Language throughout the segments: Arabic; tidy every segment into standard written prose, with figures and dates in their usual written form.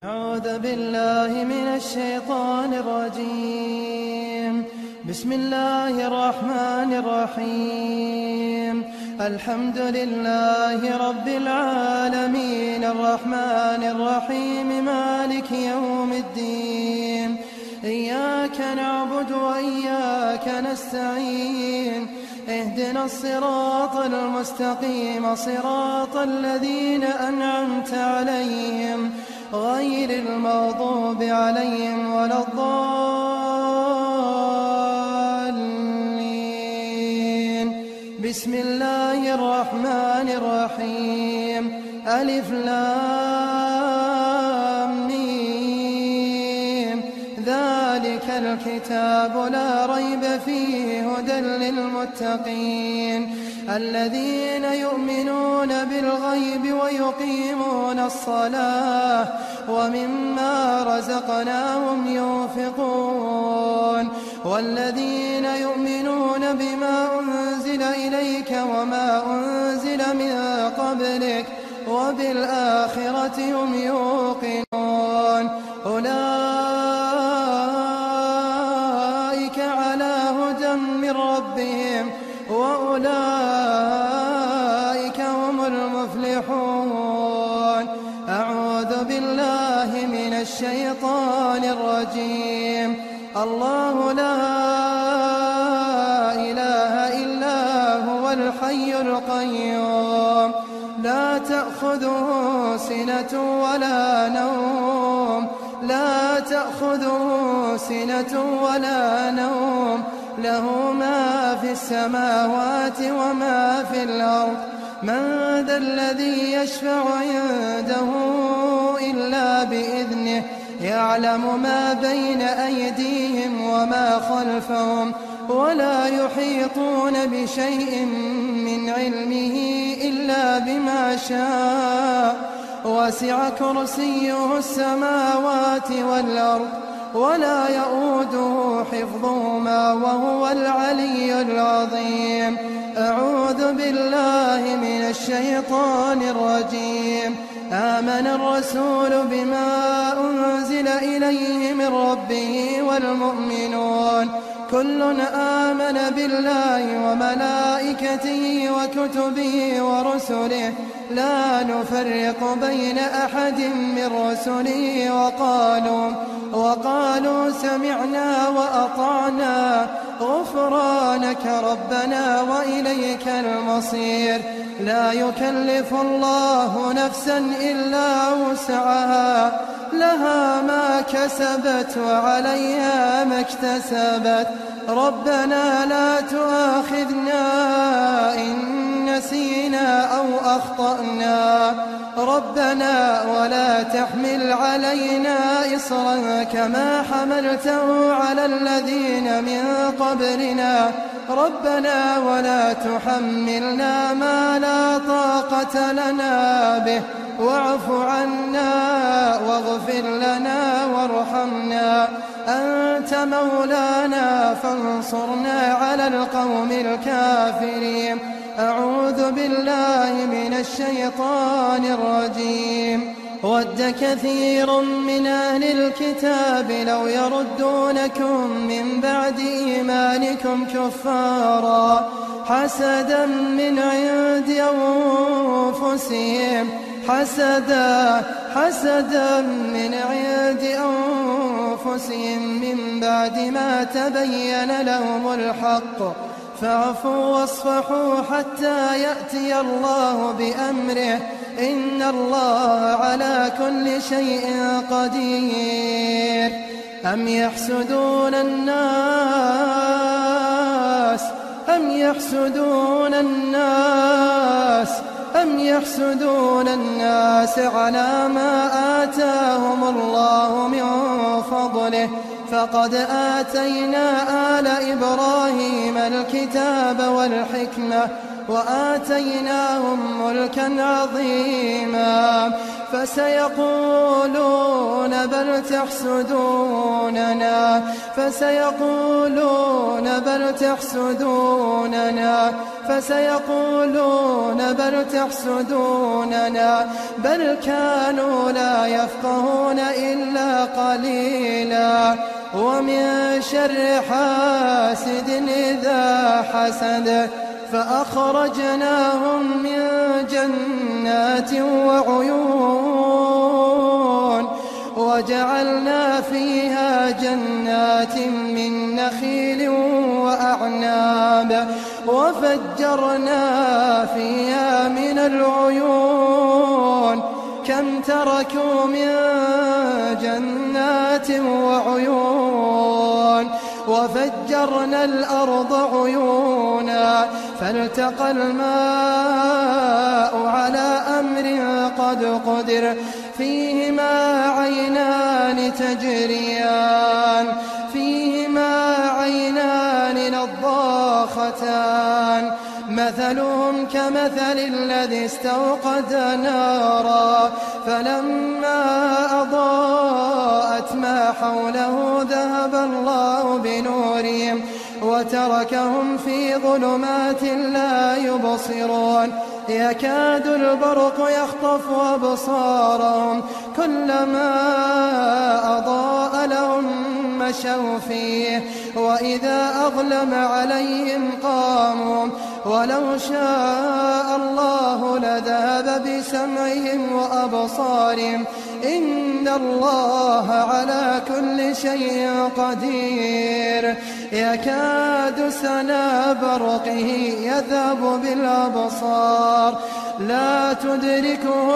أعوذ بالله من الشيطان الرجيم. بسم الله الرحمن الرحيم. الحمد لله رب العالمين الرحمن الرحيم مالك يوم الدين. إياك نعبد وإياك نستعين. اهدنا الصراط المستقيم صراط الذين أنعمت عليهم غير المغضوب عليهم ولا الضالين. بسم الله الرحمن الرحيم. ألف لام ميم. ذلك الكتاب لا ريب فيه هدى للمتقين الذين يؤمنون بالغيب ويقيمون الصلاة ومما رزقناهم ينفقون والذين يؤمنون بما أنزل إليك وما أنزل من قبلك وبالآخرة هم يوقنون. أولئك على هدى من ربهم وأولئك هم المفلحون. أعوذ بالله من الشيطان الرجيم. الله لا إله إلا هو الحي القيوم لا تأخذه سنة ولا نوم ولا نوم له ما في السماوات وما في الأرض. من ذا الذي يشفع عنده إلا بإذنه يعلم ما بين أيديهم وما خلفهم ولا يحيطون بشيء من علمه إلا بما شاء. وسع كرسيه السماوات والأرض ولا يؤوده حفظهما وهو العلي العظيم. أعوذ بالله من الشيطان الرجيم. آمن الرسول بما أنزل إليه من ربه والمؤمنون كل آمن بالله وملائكته وكتبه ورسله لا نفرق بين أحد من رسله وقالوا سمعنا وأطعنا غفرانك ربنا وإليك المصير. لا يكلف الله نفسا إلا وسعها لها ما كسبت وعليها ما اكتسبت. ربنا لا تؤاخذنا إن نسينا أو أخطأنا ربنا ولا تحمل علينا إصرا كما حملته على الذين من قبلنا ربنا ولا تحملنا ما لا طاقة لنا به واعف عنا واغفر لنا وارحمنا أنت مولانا فانصرنا على القوم الكافرين. أعوذ بالله من الشيطان الرجيم. ود كثير من أهل الكتاب لو يردونكم من بعد إيمانكم كفارا حسدا من عند أنفسهم من بعد ما تبين لهم الحق فاعفوا واصفحوا حتى يأتي الله بأمره إن الله على كل شيء قدير. أم يحسدون الناس على ما آتاهم الله من فضله فقد آتينا آل إبراهيم الكتاب والحكمة وآتيناهم ملكا عظيما فسيقولون بل تحسدوننا فسيقولون بل تحسدوننا بل كانوا لا يفقهون إلا قليلا. ومن شر حاسد إذا حسد فأخرجناهم من جنات وعيون وجعلنا فيها جنات من نخيل وأعناب وفجرنا فيها من العيون كم تركوا من جنات وعيون وفجرنا الأرض عيونا فالتقى الماء على أمر قد قدر فيهما عينان نضاختان مثلهم كمثل الذي استوقد نارا فلما أضاءت ما حوله ذهب الله بنورهم وتركهم في ظلمات لا يبصرون يكاد البرق يخطف أبصارهم كلما أضاء لهم مشوا فيه وإذا أظلم عليهم قاموا ولو شاء الله لذهب بسمعهم وأبصارهم إن الله على كل شيء قدير يكاد سنا برقه يذهب بالأبصار لا تدركه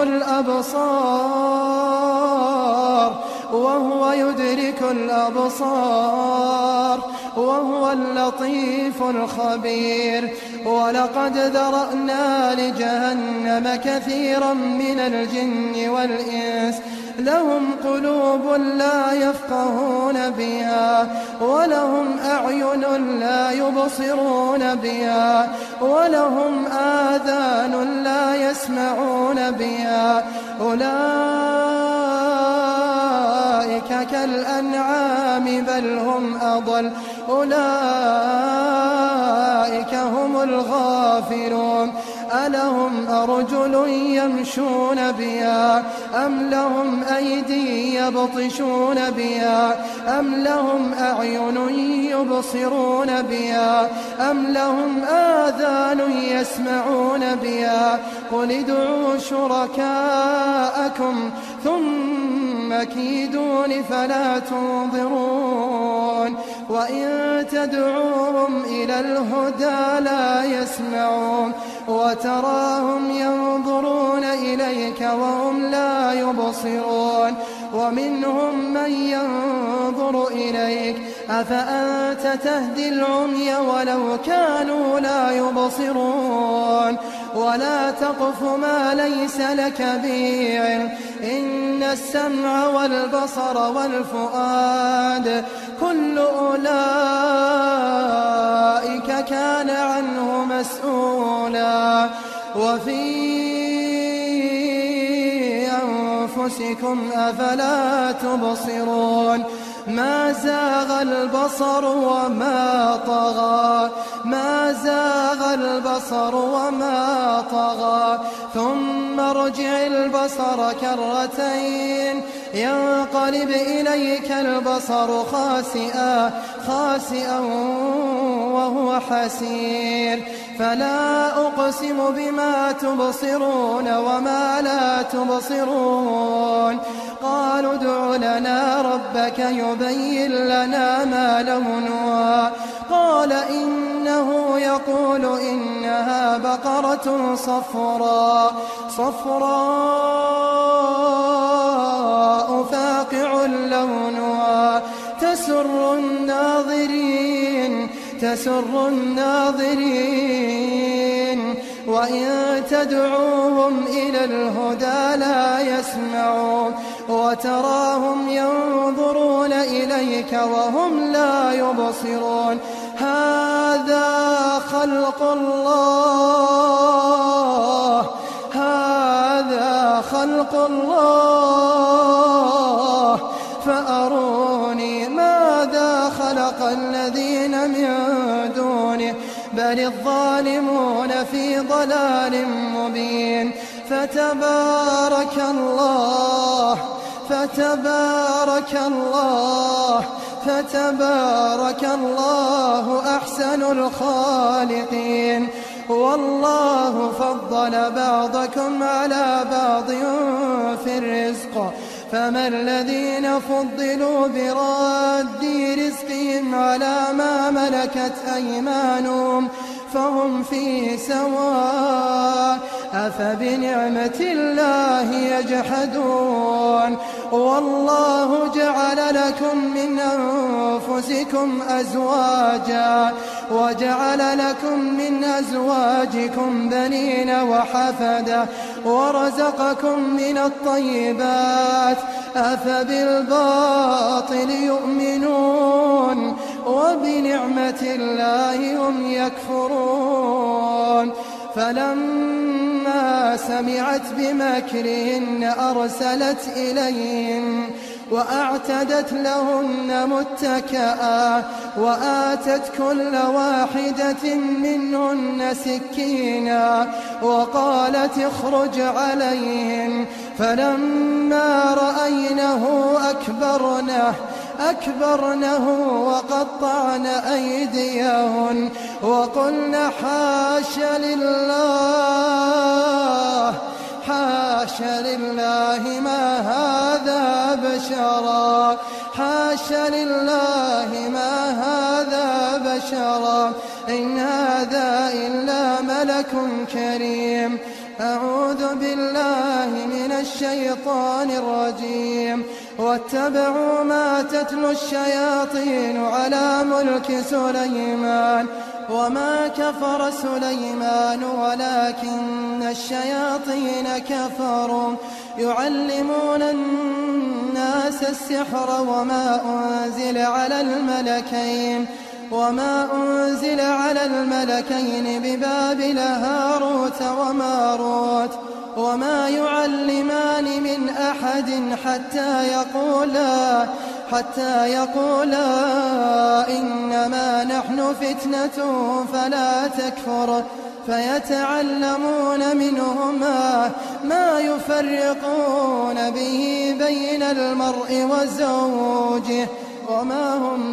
الأبصار وهو يدرك الأبصار وهو اللطيف الخبير. ولقد ذرأنا لجهنم كثيرا من الجن والإنس لهم قلوب لا يفقهون بها ولهم أعين لا يبصرون بها ولهم آذان لا يسمعون بها أولئك كالأنعام بل هم أضل أولئك هم الغافلون. ألهم أرجل يمشون بها أم لهم أيدي يبطشون بها أم لهم أعين يبصرون بها أم لهم آذان يسمعون بها قل ادعوا شركاءكم ثم كيدون فلا تنظرون وإن تدعوهم إلى الهدى لا يسمعون وتراهم ينظرون إليك وهم لا يبصرون ومنهم من ينظر إليك أفأنت تهدي العمي ولو كانوا لا يبصرون ولا تقف ما ليس لك به علم إن السمع والبصر والفؤاد كل أولئك كان عنه مسؤولا. وفي أنفسكم أفلا تبصرون ما زاغ البصر وما طغى ما زاغ البصر وما طغى ثم ارجع البصر كرتين ينقلب إليك البصر خاسئا وهو حسير. فلا أقسم بما تبصرون وما لا تبصرون قالوا ادع لنا ربك يبين لنا ما لونها قال إنه يقول إنها بقرة صفراء فاقع لونها تسر الناظرين وإن تدعوهم إلى الهدى لا يسمعون وتراهم ينظرون إليك وهم لا يبصرون هذا خلق الله فأروني ماذا خلق الذين من دونه بل الظالمون في ضلال مبين. فتبارك الله أحسن الخالقين. والله فضل بعضكم على بعض في الرزق، فما الذين فضلوا براد رزقهم على ما ملكت أيمانهم فهم فيه سواء، أفبنعمة الله يجحدون. والله جعل لكم من أنفسكم أزواجا وجعل لكم من أزواجكم بنين وحفدة ورزقكم من الطيبات، أفبالباطل يؤمنون وبنعمة الله هم يكفرون. فلما سمعت بمكرهن أرسلت إليهن وأعتدت لهن متكئا وآتت كل واحدة منهن سكينا وقالت اخرج عليهن. فلما رأينه أكبرنه وقطعن أيديهن وقلن حاش لله ما هذا بشرا إن هذا إلا ملك كريم. أعوذ بالله من الشيطان الرجيم. واتبعوا ما تتلو الشياطين على ملك سليمان وما كفر سليمان ولكن الشياطين كفروا يعلمون الناس السحر وما أنزل على الملكين ببابل هاروت وماروت وما يعلمان من أحد حتى يقولا إنما نحن فتنة فلا تكفر، فيتعلمون منهما ما يفرقون به بين المرء وزوجه وما هم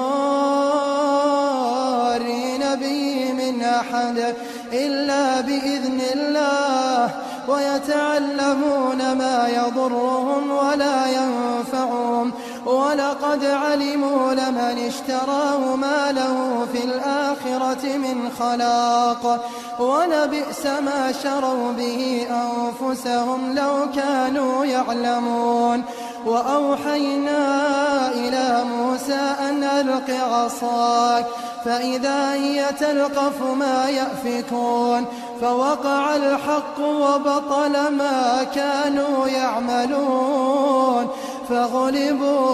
بضارين به من أحد إلا بإذن الله، ويتعلمون ما يضرهم ولا ينفعهم، ولقد علموا لمن اشتراه ما له في الآخرة من خلاق، ولبئس ما شروا به أنفسهم لو كانوا يعلمون. وأوحينا إلى موسى أن ألق عصاك فإذا هي تلقف ما يأفكون، فوقع الحق وبطل ما كانوا يعملون، فغلبوا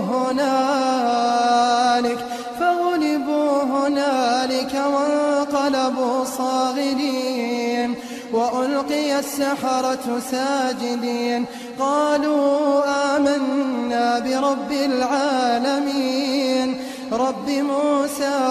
هنالك وانقلبوا صاغرين. وألقي السحرة ساجدين قالوا آمنا برب العالمين رب موسى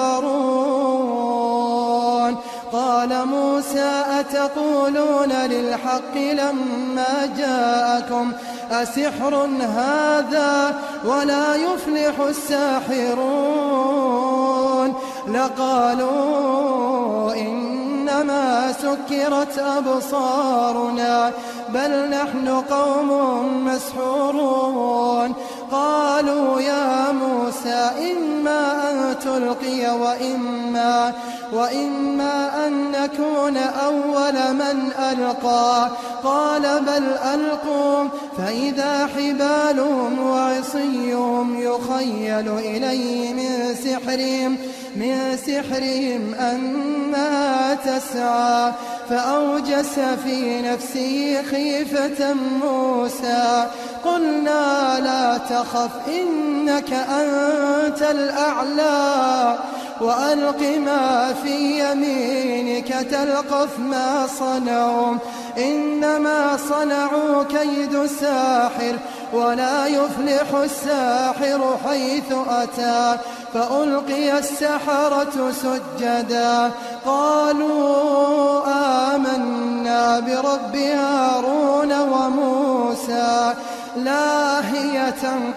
وهارون. قال موسى أتقولون للحق لما جاءكم أسحر هذا ولا يفلح الساحرون؟ لقالوا إنما سكرت أبصارنا بل نحن قوم مسحورون. قالوا يا موسى إما أن تلقي وإما أن نكون أول من ألقى. قال بل ألقوا فإذا حبالهم وعصيهم يخيل إليه من سحرهم أنها تسعى، فأوجس في نفسه خيفة موسى. قلنا لا تخف إنك أنت الأعلى وألق ما في يمينك تلقف ما صنعوا إنما صنعوا كيد ساحر ولا يفلح الساحر حيث أتى. فألقي السحرة سجدا قالوا آمنا برب هارون وموسى لاهية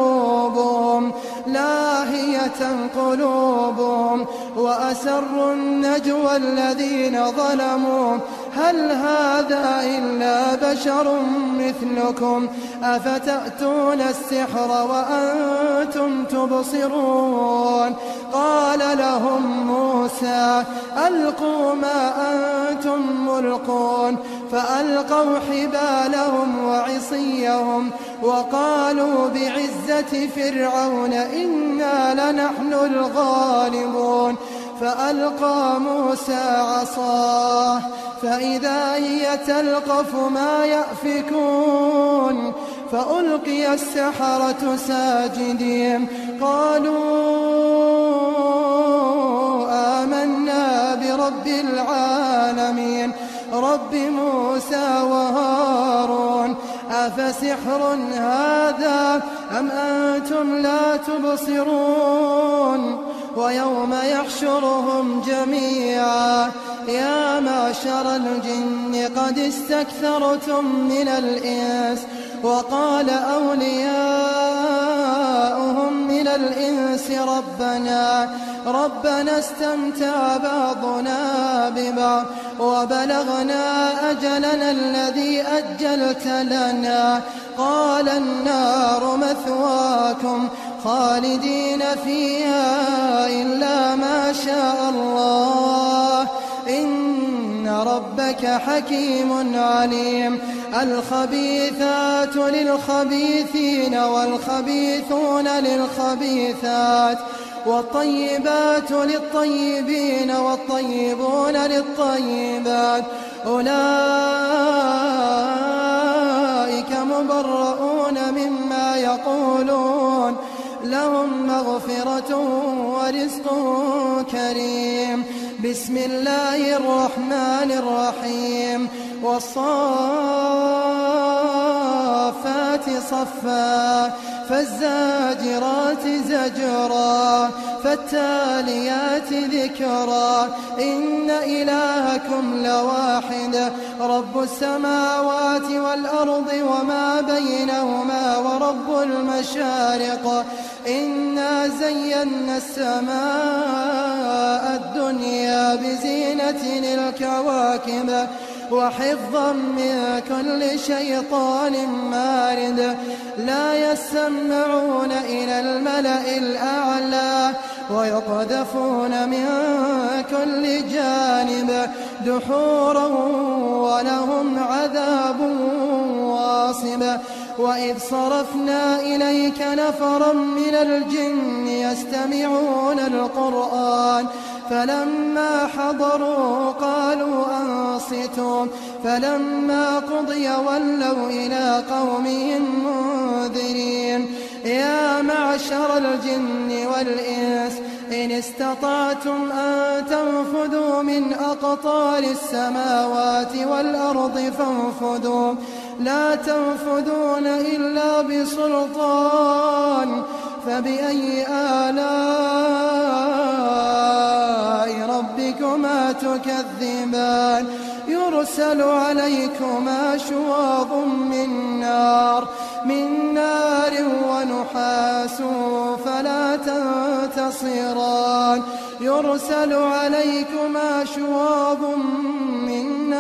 قلوبهم وأسروا النجوى الذين ظلموا هل هذا إلا بشر مثلكم أفتأتون السحر وأنتم تبصرون قال لهم موسى ألقوا ما أنتم ملقون فألقوا حبالهم وعصيهم وقالوا بعزة فرعون إنا لنحن الغالبون فألقى موسى عصاه فإذا هي تلقف ما يأفكون فألقي السحرة ساجدين قالوا آمنا برب العالمين رب موسى وهارون أفسحر هذا أم أنتم لا تبصرون ويوم يحشرهم جميعا يا معشر الجن قد استكثرتم من الإنس وقال أولياؤهم من الإنس ربنا استمتع بعضنا ببعض وبلغنا أجلنا الذي أجلت لنا قال النار مثواكم خالدين فيها إلا ما شاء الله إن ربك حكيم عليم الخبيثات للخبيثين والخبيثون للخبيثات والطيبات للطيبين والطيبون للطيبات أولئك مبرؤون مما يقولون لهم مغفرة ورزق كريم بسم الله الرحمن الرحيم والصافات صفا فالزاجرات زجرا فالتاليات ذكرا إن إلهكم لواحد رب السماوات والأرض وما بينهما ورب المشارق إنا زينا السماء الدنيا بزينة الكواكب وحفظا من كل شيطان مارد لا يسمعون إلى الملأ الأعلى ويقذفون من كل جانب دحورا ولهم عذاب واصب وإذ صرفنا إليك نفرا من الجن يستمعون القرآن فلما حضروا قالوا أنصتوا فلما قضي ولوا إلى قومهم منذرين يا معشر الجن والإنس إن استطعتم أن تنفذوا من أقطار السماوات والأرض فانفذوا لا تنفذون إلا بسلطان فبأي آلاء ربكما تكذبان يرسل عليكما شواظ من نار ونحاس فلا تنتصران يرسل عليكما شواظ من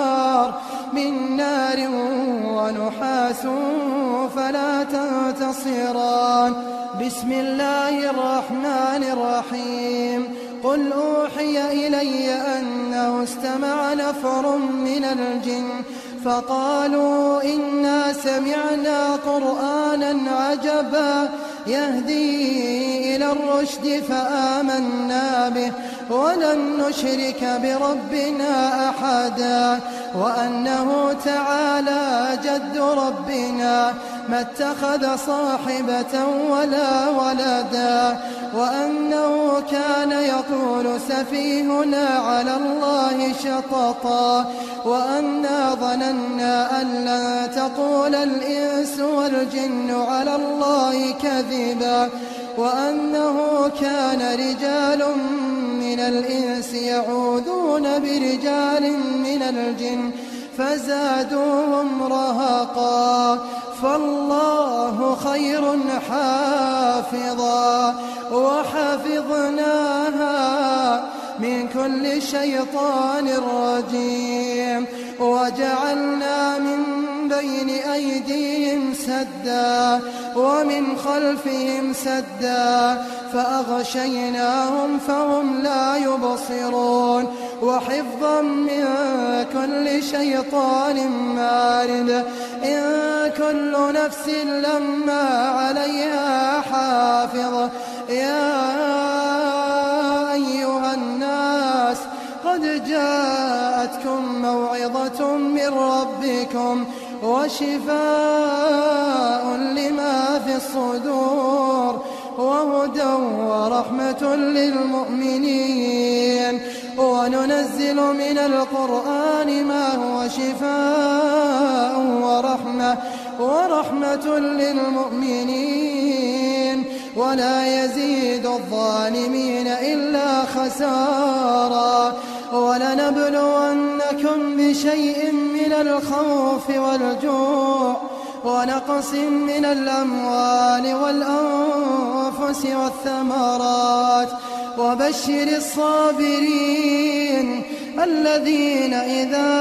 نار ونحاس فلا تنتصران بسم الله الرحمن الرحيم قل أوحي إلي أنه استمع نفر من الجن فقالوا إنا سمعنا قرآنا عجبا يهدي إلى الرشد فآمنا به ولن نشرك بربنا أحدا وأنه تعالى جد ربنا ما اتخذ صاحبة ولا ولدا وأنه كان يقول سفيهنا على الله شططا وأنا ظننا أن لن تقول الإنس والجن على الله كذبا وأنه كان رجال من الإنس يعوذون برجال من الجن فزادوهم رهقا فالله خير حافظا وحفظناها من كل شيطان رجيم وجعلنا من بين أيديهم سدا ومن خلفهم سدا فأغشيناهم فهم لا يبصرون وحفظا من كل شيطان مارد إن كل نفس لما عليها حافظ يا أيها الناس قد جاءتكم موعظة من ربكم وشفاء لما في الصدور وهدى ورحمة للمؤمنين وننزل من القرآن ما هو شفاء ورحمة للمؤمنين ولا يزيد الظالمين إلا خسارا ولنبلونكم بشيء من الخوف والجوع ونقص من الأموال والأنفس والثمرات وبشر الصابرين الذين إذا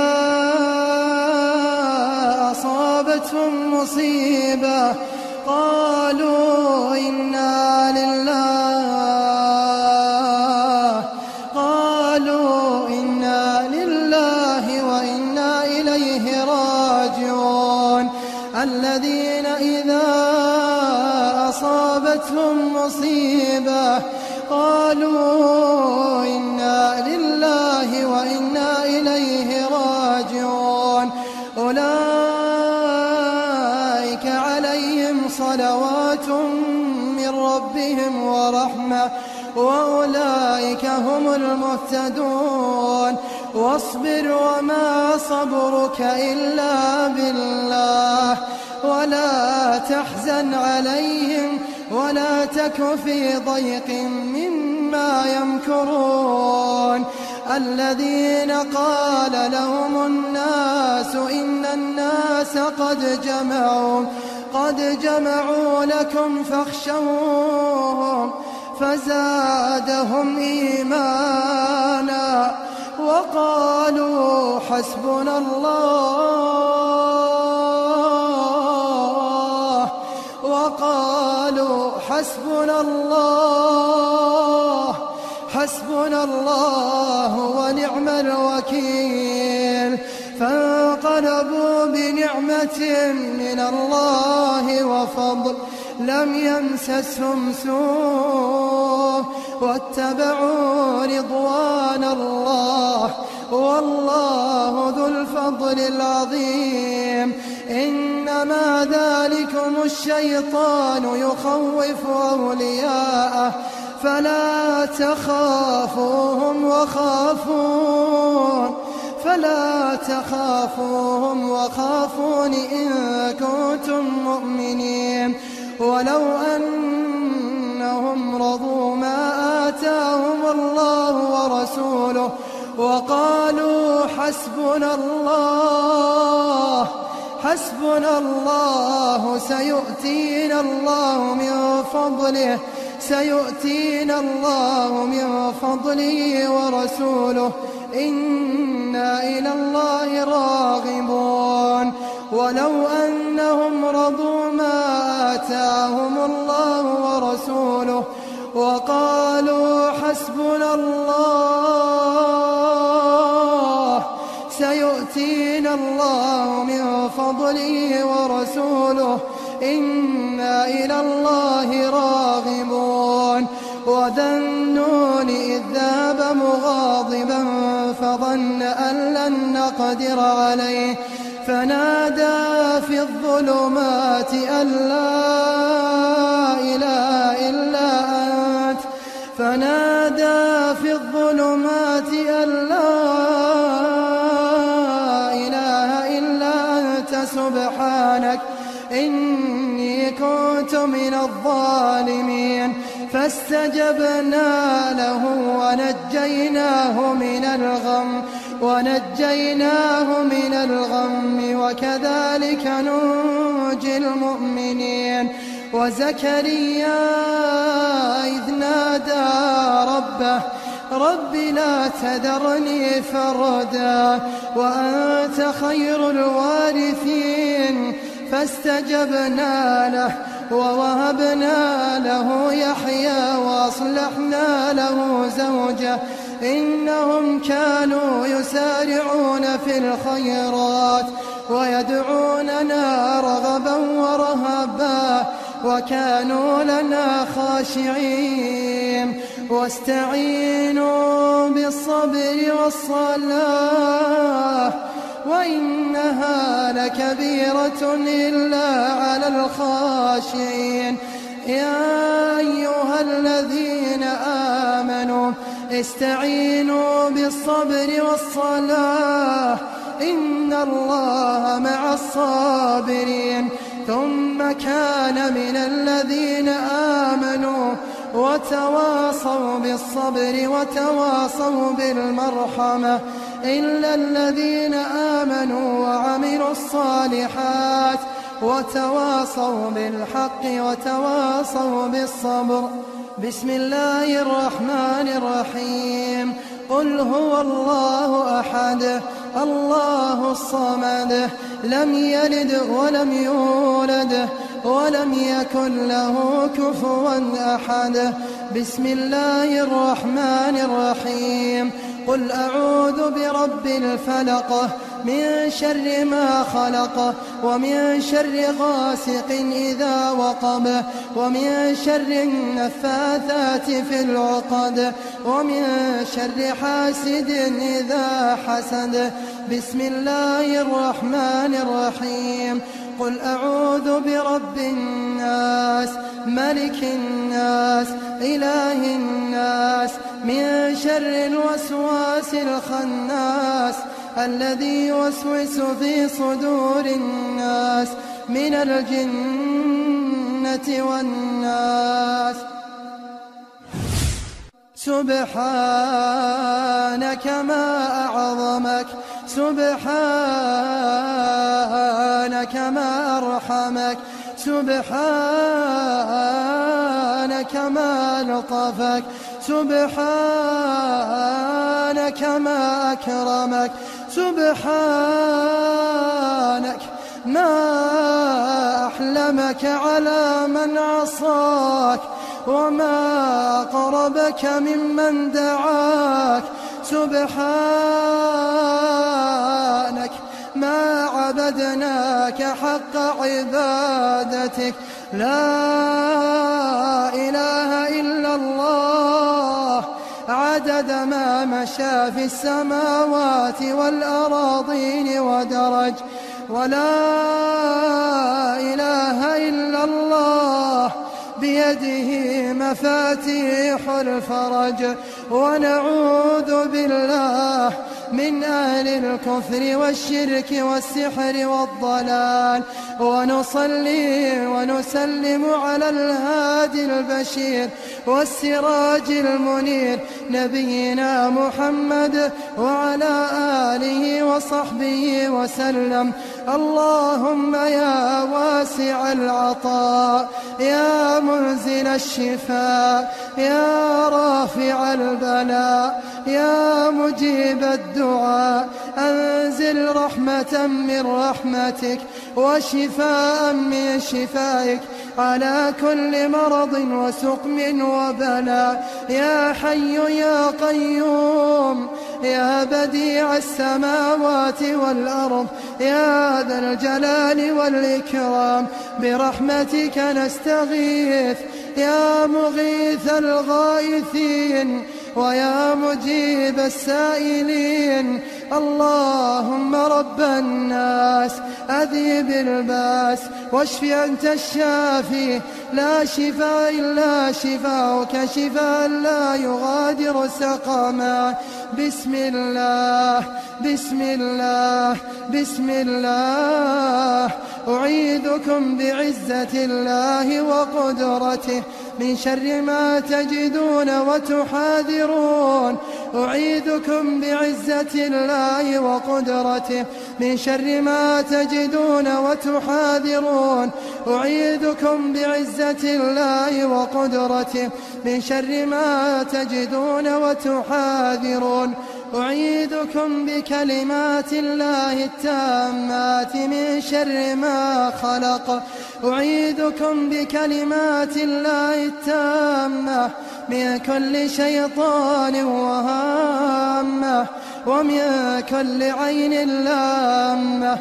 أصابتهم مصيبة قالوا إنا لله وإنا إليه راجعون الذين إذا أصابتهم مصيبة قالوا إنا لله وإنا إليه راجعون أولئك عليهم صلوات من ربهم ورحمة وأولئك هم المهتدون واصبر وما صبرك إلا بالله ولا تحزن عليهم ولا تك في ضيق مما يمكرون الذين قال لهم الناس إن الناس قد جمعوا لكم فاخشوهم فزادهم إيمانا وقالوا حسبنا الله ونعم الوكيل فانقلبوا بنعمة من الله وفضل لم يمسسهم سوء واتبعوا رضوان الله والله ذو الفضل العظيم إنما ذلكم الشيطان يخوف أولياءه فلا تخافوهم وخافون إن كنتم مؤمنين ولو أنهم رضوا ما آتاهم الله ورسوله وقالوا حسبنا الله سيؤتينا الله من فضله ورسوله إنا إلى الله راغبون ولو أنهم رضوا ما آتاهم الله ورسوله وقالوا حسبنا الله سيؤتينا الله من فضله ورسوله إنا إلى الله راغبون وذا النون إذ ذهب مغاضبا فظن أن لن نقدر عليه فنادى في الظلمات الظلمات أن لا إله إلا أنت فنادى في الظلمات أن لا إله إلا أنت سبحانك إني كنت من الظالمين فاستجبنا له ونجيناه من الغم وكذلك ننجي المؤمنين وزكريا إذ نادى ربه رب لا تذرني فردا وأنت خير الوارثين فاستجبنا له ووهبنا له يحيى وأصلحنا له زوجه إنهم كانوا يسارعون في الخيرات ويدعوننا رغبا ورهبا وكانوا لنا خاشعين واستعينوا بالصبر والصلاة وإنها لكبيرة إلا على الخاشعين يا أيها الذين آمنوا استعينوا بالصبر والصلاة إن الله مع الصابرين ثم كان من الذين آمنوا وتواصوا بالصبر وتواصوا بالمرحمة إلا الذين آمنوا وعملوا الصالحات وتواصوا بالحق وتواصوا بالصبر بسم الله الرحمن الرحيم قل هو الله أحد الله الصمد لم يلد ولم يولد ولم يكن له كفوا أحد بسم الله الرحمن الرحيم قل أعوذ برب الفلق من شر ما خلق ومن شر غاسق إذا وقب ومن شر النفاثات في العقد ومن شر حاسد إذا حسد بسم الله الرحمن الرحيم قل أعوذ برب الناس ملك الناس إله الناس من شر الوسواس الخناس الذي يوسوس في صدور الناس من الجنة والناس سبحانك ما أعظمك سبحانك ما أرحمك سبحانك ما لطفك سبحانك ما أكرمك سبحانك ما أحلمك على من عصاك وما أقربك ممن دعاك سبحانك ما عبدناك حق عبادتك لا إله إلا الله عدد ما مشى في السماوات والأراضين ودرج ولا إله إلا الله بيده مفاتيح الفرج ونعوذ بالله من أهل الكفر والشرك والسحر والضلال ونصلي ونسلم على الهادي البشير والسراج المنير نبينا محمد وعلى آله وصحبه وسلم اللهم يا واسع العطاء يا منزل الشفاء يا رافع البلاء يا مجيب الدعاء أنزل رحمة من رحمتك وشفاء من شفائك على كل مرض وسقم وبلاء يا حي يا قيوم يا بديع السماوات والأرض يا ذا الجلال والإكرام برحمتك نستغيث يا مغيث الغائثين ويا مجيب السائلين اللهم رب الناس أذهب الباس واشف أنت الشافي، لا شفاء إلا شفاؤك، شفاء لا يغادر سقما. بسم الله بسم الله بسم الله. أعيذكم بعزة الله وقدرته من شر ما تجدون وتحاذرون. أعيذكم بعزة الله وقدرته من شر ما تجدون وتحاذرون. أعيذكم بعزة الله وقدرته من شر ما تجدون وتحاذرون. أعيذكم بكلمات الله التامات من شر ما خلق. أعيذكم بكلمات الله التامة من كل شيطان وهامة ومن كل عين لامة.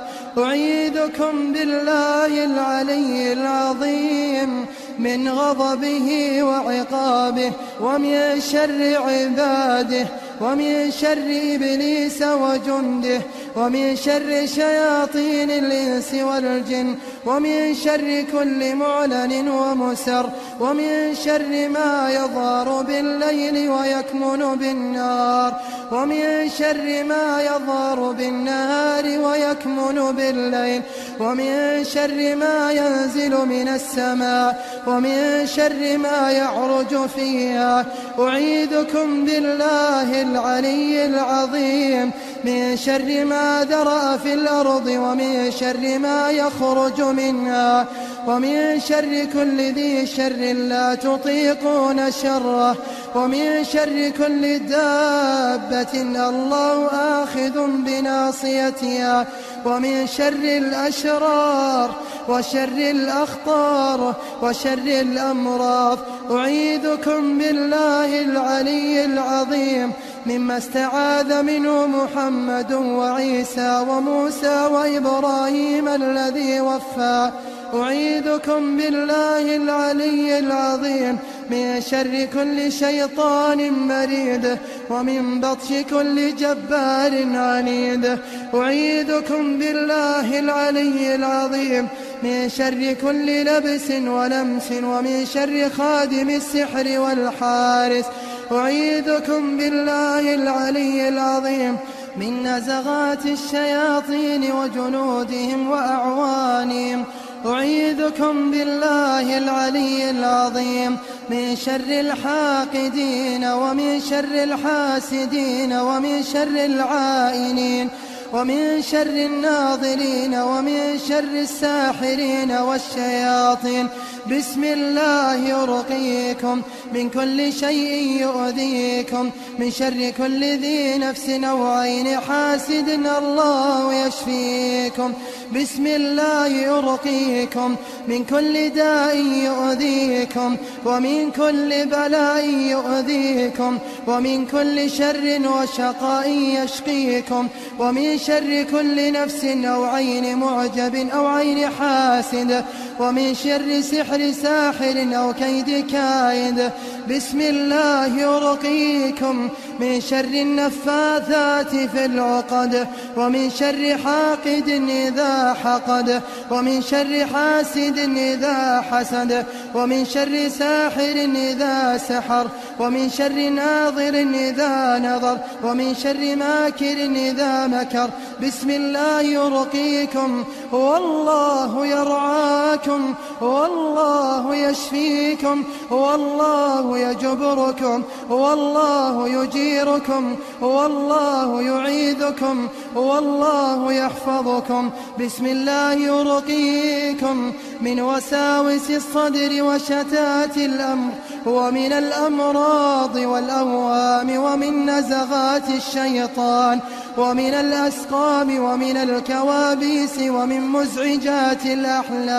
أعيذكم بالله العلي العظيم من غضبه وعقابه ومن شر عباده ومن شر إبليس وجنده ومن شر شياطين الإنس والجن ومن شر كل معلن ومسر ومن شر ما يظهر بالليل ويكمن بالنار ومن شر ما يظهر بالنهار ويكمن بالليل ومن شر ما ينزل من السماء ومن شر ما يعرج فيها. أعيذكم بالله العلي العظيم من شر ما ذرأ في الأرض ومن شر ما يخرج منها ومن شر كل ذي شر لا تطيقون شره ومن شر كل دابة الله آخذ بناصيتها ومن شر الأشرار وشر الأخطار وشر الأمراض. أعيذكم بالله العلي العظيم مما استعاذ منه محمد وعيسى وموسى وإبراهيم الذي وفى. أعيذكم بالله العلي العظيم من شر كل شيطان مريد ومن بطش كل جبار عنيد. أعيذكم بالله العلي العظيم من شر كل لبس ولمس ومن شر خادم السحر والحارس. أعيذكم بالله العلي العظيم من نزغات الشياطين وجنودهم وأعوانهم. أعيذكم بالله العلي العظيم من شر الحاقدين ومن شر الحاسدين ومن شر العائنين ومن شر الناظرين ومن شر الساحرين والشياطين. بسم الله أرقيكم من كل شيء يؤذيكم من شر كل ذي نفس أو عين حاسد الله يشفيكم. بسم الله أرقيكم من كل داء يؤذيكم ومن كل بلاء يؤذيكم ومن كل شر وشقاء يشقيكم ومن شر كل نفس أو عين معجب أو عين حاسد ومن شر سحر ساحر أو كيد كائد. بسم الله أرقيكم من شر النفاثات في العقد ومن شر حاقد إذا حقد ومن شر حاسد إذا حسد ومن شر ساحر إذا سحر ومن شر ناظر إذا نظر ومن شر ماكر إذا مكر. بسم الله أرقيكم والله يرعاكم والله يشفيكم والله يجبركم والله يجيركم والله يعيذكم والله يحفظكم. بسم الله أرقيكم من وساوس الصدر وشتات الأمر ومن الأمراض والأوهام ومن نزغات الشيطان ومن الأسقام ومن الكوابيس ومن مزعجات الأحلام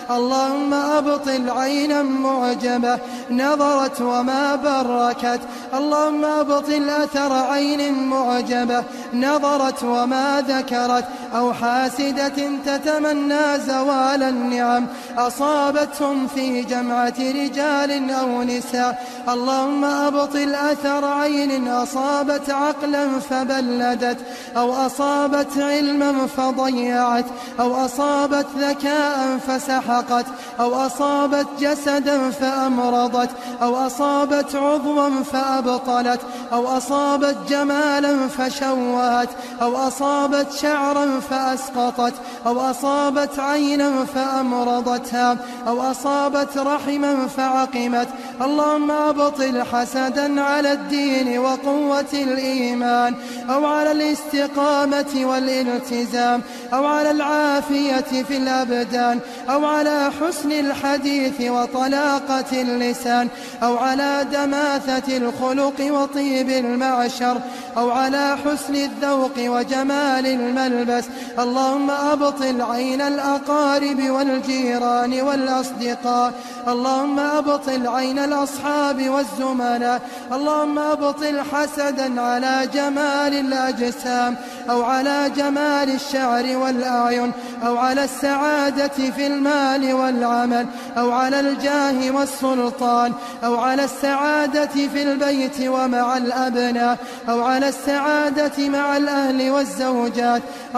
اللهم أبطل عينا معجبة نظرت وما بركت، اللهم أبطل أثر عين معجبة نظرت وما ذكرت، أو حاسدة تتمنى زوال النعم أصابتهم في جمعة رجال أو نساء. اللهم أبطل أثر عين أصابت عقلا فبلدت، أو أصابت علما فضيعت، أو أصابت ذكاء فسحقت، أو أصابت جسدا فأمرضت، أو أصابت عضوا فأبطلت، أو أصابت جمالا فشوهت، أو أصابت شعرا فأسقطت، أو أصابت عينا فأمرضتها، أو أصابت رحما فعقمت. اللهم أبطل حسدا على الدين وقوة الإيمان، أو على الاستقامة والالتزام، أو على العافية في الأبدان، أو على حسن الحديث وطلاقة اللسان، أو على دماثة الخلق وطيب المعشر، أو على حسن الذوق وجمال الملبس. اللهم أبطل عين الأقارب والجيران والأصدقاء، اللهم أبطل عين الأصحاب والزملاء. اللهم أبطل حسدا على جمال الأجسام، أو على جمال الشعر والأعين، أو على السعادة في المال والعمل، أو على الجاه والسلطان، أو على السعادة في البيت ومع الأبناء، أو على السعادة مع الأهل والزوجات.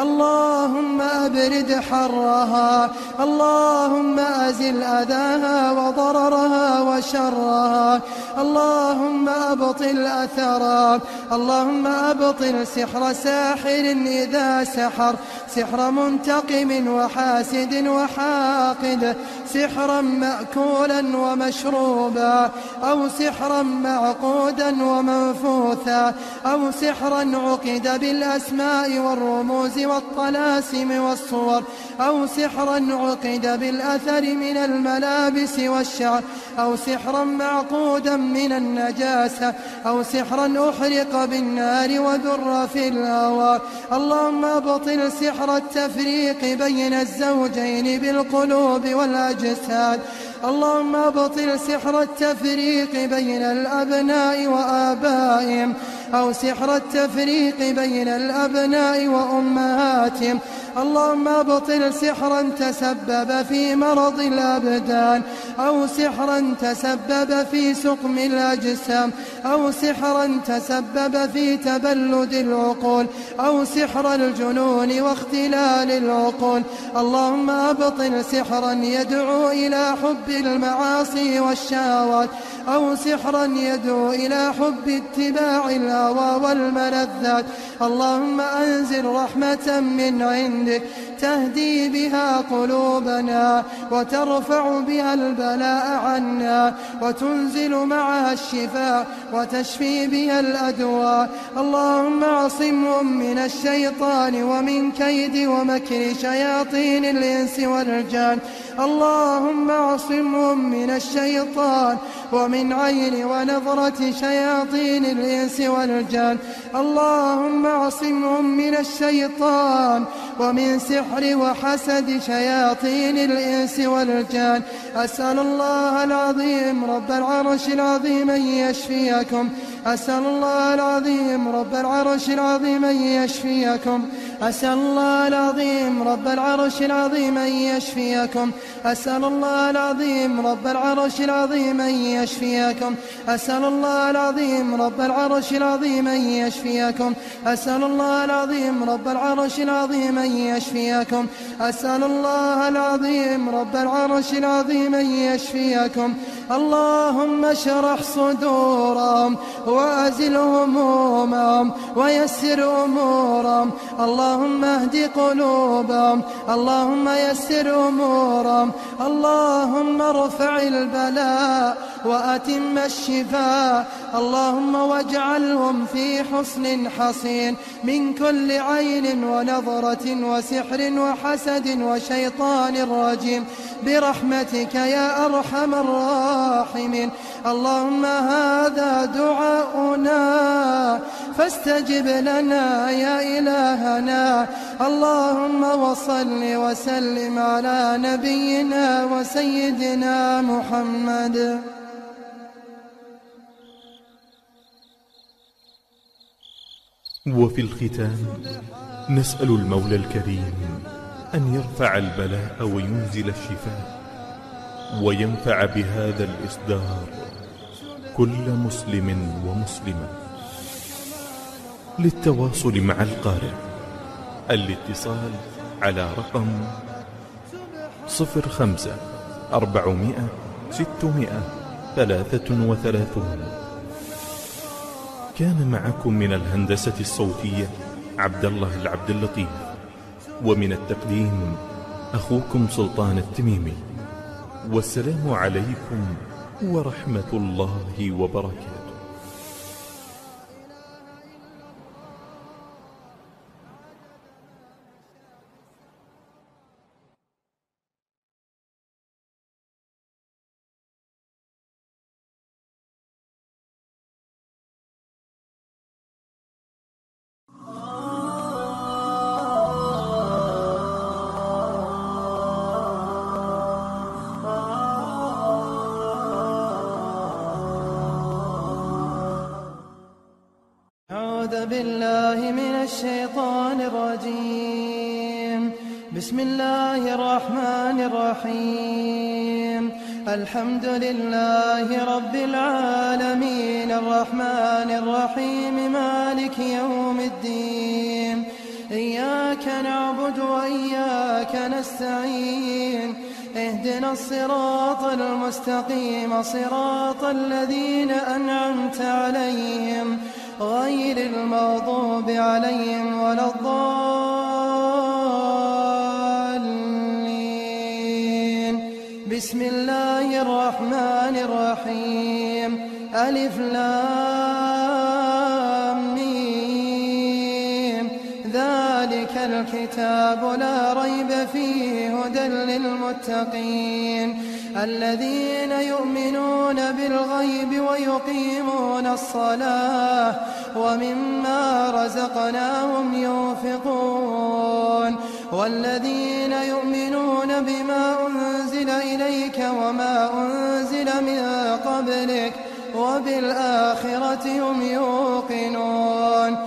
اللهم أبرد حرها، اللهم أزل أذاها وضررها وشرها، اللهم أبطل أثرها. اللهم أبطل سحر ساحر إذا سحر، سحر منتقم وحاسد وحاقد، سحرا مأكولا ومشروبا، أو سحرا معقودا ومنفوثا، أو سحرا عقد بالأسماء والرموز والطلاسم والصور، أو سحرا عقد بالأثر من الملابس والشعر، أو سحرا معقودا من النجاسة، أو سحرا أحرق بالنار وذر في الهواء. اللهم أبطل سحر التفريق بين الزوجين بالقلوب والأجساد، اللهم أبطل سحر التفريق بين الأبناء وآبائهم، أو سحر التفريق بين الأبناء وأمهاتهم. اللهم أبطل سحرا تسبب في مرض الأبدان، أو سحرا تسبب في سقم الأجسام، أو سحرا تسبب في تبلد العقول، أو سحر الجنون واختلال العقول. اللهم أبطل سحرا يدعو إلى حب المعاصي والشهوات، أو سحرا يدعو إلى حب اتباع الهوى والملذات. اللهم أنزل رحمة من عندك تهدي بها قلوبنا، وترفع بها البلاء عنا، وتنزل معها الشفاء، وتشفي بها الأدواء. اللهم اعصمهم من الشيطان ومن كيد ومكر شياطين الإنس والجان. اللهم اعصمهم من الشيطان ومن عين ونظرة شياطين الإنس والجان. اللهم اعصمهم من الشيطان ومن سحر وحسد شياطين الإنس والجان. أسأل الله العظيم رب العرش العظيم أن يشفيكم، أسأل الله العظيم رب العرش العظيم أن يشفيكم، أسأل الله العظيم رب العرش العظيم أن يشفيكم، أسأل الله العظيم رب العرش العظيم أن يشفيكم، أسأل الله العظيم رب العرش العظيم أن يشفيكم، أسأل الله العظيم رب العرش العظيم أن يشفيكم، أسأل الله العظيم رب العرش العظيم أن يشفيكم. اللهم اشرح صدورهم وأزل همومهم ويسر أمورهم، اللهم اهد قلوبهم، اللهم يسر أمورهم، اللهم ارفع البلاء وأتم الشفاء، اللهم واجعلهم في حصن حصين من كل عين ونظرة وسحر وحسد وشيطان رجيم برحمتك يا أرحم الراحمين. الراحمين. اللهم هذا دعاؤنا فاستجب لنا يا إلهنا. اللهم وصل وسلم على نبينا وسيدنا محمد. وفي الختام نسأل المولى الكريم أن يرفع البلاء وينزل الشفاء، وينفع بهذا الإصدار كل مسلم ومسلمة. للتواصل مع القارئ الاتصال على رقم 05-400-633. كان معكم من الهندسة الصوتية عبد الله العبد اللطيف، ومن التقديم أخوكم سلطان التميمي. والسلام عليكم ورحمة الله وبركاته. أعوذ بالله من الشيطان الرجيم. بسم الله الرحمن الرحيم. الحمد لله رب العالمين الرحمن الرحيم مالك يوم الدين. إياك نعبد وإياك نستعين. اهدنا الصراط المستقيم صراط الذين أنعمت عليهم غير المغضوب عليهم ولا الضالين. بسم الله الرحمن الرحيم. ألف لام ميم. ذلك الكتاب لا ريب فيه هدى للمتقين الذين يؤمنون بالغيب ويقيمون الصلاة ومما رزقناهم ينفقون والذين يؤمنون بما أنزل إليك وما أنزل من قبلك وبالآخرة هم يوقنون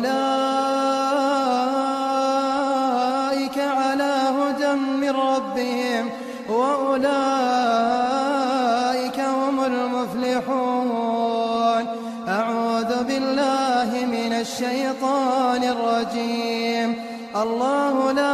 أولئك على هدى من ربهم وأولئك هم المفلحون. أعوذ بالله من الشيطان الرجيم. الله لا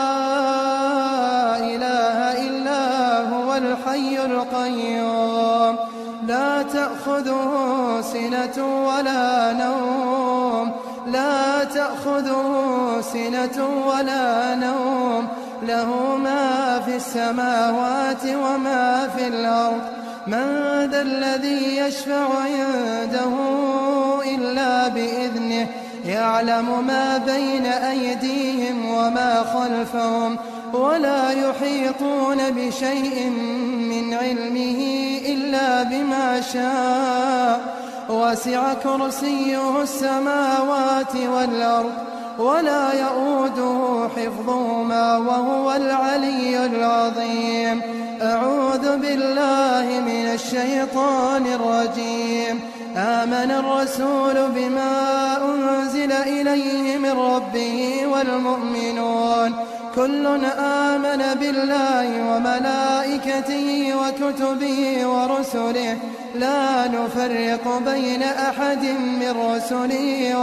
إله إلا هو الحي القيوم لا تأخذه سنة ولا نوم لا تأخذه سنة ولا نوم له ما في السماوات وما في الأرض. من ذا الذي يشفع عنده إلا بإذنه يعلم ما بين أيديهم وما خلفهم ولا يحيطون بشيء من علمه إلا بما شاء. وسع كرسيه السماوات والأرض ولا يؤوده حفظهما وهو العلي العظيم. أعوذ بالله من الشيطان الرجيم. آمن الرسول بما أنزل إليه من ربه والمؤمنون كل آمن بالله وملائكته وكتبه ورسله لا نفرق بين أحد من رسله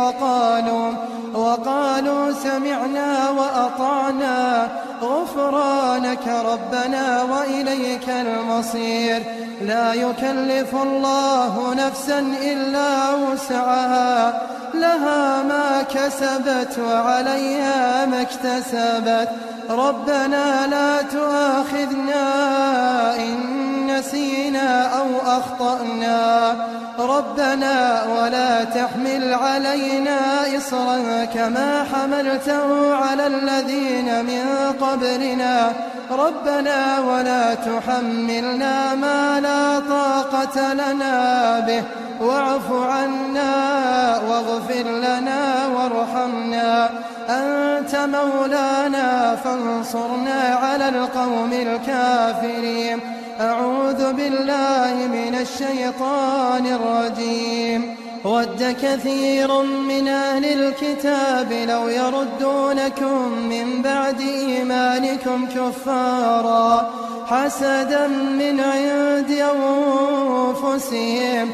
وقالوا سمعنا وأطعنا غفرانك ربنا وإليك المصير. لا يكلف الله نفسا إلا وسعها لها ما كسبت وعليها ما اكتسبت. ربنا لا تؤاخذنا إن نسينا أو أخطأنا ربنا ولا تحمل علينا إصرا كما حملته على الذين من قبلنا ربنا ولا تحملنا ما لا طاقة لنا به واعف عنا واغفر لنا وارحمنا أنت مولانا فانصرنا على القوم الكافرين. أعوذ بالله من الشيطان الرجيم. ود كثير من أهل الكتاب لو يردونكم من بعد إيمانكم كفارا حسدا من عند أنفسهم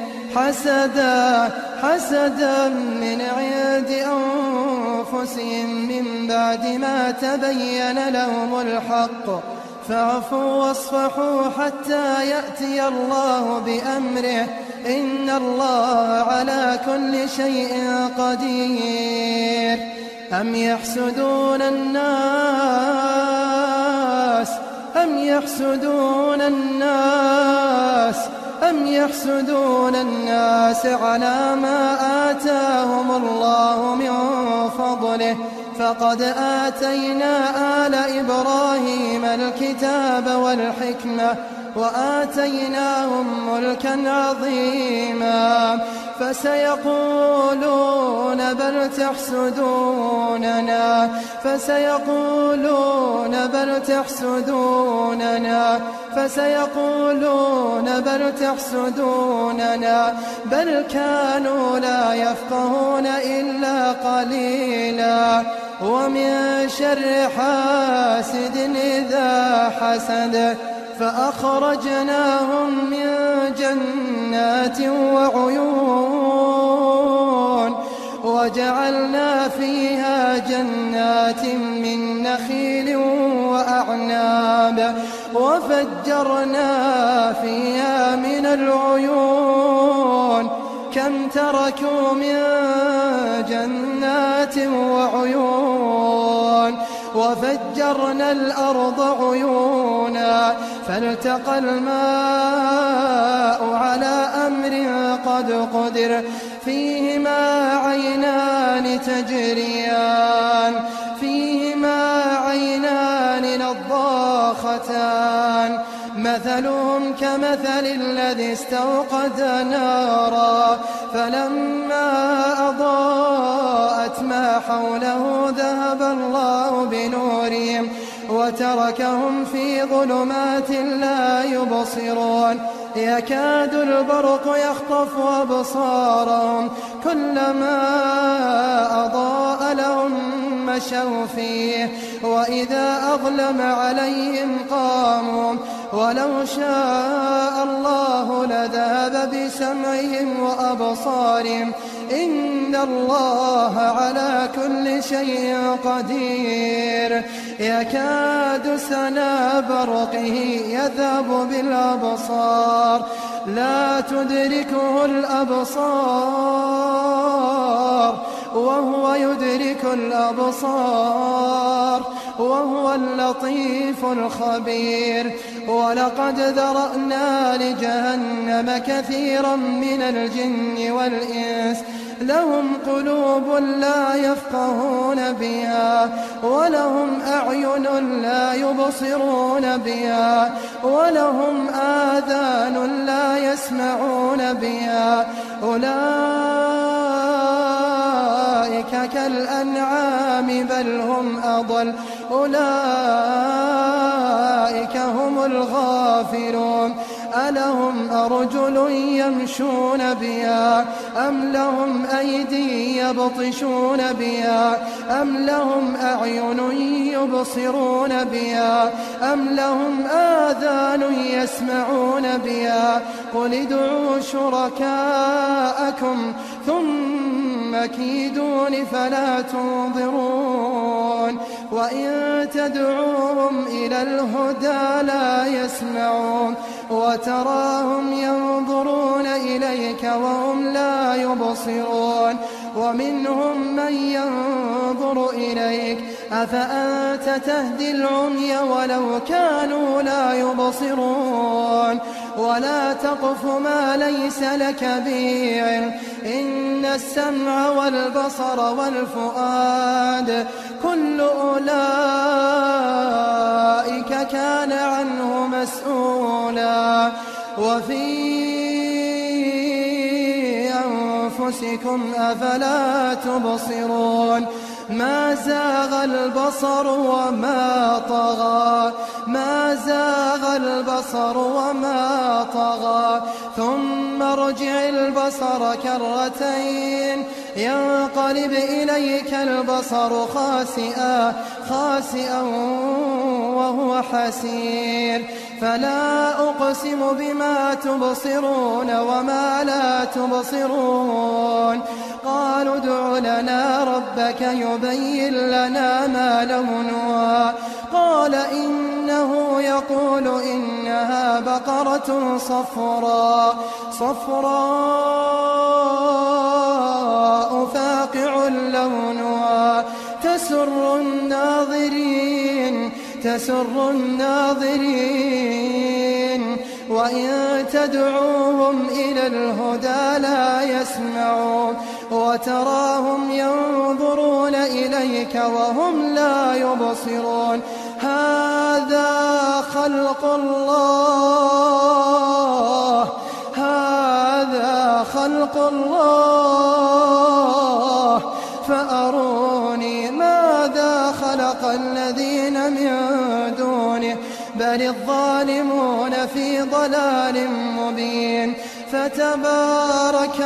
حسدا من عند أنفسهم من بعد ما تبين لهم الحق فاعفوا واصفحوا حتى يأتي الله بأمره إن الله على كل شيء قدير. أم يحسدون الناس على ما آتاهم الله من فضله فقد آتينا آل إبراهيم الكتاب والحكمة وآتيناهم ملكا عظيما فسيقولون بل تحسدوننا بل كانوا لا يفقهون إلا قليلا. ومن شر حاسد إذا حسد فأخرجناهم من جنات وعيون وجعلنا فيها جنات من نخيل وأعناب وفجرنا فيها من العيون كم تركوا من جنات وعيون وفجرنا الأرض عيونا فالتقى الماء على أمر قد قدر فيهما عينان نضاختان مثلهم كمثل الذي استوقد نارا فلما أضاءت ما حوله ذهب الله بنورهم وتركهم في ظلمات لا يبصرون يكاد البرق يخطف أبصارهم كلما أضاء لهم مشوا فيه وإذا أظلم عليهم قاموا ولو شاء الله لذهب بسمعهم وأبصارهم إن الله على كل شيء قدير. يكاد سنا برقه يذهب بالأبصار لا تدركه الأبصار وهو يدرك الأبصار وهو اللطيف الخبير. ولقد ذرأنا لجهنم كثيرا من الجن والإنس لهم قلوب لا يفقهون بها ولهم أعين لا يبصرون بها ولهم آذان لا يسمعون بها أولئك كالأنعام بل هم أضل أولئك هم الغافلون. ألهم أرجل يمشون بها أم لهم أيدي يبطشون بها أم لهم أعين يبصرون بها أم لهم آذان يسمعون بها قل ادعوا شركاءكم ثم كيدون فلا تنظرون وإن تدعوهم إلى الهدى لا يسمعون وتراهم ينظرون إليك وهم لا يبصرون ومنهم من ينظر إليك أفأنت تهدي العمي ولو كانوا لا يبصرون ولا تقف ما ليس لك به علم إن السمع والبصر والفؤاد كل أولئك كان عنه مسؤولا وفي أنفسكم أفلا تبصرون ما زاغ البصر وما طغى ما زاغ البصر وما طغى ثم ارجع البصر كرتين ينقلب إليك البصر خاسئا وهو حسير فلا أقسم بما تبصرون وما لا تبصرون قالوا ادع لنا ربك يبين لنا ما لونها قال إنه يقول إنها بقرة صفراء فاقع لونها تسر الناظرين وإن تدعوهم إلى الهدى لا يسمعون وتراهم ينظرون إليك وهم لا يبصرون هذا خلق الله فأروني ماذا خلق الذين من دونه بل الظالمون في ضلال مبين فتبارك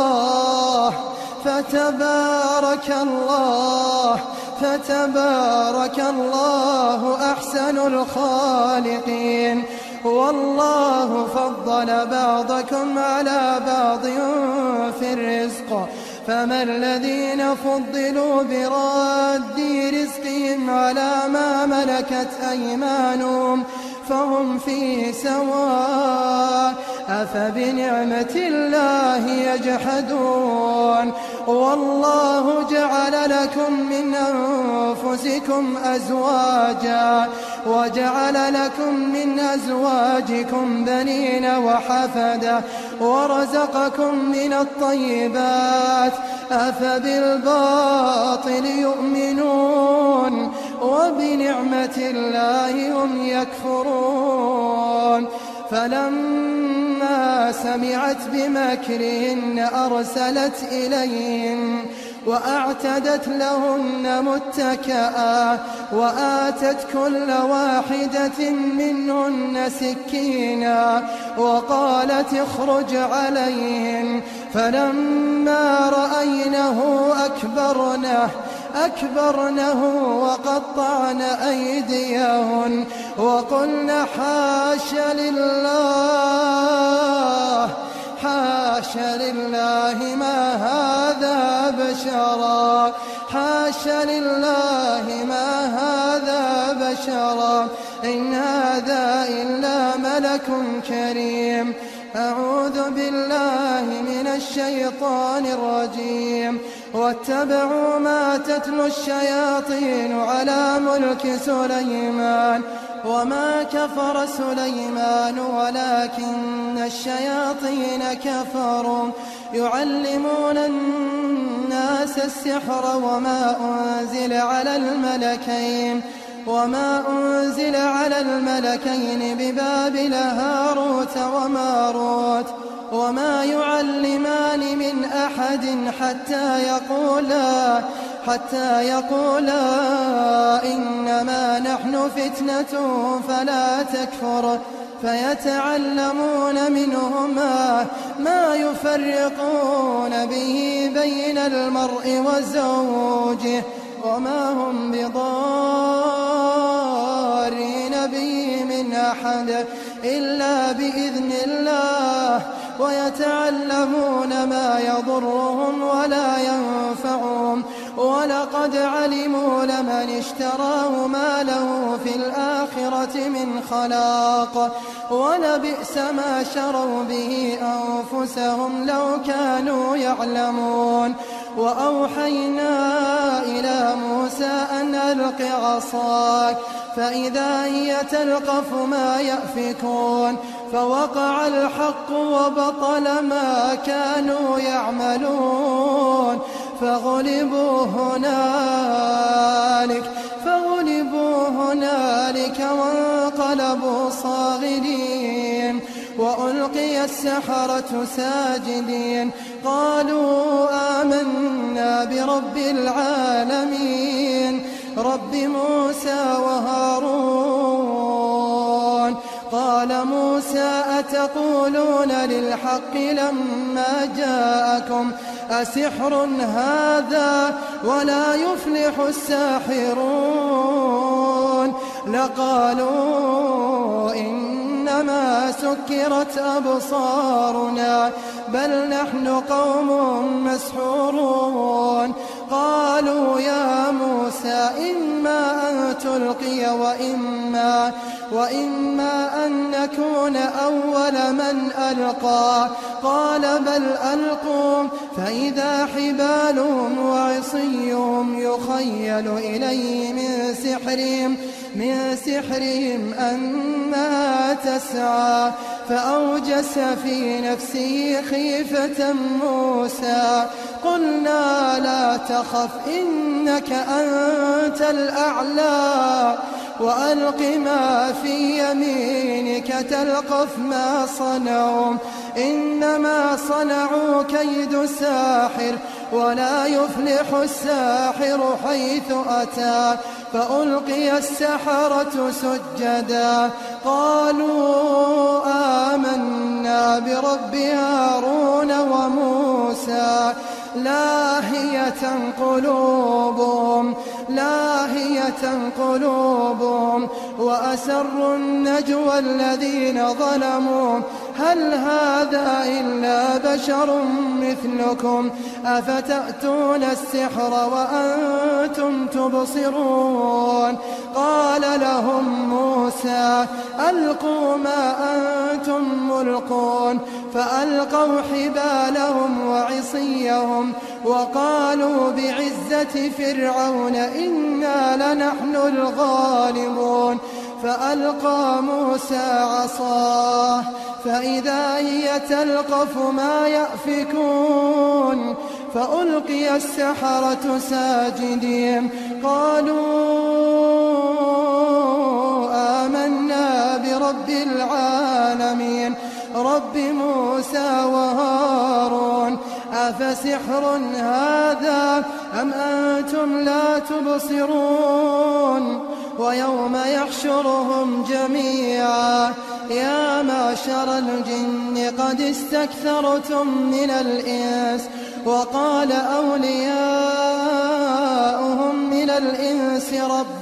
الله أحسن الخالقين والله فضل بعضكم على بعض في الرزق فما الذين فضلوا براد رزقهم على ما ملكت أيمانهم فهم فيه سواء أفبنعمة الله يجحدون والله جعل لكم من أنفسكم أزواجا وجعل لكم من أزواجكم بنين وحفدة ورزقكم من الطيبات أفبالباطل يؤمنون وبنعمة الله هم يكفرون فلما سمعت بمكرهن أرسلت إليهن وأعتدت لهن متكئا وآتت كل واحدة منهن سكينا وقالت اخرج عليهن فلما رأينه أكبرنه وقطعن أيديهن وقلن حاش لله ما هذا بشرا إن هذا إلا ملك كريم أعوذ بالله من الشيطان الرجيم واتبعوا ما تتلو الشياطين على ملك سليمان وما كفر سليمان ولكن الشياطين كفروا يعلمون الناس السحر وما أنزل على الملكين ببابل هاروت وماروت وما يعلمان من أحد حتى يقولا إنما نحن فتنة فلا تكفر فيتعلمون منهما ما يفرقون به بين المرء وزوجه وما هم بضارين به من أحد إلا بإذن الله ويتعلمون ما يضرهم ولا ينفعهم ولقد علموا لمن اشتراه ما له في الآخرة من خلاق ولبئس ما شروا به أنفسهم لو كانوا يعلمون وأوحينا إلى موسى أن ألق عصاك فإذا هي تلقف ما يأفكون فوقع الحق وبطل ما كانوا يعملون فغلبوا هنالك وانقلبوا صاغرين وألقي السحرة ساجدين قالوا آمنا برب العالمين رب موسى وهارون. قال موسى أتقولون للحق لما جاءكم أسحر هذا ولا يفلح الساحرون لقالوا إنما سكرت أبصارنا بل نحن قوم مسحورون. قالوا يا موسى إما أن تلقي وإما أن نكون أول من ألقى قال بل ألقوا فإذا حبالهم وعصيهم يخيل إليه من سحرهم أنها تسعى فأوجس في نفسه خيفة موسى قلنا لا تخف إنك أنت الأعلى وألق ما في يمينك تلقف ما صنعوا إنما صنعوا كيد ساحر ولا يفلح الساحر حيث أتى. فألقي السحرة سجدا قالوا آمنا برب هارون وموسى لاهية قلوبهم وأسروا النجوى الذين ظلموا هل هذا إلا بشر مثلكم أفتأتون السحر وأنتم تبصرون. قال لهم موسى ألقوا ما أنتم ملقون فألقوا حبالهم وعصيهم وقالوا بعزة فرعون إنا لنحن الغالبون. فألقى موسى عصاه فإذا هي تلقف ما يأفكون فألقي السحرة ساجدين قالوا آمنا برب العالمين رب موسى وهارون أفسحر هذا أم أنتم لا تبصرون. ويوم يحشرهم جميعا يا معشر الجن قد استكثرتم من الإنس وقال أولياؤهم من الإنس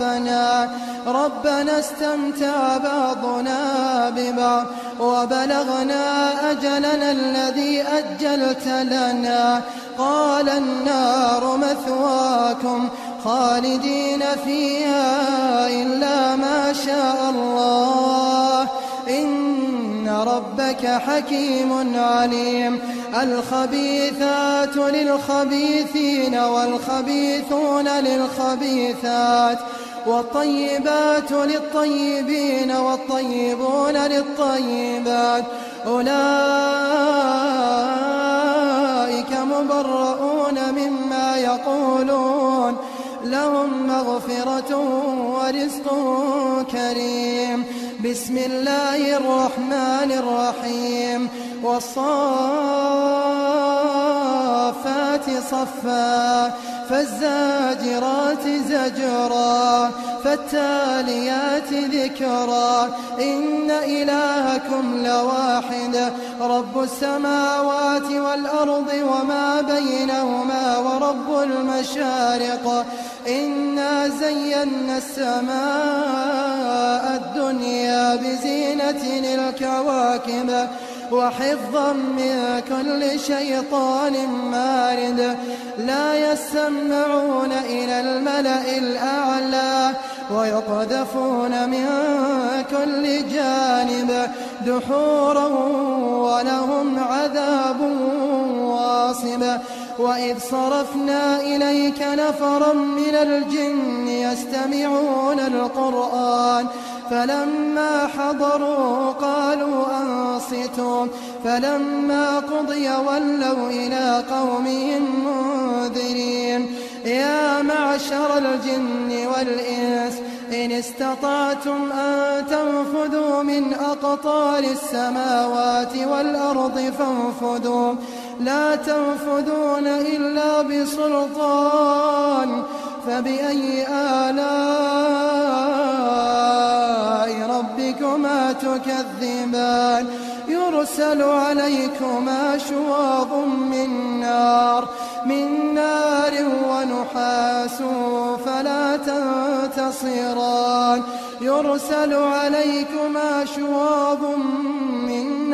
ربنا استمتع بعضنا ببعض وبلغنا أجلنا الذي أجلت لنا قال النار مثواكم خالدين فيها إلا ما شاء الله إن ربك حكيم عليم. الخبيثات للخبيثين والخبيثون للخبيثات والطيبات للطيبين والطيبون للطيبات أولئك مبرؤون مما يقولون لهم مغفرة ورزق كريم. بسم الله الرحمن الرحيم والصافات صفا فالزاجرات زجرا فالتاليات ذكرا إن إلهكم لواحد رب السماوات والأرض وما بينهما ورب المشارق إنا زينا السماء الدنيا بزينة الكواكب وحفظا من كل شيطان مارد لا يسمعون إلى الملأ الأعلى ويقذفون من كل جانب دحورا ولهم عذاب واصب وإذ صرفنا إليك نفرا من الجن يستمعون القرآن فلما حضروا قالوا أنصتوا فلما قضي ولوا إلى قومهم منذرين يا معشر الجن والإنس إن استطعتم أن تنفذوا من أقطار السماوات والأرض فانفذوا لا تنفذون إلا بسلطان فبأي آلاء ربكما تكذبان يرسل عليكما شواظ من نار ونحاس فلا تنتصران يرسل عليكما شواظ من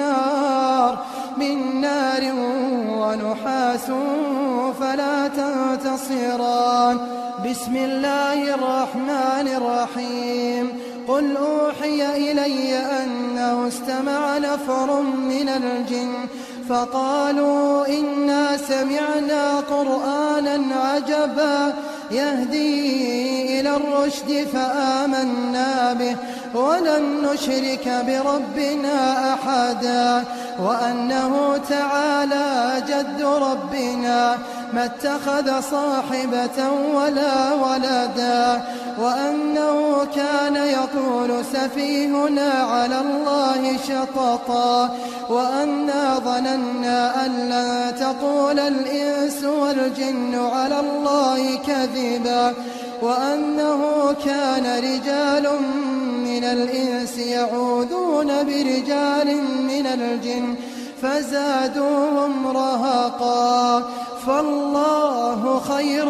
نار ونحاس فلا تنتصران بسم الله الرحمن الرحيم قل أوحي إلي أنه استمع نفر من الجن فقالوا إنا سمعنا قرآنا عجبا يهدي إلى الرشد فآمنا به ولن نشرك بربنا أحدا وأنه تعالى جد ربنا ما اتخذ صاحبة ولا ولدا وأنه كان يقول سفيهنا على الله شططا وأنا ظننا أن لن تقول الإنس والجن على الله كذبا وأنه كان رجال من الإنس يعوذون برجال من الجن فزادوهم رهقا فالله خير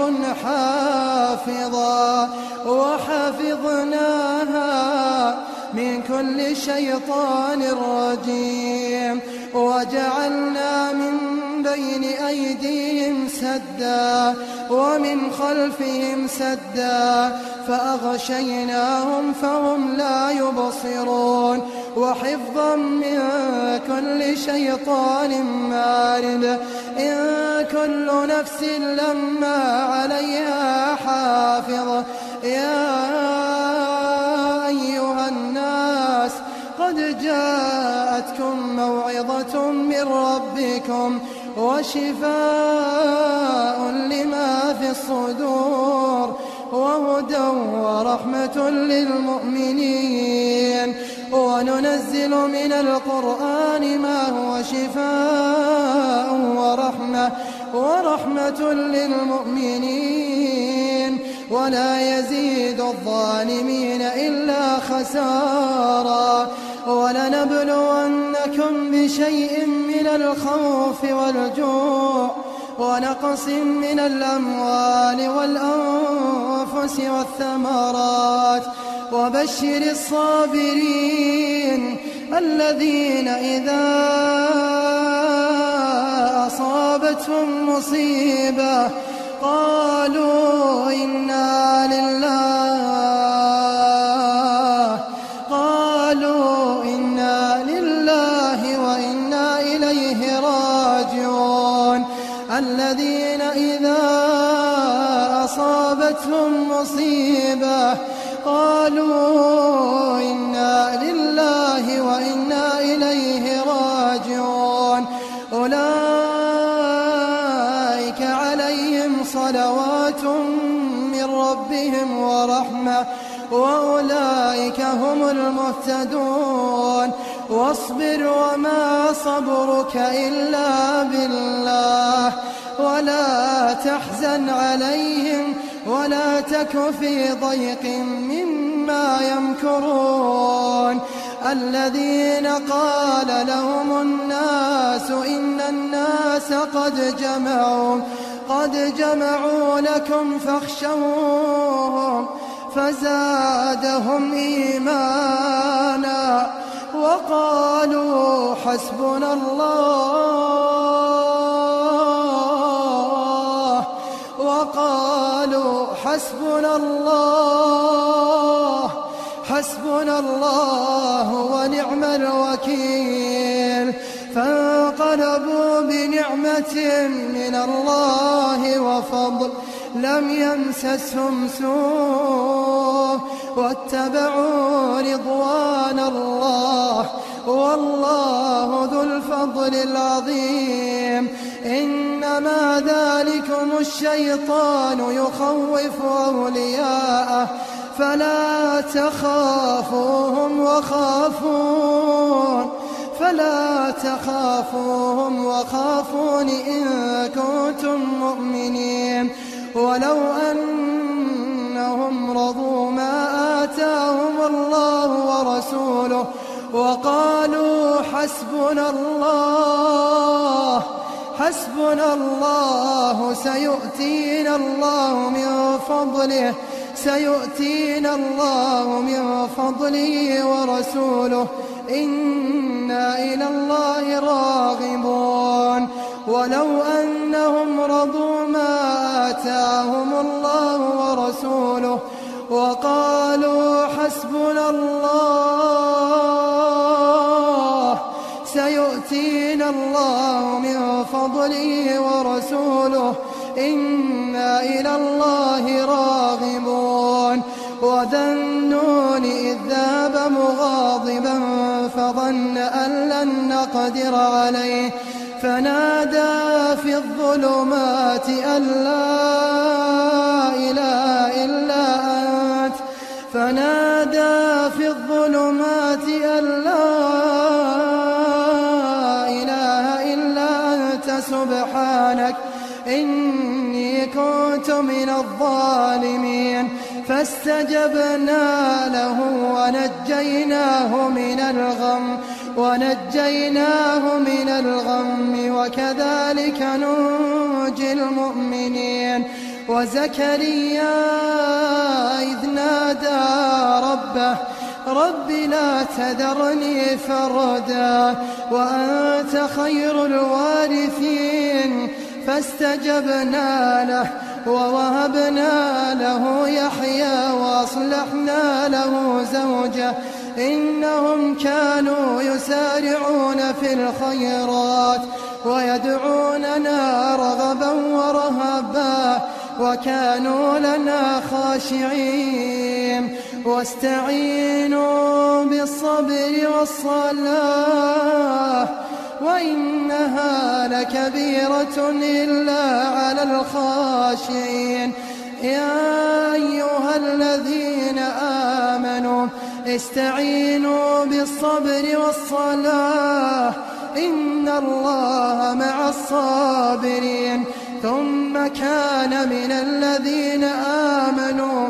حافظا وحفظناها من كل شيطان رجيم وجعلنا من بين أيديهم سدا ومن خلفهم سدا فأغشيناهم فهم لا يبصرون وحفظا من كل شيطان مارد إن كل نفس لما عليها حافظ يا أيها الناس قد جاءتكم موعظة من ربكم وشفاء لما في الصدور وهدى ورحمة للمؤمنين وننزل من القرآن ما هو شفاء ورحمة للمؤمنين ولا يزيد الظالمين إلا خسارا ولنبلونكم بشيء من الخوف والجوع ونقص من الأموال والأنفس والثمرات وبشر الصابرين الذين إذا أصابتهم مصيبة قالوا إنا لله وإنا إليه راجعون الذين إذا أصابتهم مصيبة قالوا إنا لله وإنا إليه راجعون أولئك عليهم صلوات من ربهم ورحمة وأولئك هم المهتدون واصبر وما صبرك إلا بالله ولا تحزن عليهم ولا تك في ضيق مما يمكرون الذين قال لهم الناس إن الناس قد جمعوا لكم فاخشوهم فزادهم إيمانا وقالوا حسبنا الله ونعم الوكيل فانقلبوا فانقلبوا بنعمة من الله وفضل لم يمسسهم سوء واتبعوا رضوان الله والله ذو الفضل العظيم. إنما ذلكم الشيطان يخوف أولياءه فلا تخافوهم وخافون إن كنتم مؤمنين. ولو أنهم رضوا ما آتاهم الله ورسوله وقالوا حسبنا الله سيؤتينا الله من فضله ورسوله إنا إلى الله راغبون. ولو أنهم رضوا ما آتاهم الله ورسوله وقالوا حسبنا الله سيؤتينا الله من فضله ورسوله إنا إلى الله راغبون. وذا النون إذ ذهب مغاضبا فظن أن لن نقدر عليه فنادى في الظلمات أن لا إله إلا أنت سبحانك إني كنت من الظالمين. فاستجبنا له ونجيناه من الغم وكذلك ننجي المؤمنين. وزكريا إذ نادى رب لا تذرني فردا وأنت خير الوارثين. فاستجبنا له ووهبنا له يحيى وأصلحنا له زوجه إنهم كانوا يسارعون في الخيرات ويدعوننا رغبا ورهبا وكانوا لنا خاشعين. واستعينوا بالصبر والصلاة وإنها لكبيرة إلا على الخاشعين. يا أيها الذين آمنوا استعينوا بالصبر والصلاة إن الله مع الصابرين. ثم كان من الذين آمنوا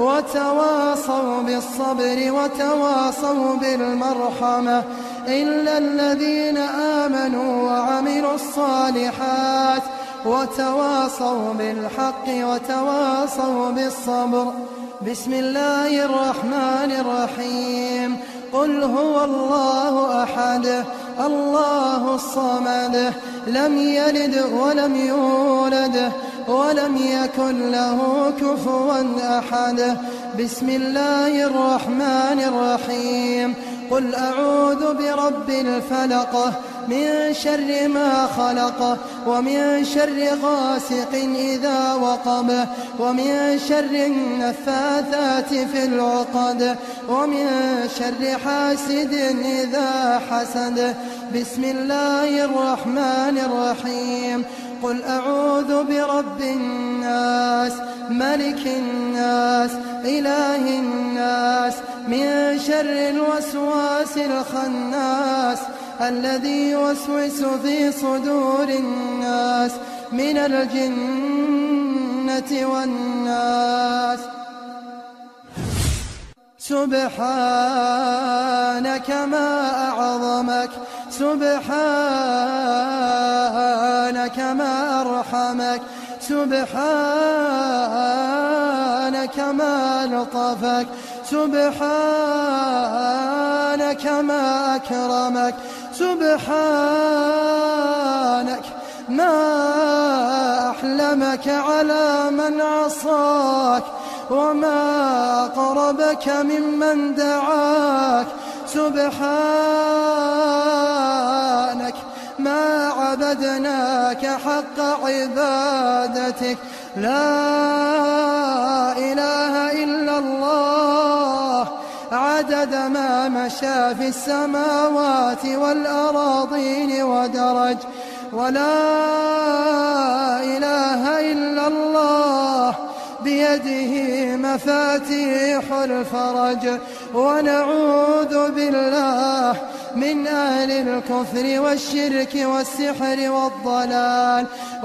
وتواصوا بالصبر وتواصوا بالمرحمة إلا الذين آمنوا وعملوا الصالحات وتواصوا بالحق وتواصوا بالصبر. بسم الله الرحمن الرحيم. قل هو الله أحد الله الصمد لم يلد ولم يولد ولم يكن له كفوا أحد. بسم الله الرحمن الرحيم. قل أعوذ برب الفلق من شر ما خلق ومن شر غاسق إذا وقب ومن شر النفاثات في العقد ومن شر حاسد إذا حسد. بسم الله الرحمن الرحيم. قل أعوذ برب الناس ملك الناس إله الناس من شر الوسواس الخناس الذي يوسوس في صدور الناس من الجنة والناس. سبحانك ما أعظمك سبحانك ما أرحمك سبحانك ما لطفك سبحانك ما أكرمك سبحانك ما أحلمك على من عصاك وما أقربك ممن دعاك سبحانك ما عبدناك حق عبادتك. لا إله إلا الله عدد ما مشى في السماوات والأراضين ودرج. ولا إله إلا الله بيده مفاتيح الفرج. ونعوذ بالله من أهل الكفر والشرك والسحر والضلال.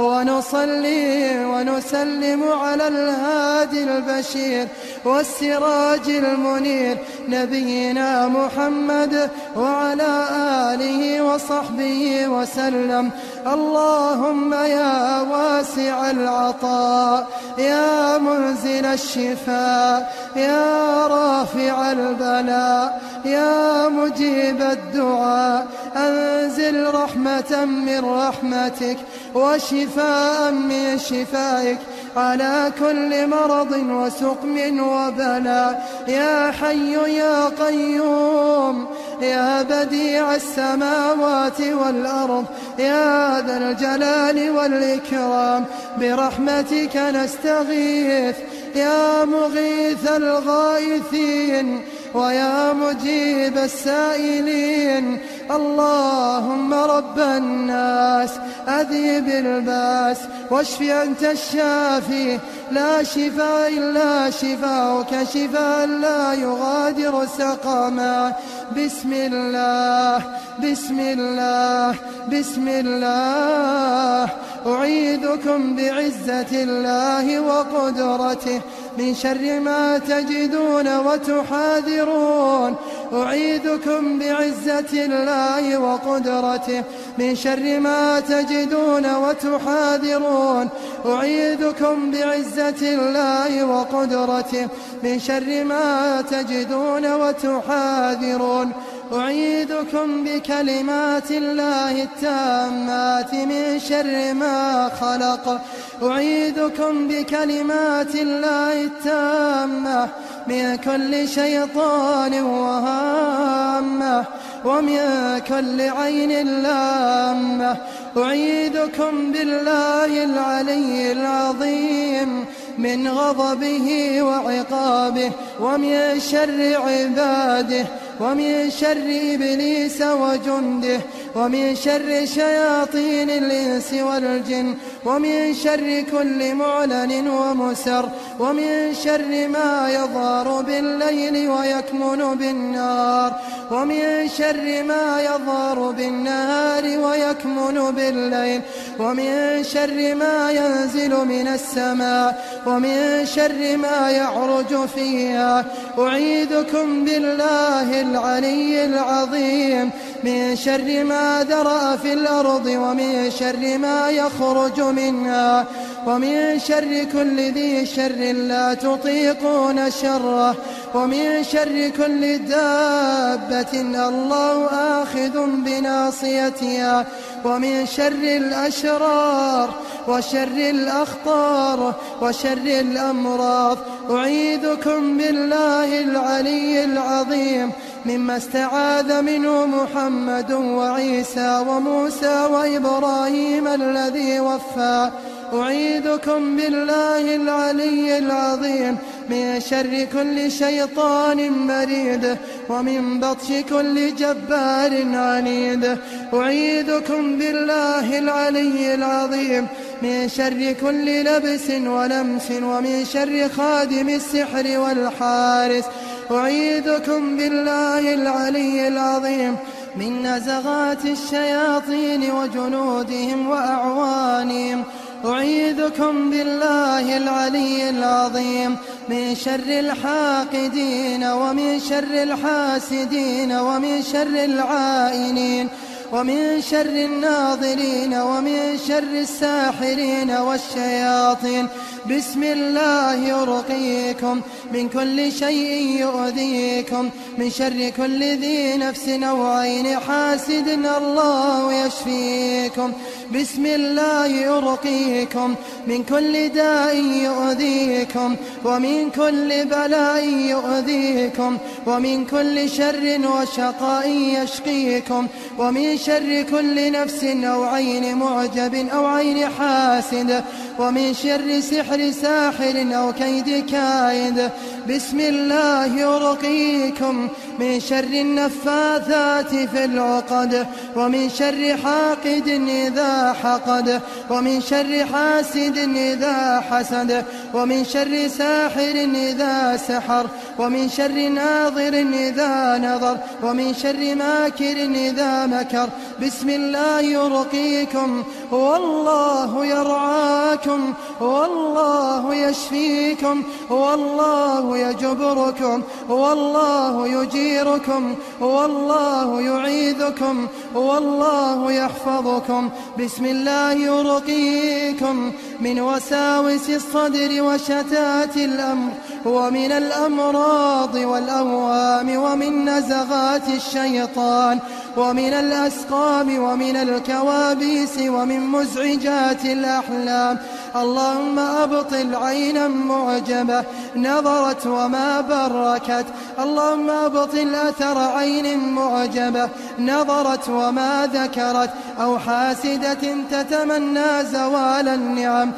ونصلي ونسلم على الهادي البشير والسراج المنير نبينا محمد وعلى آله وصحبه وسلم. اللهم يا واسع العطاء يا منزل الشفاء يا رافع البلاء يا مجيب الدعاء أنزل رحمة من رحمتك وشفاء من شفائك على كل مرض وسقم وبلاء. يا حي يا قيوم يا بديع السماوات والأرض يا ذا الجلال والإكرام برحمتك نستغيث يا مغيث الغائثين ويا مجيب السائلين. اللهم رب الناس أذهب الباس واشف أنت الشافي لا شفاء إلا شفاؤك شفاء لا يغادر سقما. بسم الله بسم الله بسم الله. أعيذكم بعزة الله وقدرته من شر ما تجدون وتحاذرون. أعيذكم بعزة الله وقدرته من شر ما تجدون وتحاذرون. أعيذكم بعزة الله وقدرته من شر ما تجدون وتحاذرون. أعيذكم بكلمات الله التامات من شر ما خلق. أعيذكم بكلمات الله التامة من كل شيطان وهامة ومن كل عين لامة. أعيذكم بالله العلي العظيم من غضبه وعقابه ومن شر عباده ومن شر إبليس وجنده ومن شر شياطين الإنس والجن ومن شر كل معلن ومسر ومن شر ما يظهر بالليل ويكمن بالنار ومن شر ما يظهر بالنهار ويكمن بالليل ومن شر ما ينزل من السماء ومن شر ما يعرج فيها. أعيذكم بالله العلي العظيم من شر ما ذرأ في الأرض ومن شر ما يخرج منها ومن شر كل ذي شر لا تطيقون شره ومن شر كل دابة الله آخذ بناصيتها ومن شر الأشرار وشر الأخطار وشر الأمراض. أعيذكم بالله العلي العظيم مما استعاذ منه محمد وعيسى وموسى وإبراهيم الذي وفى. أعيذكم بالله العلي العظيم من شر كل شيطان مريد ومن بطش كل جبار عنيد. أعيذكم بالله العلي العظيم من شر كل لبس ولمس ومن شر خادم السحر والحارس. أعيذكم بالله العلي العظيم من نزغات الشياطين وجنودهم وأعوانهم. أعيذكم بالله العلي العظيم من شر الحاقدين ومن شر الحاسدين ومن شر العائنين ومن شر الناظرين ومن شر الساحرين والشياطين. بسم الله أرقيكم من كل شيء يؤذيكم من شر كل ذي نفس أو عين حاسد الله يشفيكم. بسم الله أرقيكم من كل داء يؤذيكم ومن كل بلاء يؤذيكم ومن كل شر وشقاء يشقيكم ومن شر كل نفس أو عين معجب أو عين حاسد ومن شر سحر ساحر أو كيد كائد. بسم الله يرقيكم من شر النفاثات في العقد ومن شر حاقد إذا حقد ومن شر حاسد إذا حسد ومن شر ساحر إذا سحر ومن شر ناظر إذا نظر ومن شر ماكر إذا مكر. بسم الله يرقيكم والله يرعاكم والله يشفيكم والله يجبركم والله يجيركم والله يعيذكم والله يحفظكم. بسم الله يرقيكم من وساوس الصدر وشتات الأمر ومن الأمراض والأوهام ومن نزغات الشيطان ومن الأسقام ومن الكوابيس ومن مزعجات الأحلام. اللهم أبطل عينا معجبة نظرت وما بركت. اللهم أبطل أثر عين معجبة نظرت وما ذكرت أو حاسدة تتمنى زوال النعم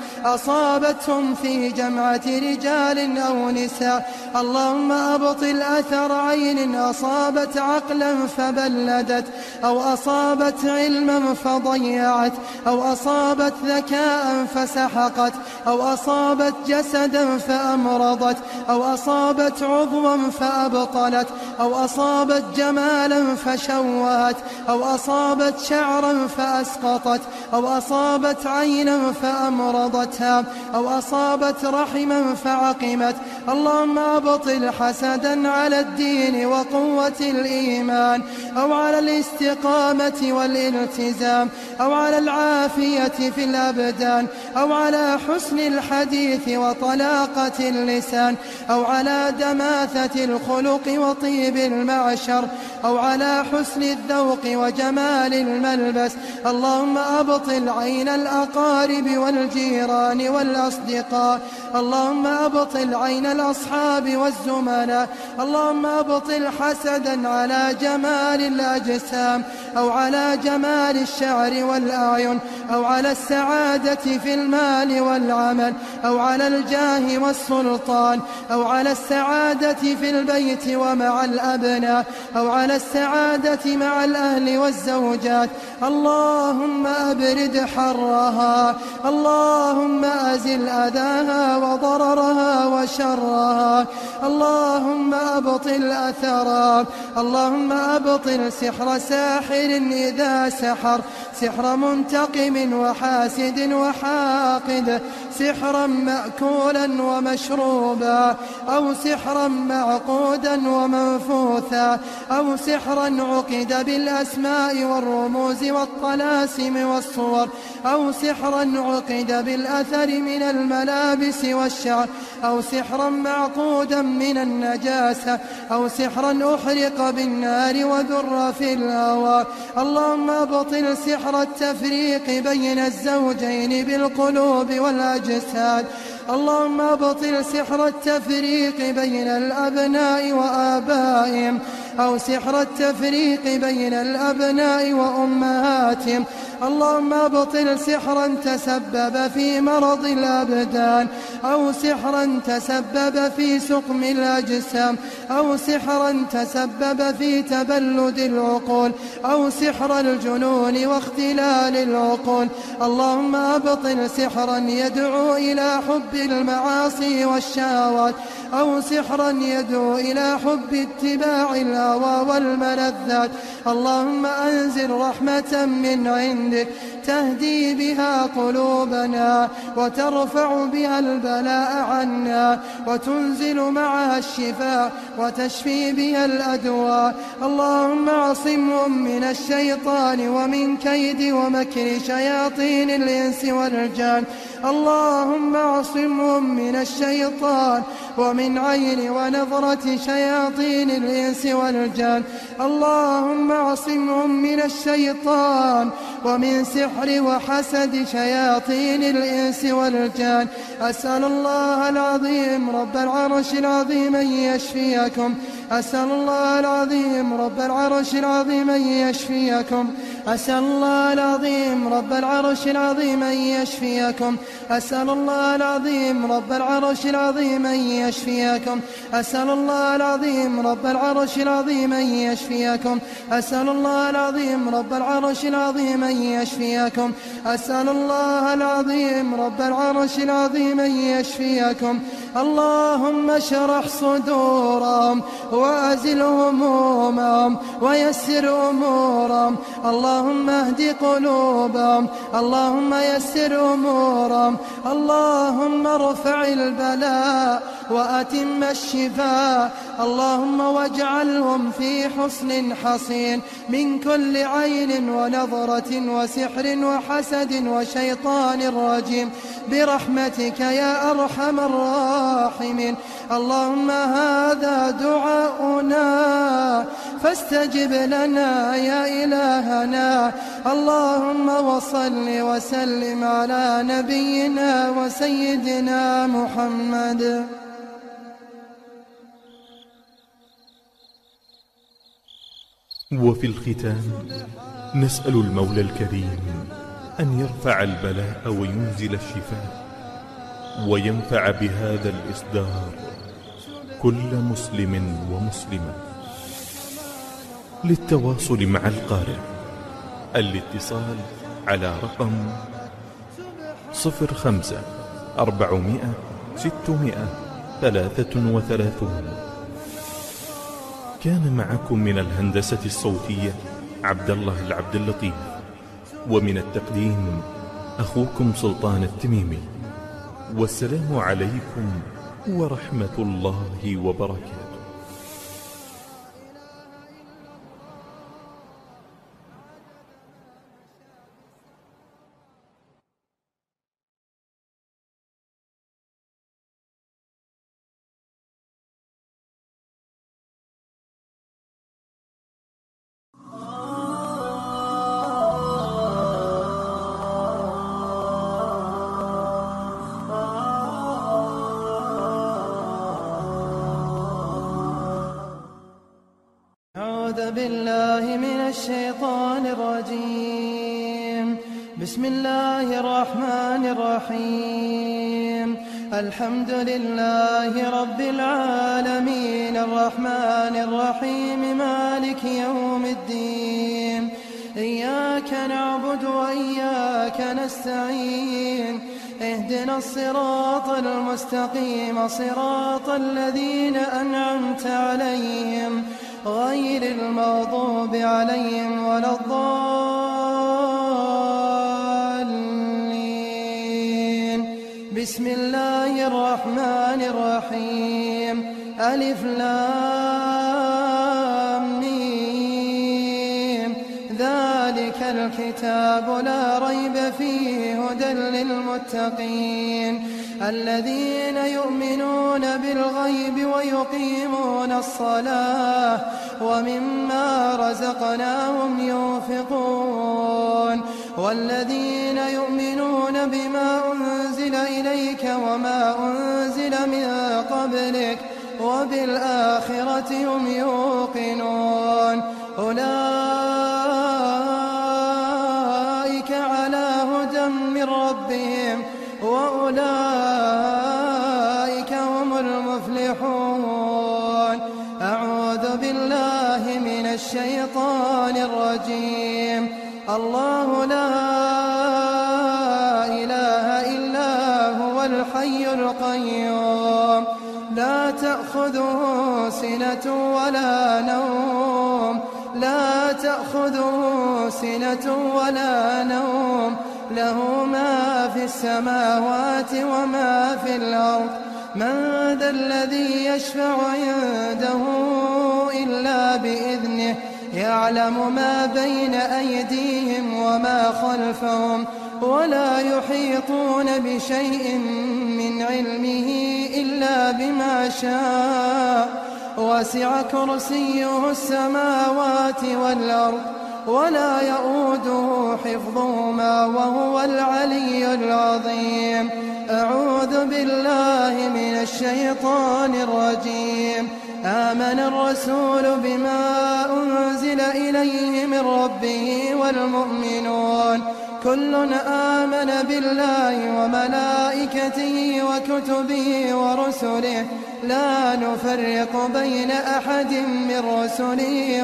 أصابتهم في جمعة رجال أو نساء. اللهم أبطل أثر عين أصابت عقلا فبلدت أو أصابت علما فضيعت أو أصابت ذكاء فسحقت أو أصابت جسدا فأمرضت أو أصابت عضوا فأبطلت أو أصابت جمالا فشوهت أو أصابت شعرا فأسقطت أو أصابت عينا فأمرضتها أو أصابت رحما فعقمت. اللهم أبطل حسدا على الدين وقوة الإيمان أو على الاستقامة والالتزام أو على العافية في الأبدان أو على حسن الحديث وطلاقة اللسان أو على دماثة الخلق وطيب المعشر أو على حسن الذوق وجمال الملبس. اللهم أبطل عين الأقارب والجيران والأصدقاء. اللهم أبطل عين الأصحاب والزملاء. اللهم أبطل حسدا على جمال الأجسام أو على جمال الشعر والأعين أو على السعادة في المال والعمل أو على الجاه والسلطان أو على السعادة في البيت ومع الأبناء أو على السعادة مع الأهل والزوجات. اللهم أبرد حرها. اللهم أزل أذاها وضررها وشرها. اللهم أبطل أثرها. اللهم أبطل سحر ساحر إذا سحر سحر منتقم وحاسد وحاقد سحرا مأكولا ومشروبا أو سحرا معقودا ومنفوثا أو سحرا عقد بالأسماء والرموز والطلاسم والصور أو سحرا عقد بالأثر من الملابس والشعر أو سحرا معقودا من النجاسة أو سحرا أحرق بالنار وذر في الهواء. اللهم أبطل سحر التفريق بين الزوجين بالقلوب والأجساد. اللهم أبطل سحر التفريق بين الأبناء وآبائهم أو سحر التفريق بين الأبناء وأمهاتهم. اللهم أبطل سحرا تسبب في مرض الأبدان أو سحرا تسبب في سقم الأجسام أو سحرا تسبب في تبلد العقول أو سحر الجنون واختلال العقول. اللهم أبطل سحرا يدعو إلى حب المعاصي والشهوات أو سحرا يدعو إلى حب اتباع الهوى والملذات. اللهم أنزل رحمة من عندك تهدي بها قلوبنا وترفع بها البلاء عنا وتنزل معها الشفاء وتشفي بها الأدواء. اللهم اعصمهم من الشيطان ومن كيد ومكر شياطين الإنس والجان. اللهم اعصمهم من الشيطان ومن عين ونظرة شياطين الإنس والجان. اللهم اعصمهم من الشيطان ومن سحر وحسد شياطين الإنس والجان. أسأل الله العظيم رب العرش العظيم أن يشفيكم. أسأل الله العظيم رب العرش العظيم أن يشفيكم. أسأل الله العظيم رب العرش العظيم أن يشفيكم. أسأل الله العظيم رب العرش العظيم أن يشفيكم. أسأل الله العظيم رب العرش العظيم أن يشفيكم. أسأل الله العظيم رب العرش العظيم أن يشفيكم. أسأل الله العظيم رب العرش العظيم أن يشفيكم. اللهم اشرح صدورهم وأزل همومهم ويسر أمورهم. اللهم اهد قلوبهم. اللهم يسر أمورهم. اللهم ارفع البلاء وأتم الشفاء. اللهم واجعلهم في حصن حصين من كل عين ونظرة وسحر وحسد وشيطان رجيم برحمتك يا أرحم الراحمين. اللهم هذا دعاؤنا فاستجب لنا يا إلهنا. اللهم وصل وسلم على نبينا وسيدنا محمد. وفي الختام نسأل المولى الكريم أن يرفع البلاء وينزل الشفاء وينفع بهذا الإصدار كل مسلم ومسلمة. للتواصل مع القارئ الاتصال على رقم 05-400-633. كان معكم من الهندسة الصوتية عبد الله العبد اللطيف، ومن التقديم أخوكم سلطان التميمي. والسلام عليكم ورحمة الله وبركاته. أعوذ بالله من الشيطان الرجيم. بسم الله الرحمن الرحيم. الحمد لله رب العالمين الرحمن الرحيم مالك يوم الدين. إياك نعبد وإياك نستعين. اهدنا الصراط المستقيم صراط الذين أنعمت عليهم غير المغضوب عليهم ولا الضالين. بسم الله الرحمن الرحيم. ألف لام ميم. ذلك الكتاب لا ريب فيه هدى للمتقين الذين يؤمنون بالغيب ويقيمون الصلاة ومما رزقناهم ينفقون. والذين يؤمنون بما أنزل إليك وما أنزل من قبلك وبالآخرة هم يوقنون. أولئك على هدى من ربهم وأولئك هم المفلحون. أعوذ بالله من الشيطان الرجيم. الله لا إله إلا هو الحي القيوم لا تأخذه سنة ولا نوم. لا تأخذه سنة ولا نوم. له ما في السماوات وما في الأرض. من ذا الذي يشفع عنده إلا بإذنه. يعلم ما بين أيديهم وما خلفهم ولا يحيطون بشيء من علمه إلا بما شاء وسع كرسيه السماوات والأرض ولا يؤوده حفظهما وهو العلي العظيم. أعوذ بالله من الشيطان الرجيم. آمن الرسول بما أنزل إليه من ربه والمؤمنون كل آمن بالله وملائكته وكتبه ورسله لا نفرق بين أحد من رسله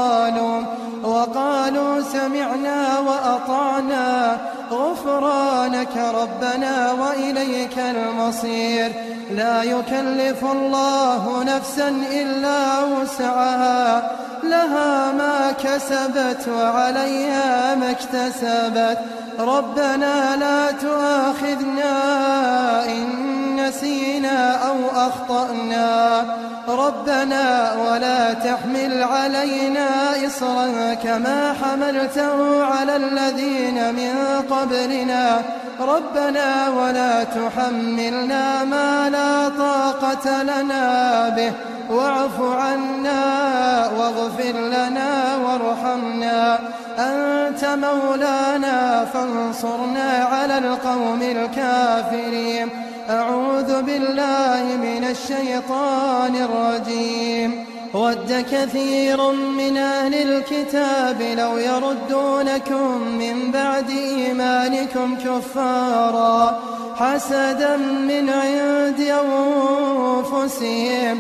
وقالوا سمعنا وأطعنا غفرانك ربنا وإليك المصير. لا يكلف الله نفسا إلا وسعها لها ما كسبت وعليها ما اكتسبت. ربنا لا تؤاخذنا إن نسينا أو أخطأنا ربنا ولا تحمل علينا إصرا كما حملته على الذين من قبلنا ربنا ولا تحملنا ما لا طاقة لنا به واعف عنا واغفر لنا وارحمنا أنت مولانا فانصرنا على القوم الكافرين. أعوذ بالله من الشيطان الرجيم. ود كثير من أهل الكتاب لو يردونكم من بعد إيمانكم كفارا حسدا من عند أنفسهم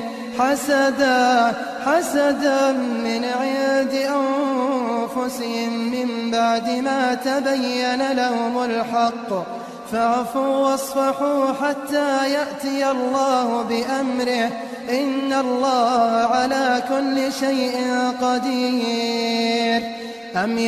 حسدا من عند أنفسهم من بعد ما تبين لهم الحق فاعفوا واصفحوا حتى يأتي الله بأمره إن الله على كل شيء قدير. أم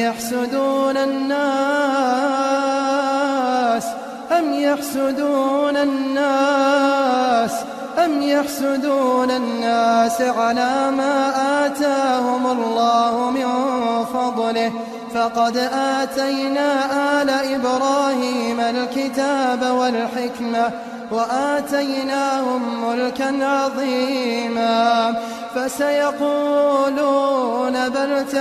يحسدون الناس على ما آتاهم الله من فضله فقد آتينا آل إبراهيم الكتاب والحكمة وآتيناهم ملكا عظيما فسيقولون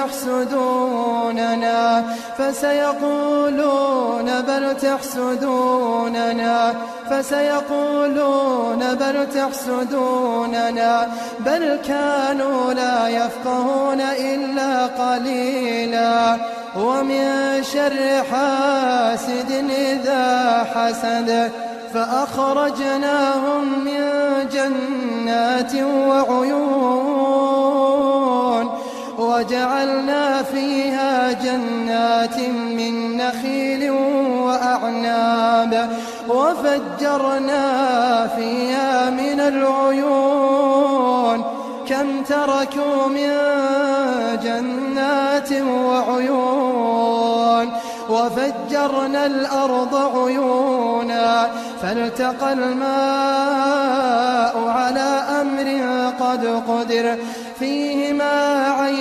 بل تحسدوننا بل كانوا لا يفقهون إلا قليلا. ومن شر حاسد إذا حسد فأخرجناهم من جنات وعيون وجعلنا فيها جنات من نخيل وأعناب وفجرنا فيها من العيون كم تركوا من جنات وعيون وفجرنا الأرض عيونا فالتقى الماء على أمر قد قدر فيهما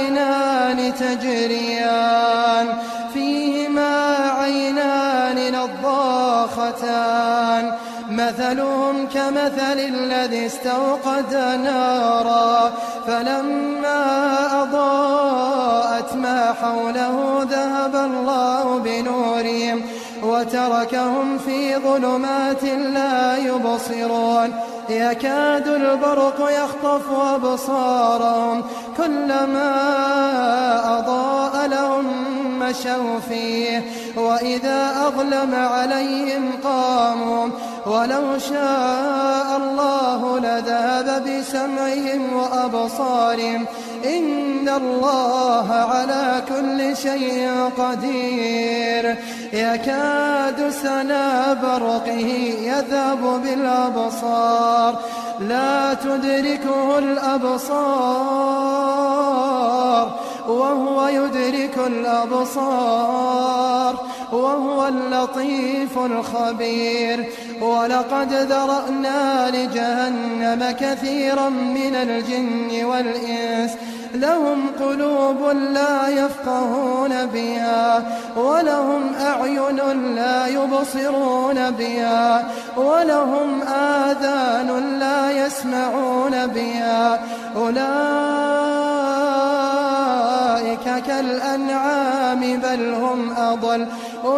عينان نضاختان مثلهم كمثل الذي استوقد نارا فلما أضاءت ما حوله ذهب الله بنورهم وتركهم في ظلمات لا يبصرون يكاد البرق يخطف أبصارهم كلما أضاء لهم مشوا فيه وإذا أظلم عليهم قاموا ولو شاء الله لذهب بسمعهم وأبصارهم إن الله على كل شيء قدير. يكاد سنا برقه يذهب بالأبصار لا تدركه الأبصار وهو يدرك الأبصار وهو اللطيف الخبير. ولقد ذرأنا لجهنم كثيرا من الجن والإنس لهم قلوب لا يفقهون بها ولهم أعين لا يبصرون بها ولهم آذان لا يسمعون بها أولئك كالأنعام بل هم أضل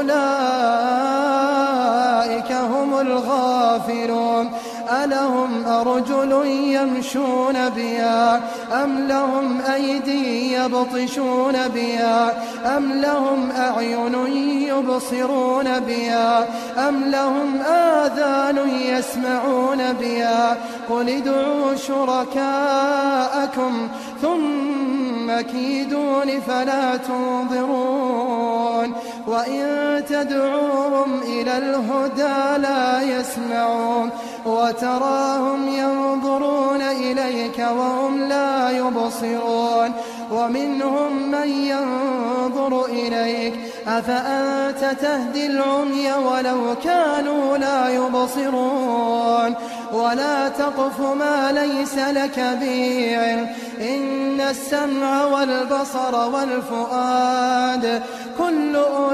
أولئك هم الغافلون ألهم أرجل يمشون بها أم لهم أيدي يبطشون بها أم لهم أعين يبصرون بها أم لهم آذان يسمعون بها قل ادعوا شركاءكم ثم كيدون فلا تنظرون وإن تدعوهم إلى الهدى لا يسمعون وتراهم ينظرون إليك وهم لا يبصرون ومنهم من ينظر إليك أفأنت تهدي العمي ولو كانوا لا يبصرون ولا تقف ما ليس لك به علم إن السمع والبصر والفؤاد كل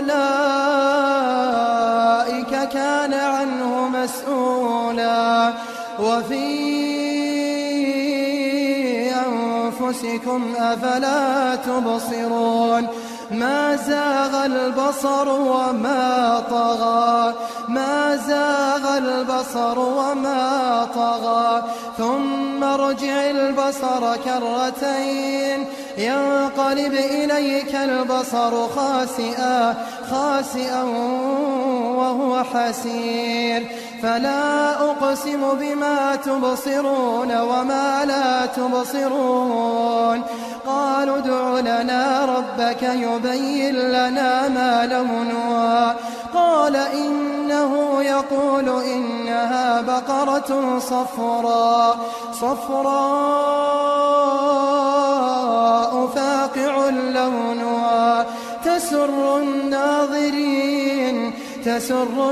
أولئك كان عنه مسؤولا وفي أنفسكم أفلا تبصرون ما زاغ البصر وما طغى ما زاغ البصر وما طغى ثم ارجع البصر كرتين ينقلب إليك البصر خاسئا وهو حسير فلا أقسم بما تبصرون وما لا تبصرون قالوا ادع لنا ربك يبين لنا ما لونها قال إنه يقول إنها بقرة صفراء فاقع لونها تسر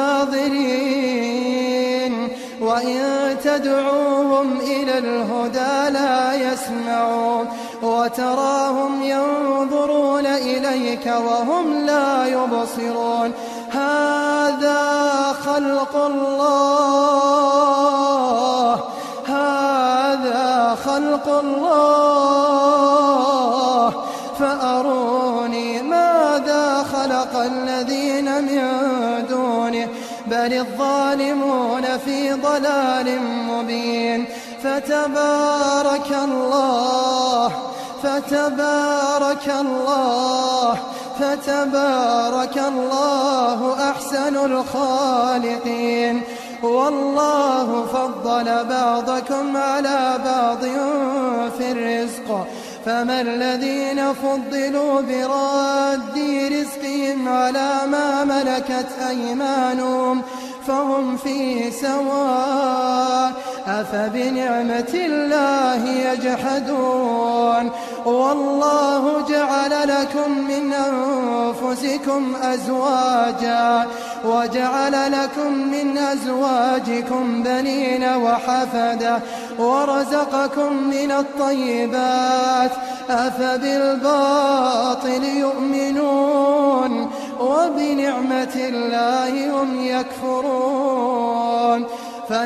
الناظرين وإن تدعوهم إلى الهدى لا يسمعون وتراهم ينظرون إليك وهم لا يبصرون هذا خلق الله فأروني ماذا خلق الذين من دونه بل الظالمون في ضلال مبين فتبارك الله أحسن الخالقين والله فضل بعضكم على بعض في الرزق فما الذين فضلوا براد رزقهم على ما ملكت أيمانهم فهم فيه سواء أفبنعمة الله يجحدون والله جعل لكم من أنفسكم أزواجا وجعل لكم من أزواجكم بنين وحفدة ورزقكم من الطيبات أفبالباطل يؤمنون وبنعمة الله هم يكفرون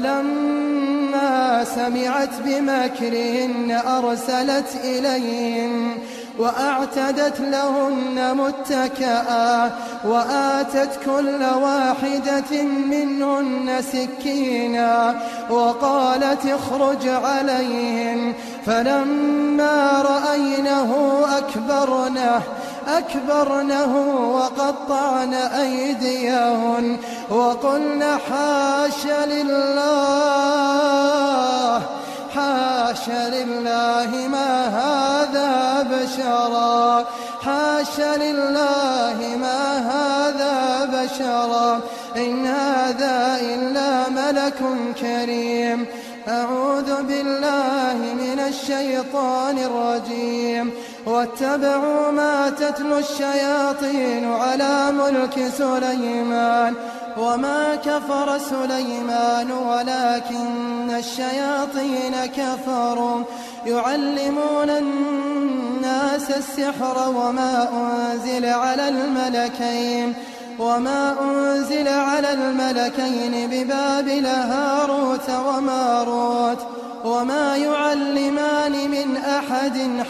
فلما سمعت بمكرهن أرسلت إليهن وأعتدت لهن متكئا وآتت كل واحدة منهن سكينا وقالت اخرج عليهن فلما رأينه أكبرنه وقطعن أيديهن وقلن حاش لله ما هذا بشرا إن هذا إلا ملك كريم أعوذ بالله من الشيطان الرجيم واتبعوا ما تتلو الشياطين على ملك سليمان وما كفر سليمان ولكن الشياطين كفروا يعلمون الناس السحر وما أنزل على الملكين ببابل هاروت وماروت وما يعلمان من أحد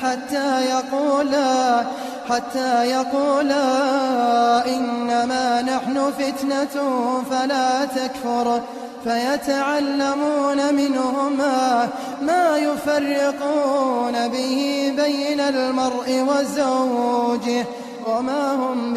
حتى يقولا إنما نحن فتنة فلا تكفر فيتعلمون منهما ما يفرقون به بين المرء وزوجه وما هم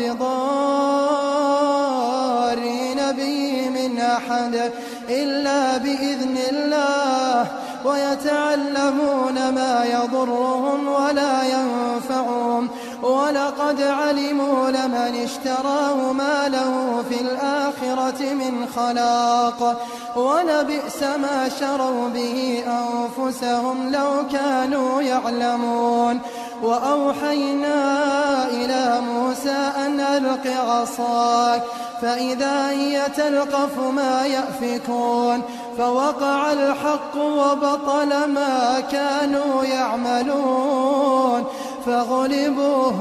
بضارين به من أحد إلا بإذن الله ويتعلمون ما يضرهم ولا ينفعهم ولقد علموا لمن اشتراه ما له في الآخرة من خلاق ولبئس ما شروا به أنفسهم لو كانوا يعلمون وأوحينا إلى موسى أن ألق عصاك فإذا هي تلقف ما يأفكون فوقع الحق وبطل ما كانوا يعملون فغلبوا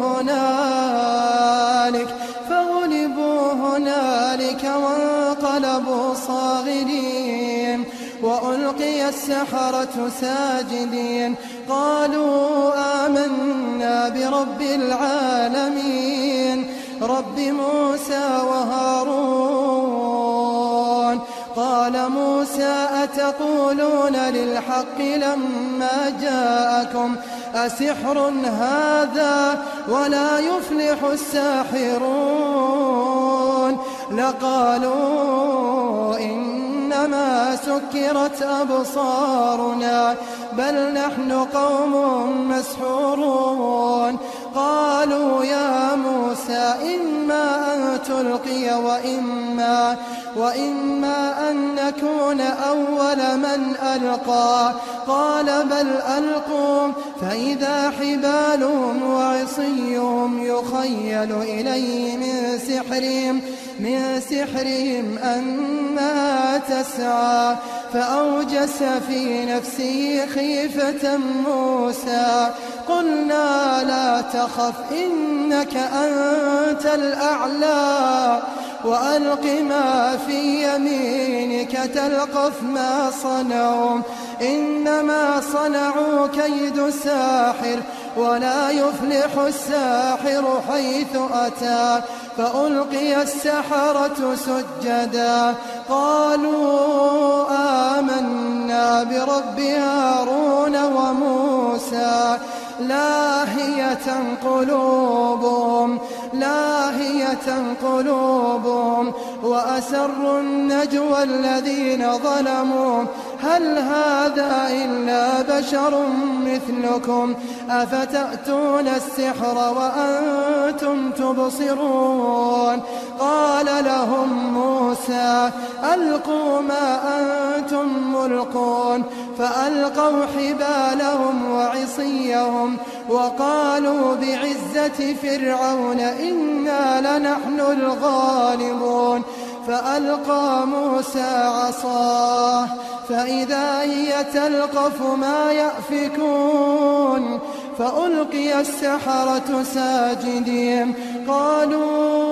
هنالك وانقلبوا صاغرين وألقي السحرة ساجدين قالوا آمنا برب العالمين رب موسى وهارون قال موسى أتقولون للحق لما جاءكم أسحر هذا ولا يفلح الساحرون لقالوا إنما سكرت أبصارنا بل نحن قوم مسحورون قالوا يا موسى إما أن تلقي وإما أن نكون أول من ألقى قال بل ألقوا فإذا حبالهم وعصيهم يخيل إليه من سحرهم أنها تسعى فأوجس في نفسه خيفة موسى قلنا لا تخف إنك أنت الأعلى وألق ما في يمينك تلقف ما صنعوا إنما صنعوا كيد ساحر ولا يفلح الساحر حيث أتى فألقي السحرة سجدا قالوا آمنا برب هارون وموسى لاهية قلوبهم وأسروا النجوى الذين ظلموا هل هذا إلا بشر مثلكم أفتأتون السحر وأنتم تبصرون قال لهم موسى ألقوا ما أنتم ملقون فألقوا حبالهم وعصيهم وقالوا بعزة فرعون إنا لنحن الغالبون فألقى موسى عصاه فإذا هي تلقف ما يأفكون فألقي السحرة ساجدين قالوا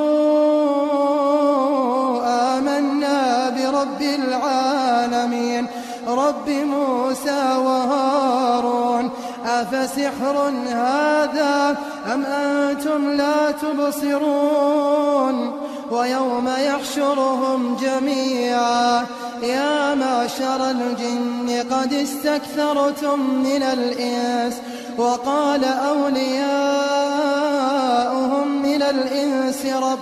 آمنا برب العالمين رب موسى وهارون أفسحر هذا أم أنتم لا تبصرون ويوم يحشرهم جميعا يا معشر الجن قد استكثرتم من الإنس وقال أولياؤهم من الإنس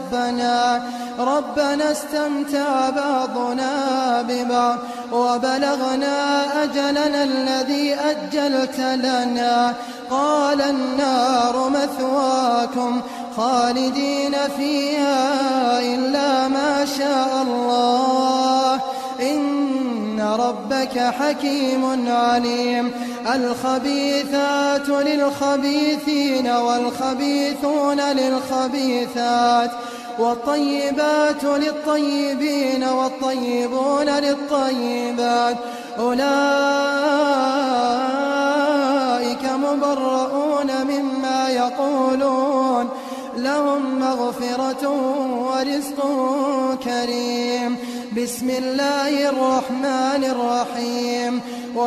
ربنا استمتع بعضنا ببعض وبلغنا أجلنا الذي أجلت لنا قال النار مثواكم خالدين فيها إلا ما شاء الله إن ربك حكيم عليم الخبيثات للخبيثين والخبيثون للخبيثات والطيبات للطيبين والطيبون للطيبات أولئك ويبرؤون مما يقولون لهم مغفرة ورزق كريم. بسم الله الرحمن الرحيم.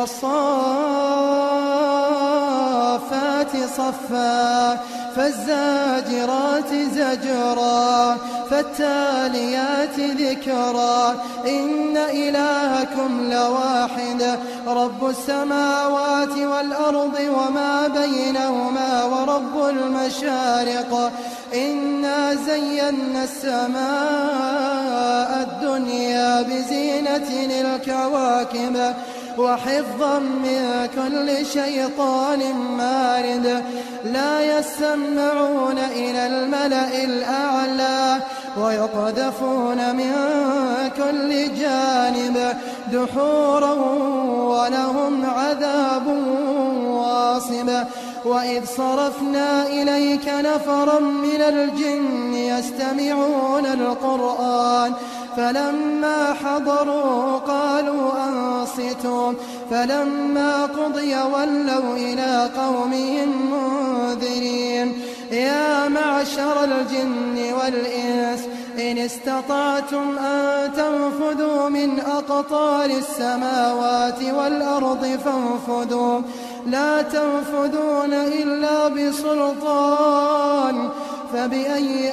والصافات صفا فالزاجرات زجرا فالتاليات ذكرا إن إلهكم لواحد رب السماوات والأرض وما بينهما ورب المشارق إنا زينا السماء الدنيا بزينة الكواكب وحفظا من كل شيطان مارد لا يسمعون إلى الملأ الأعلى ويقذفون من كل جانب دحورا ولهم عذاب واصب. وإذ صرفنا إليك نفرا من الجن يستمعون القرآن فلما حضروا قالوا أنصتوا فلما قضي ولوا إلى قومهم منذرين. يا معشر الجن والإنس إن استطعتم أن تنفذوا من أقطار السماوات والأرض فانفذوا لا تنفذون إلا بسلطان. فبأي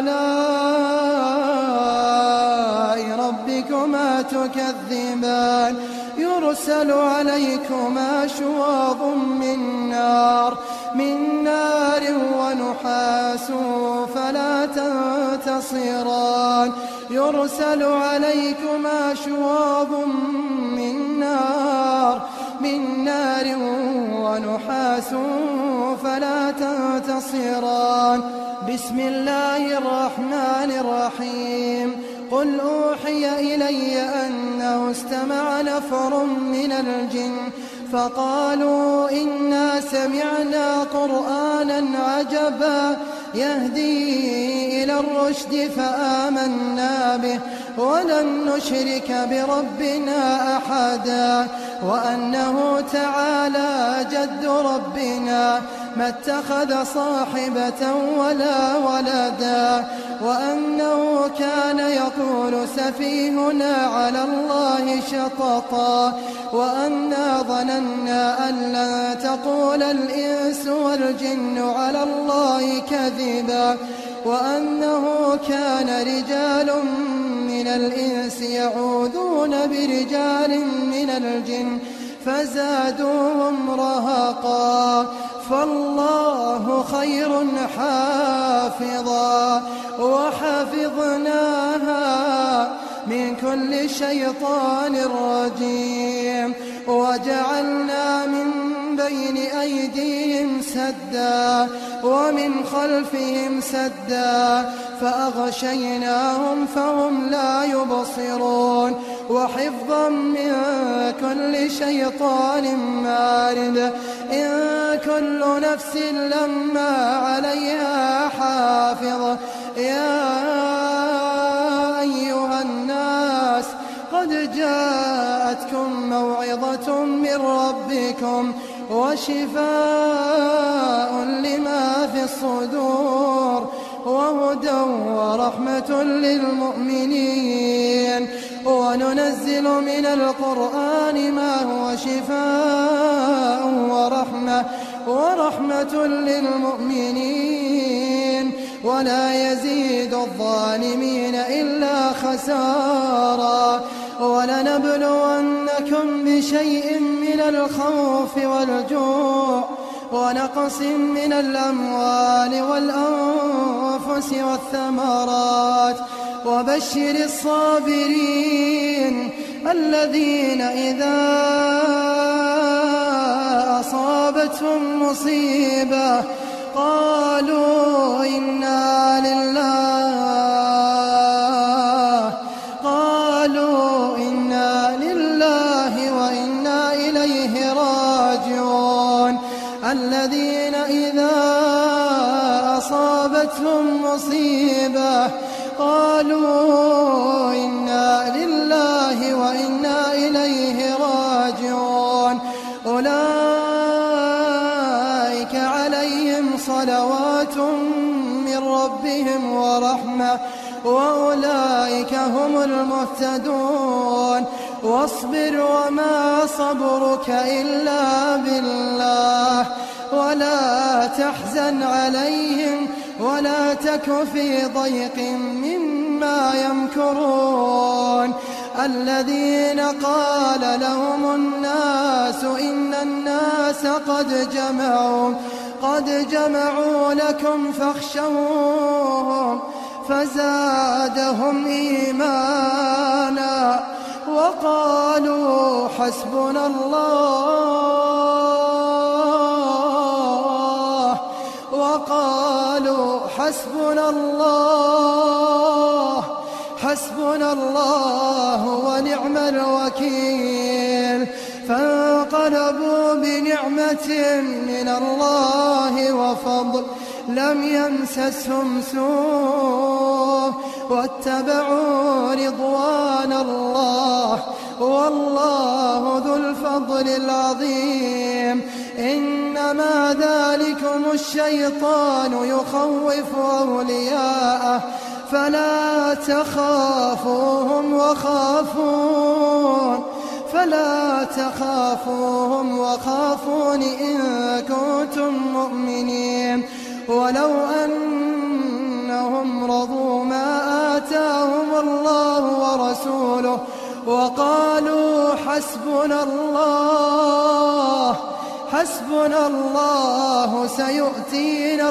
آلاء ربكما تكذبان يرسل عليكما شواظ من نار ونحاس فلا تنتصران يرسل عليكما شواظ من نار ونحاس فلا تنتصران. بسم الله الرحمن الرحيم. قل أوحي إلي أنه استمع نفر من الجن فقالوا إنا سمعنا قرآنا عجبا يهدي إلى الرشد فآمنا به ولن نشرك بربنا أحدا وأنه تعالى جد ربنا ما اتخذ صاحبة ولا ولدا وأنه كان يقول سفيهنا على الله شططا وأنا ظننا أن لن تقول الإنس والجن على الله كذبا وأنه كان رجال من الإنس يعوذون برجال من الجن فزادوهم رهقا فالله خير حافظا وحفظناها من كل شيطان رجيم وجعلنا من بين أيديهم سدا ومن خلفهم سدا فأغشيناهم فهم لا يبصرون وحفظا من كل شيطان مارد إن كل نفس لما عليها حافظ. يا أيها الناس قد جاءتكم موعظة من ربكم وشفاء لما في الصدور وهدى ورحمة للمؤمنين وننزل من القرآن ما هو شفاء ورحمة للمؤمنين ولا يزيد الظالمين إلا خسارا. ولنبلونكم بشيء من الخوف والجوع ونقص من الأموال والأنفس والثمرات وبشر الصابرين الذين إذا أصابتهم مصيبة قالوا إنا لله وإنا إليه راجعون. الذين إذا أصابتهم مصيبة قالوا إنا لله وإنا إليه راجعون. أولئك وأولئك هم المهتدون. واصبر وما صبرك إلا بالله ولا تحزن عليهم ولا تك في ضيق مما يمكرون. الذين قال لهم الناس إن الناس قد جمعوا لكم فاخشوهم فزادهم إيمانا وقالوا حسبنا الله ونعم الوكيل. فانقلبوا بنعمة من الله وفضل لم يمسسهم سوء واتبعوا رضوان الله والله ذو الفضل العظيم. إنما ذلكم الشيطان يخوف أولياءه فلا تخافوهم وخافون إن كنتم مؤمنين. ولو أنهم رضوا ما آتاهم الله ورسوله وقالوا حسبنا الله سيؤتينا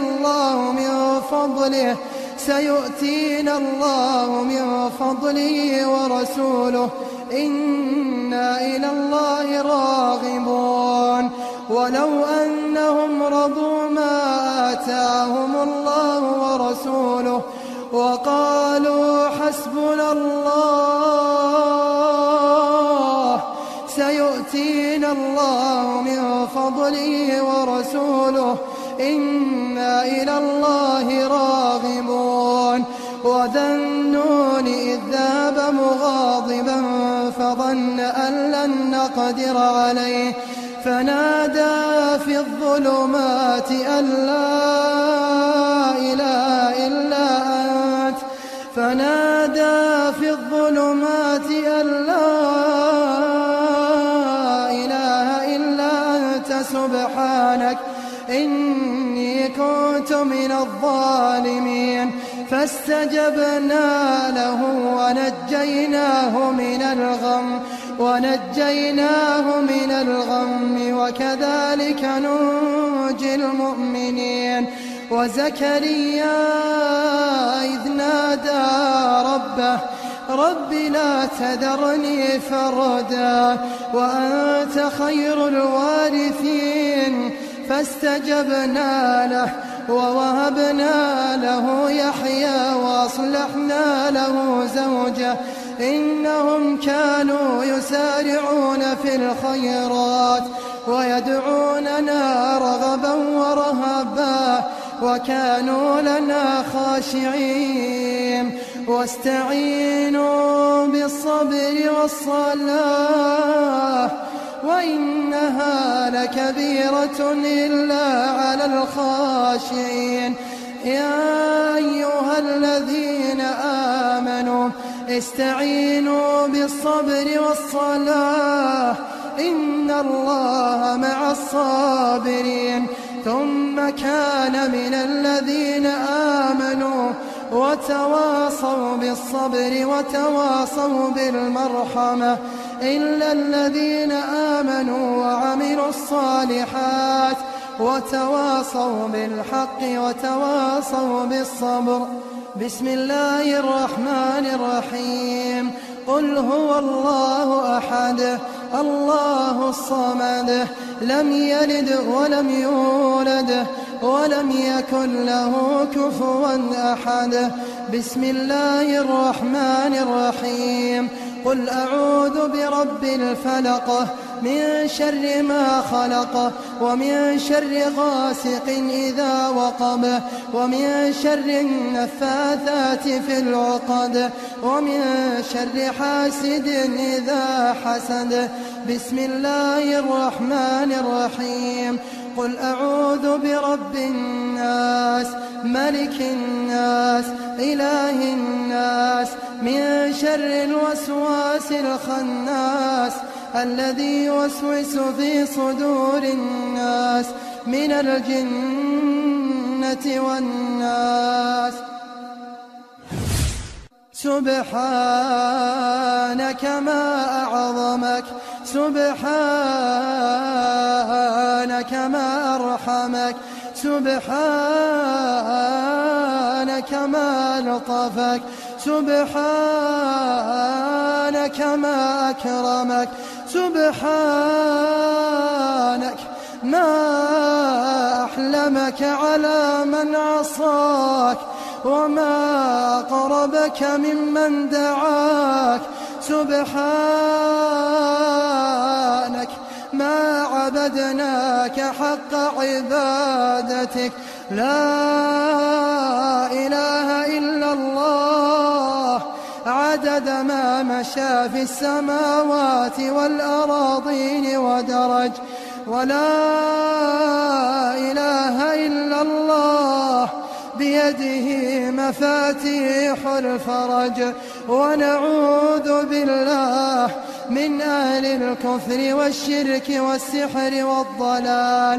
الله من فضله ورسوله إنا إلى الله راغبون. ولو أنهم رضوا ما آتاهم الله ورسوله وقالوا حسبنا الله سيؤتينا الله من فضله ورسوله إنا إلى الله راغبون. وذا النون إذ ذهب مغاضبا فظن أن لن نقدر عليه فنادى في الظلمات أن لا إله إلا أنت سبحانك إني كنت من الظالمين. فاستجبنا له ونجيناه من الغم وكذلك ننجي المؤمنين. وزكريا إذ نادى رب لا تذرني فردا وأنت خير الوارثين. فاستجبنا له ووهبنا له يحيى وأصلحنا له زوجه إنهم كانوا يسارعون في الخيرات ويدعوننا رغبا ورهبا وكانوا لنا خاشعين. واستعينوا بالصبر والصلاة وإنها لكبيرة إلا على الخاشعين. يا أيها الذين آمنوا استعينوا بالصبر والصلاة إن الله مع الصابرين. ثم كان من الذين آمنوا وتواصوا بالصبر وتواصوا بالمرحمة إلا الذين آمنوا وعملوا الصالحات وتواصوا بالحق وتواصوا بالصبر. بسم الله الرحمن الرحيم. قل هو الله أحد الله الصمد لم يلد ولم يولد ولم يكن له كفوا أحد. بسم الله الرحمن الرحيم. قل أعوذ برب الفلق من شر ما خلق ومن شر غاسق إذا وقب ومن شر النفاثات في العقد ومن شر حاسد إذا حسد. بسم الله الرحمن الرحيم. قل أعوذ برب الناس ملك الناس إله الناس من شر الوسواس الخناس الذي يوسوس في صدور الناس من الجنة والناس. سبحانك ما أعظمك، سبحانك ما أرحمك، سبحانك ما لطفك، سبحانك ما أكرمك، سبحانك ما أحلمك على من عصاك وما أقربك ممن دعاك. سبحانك ما عبدناك حق عبادتك. لا إله إلا الله عدد ما مشى في السماوات والأراضين ودرج. ولا إله إلا الله بيده مفاتيح الفرج. ونعوذ بالله من أهل الكفر والشرك والسحر والضلال.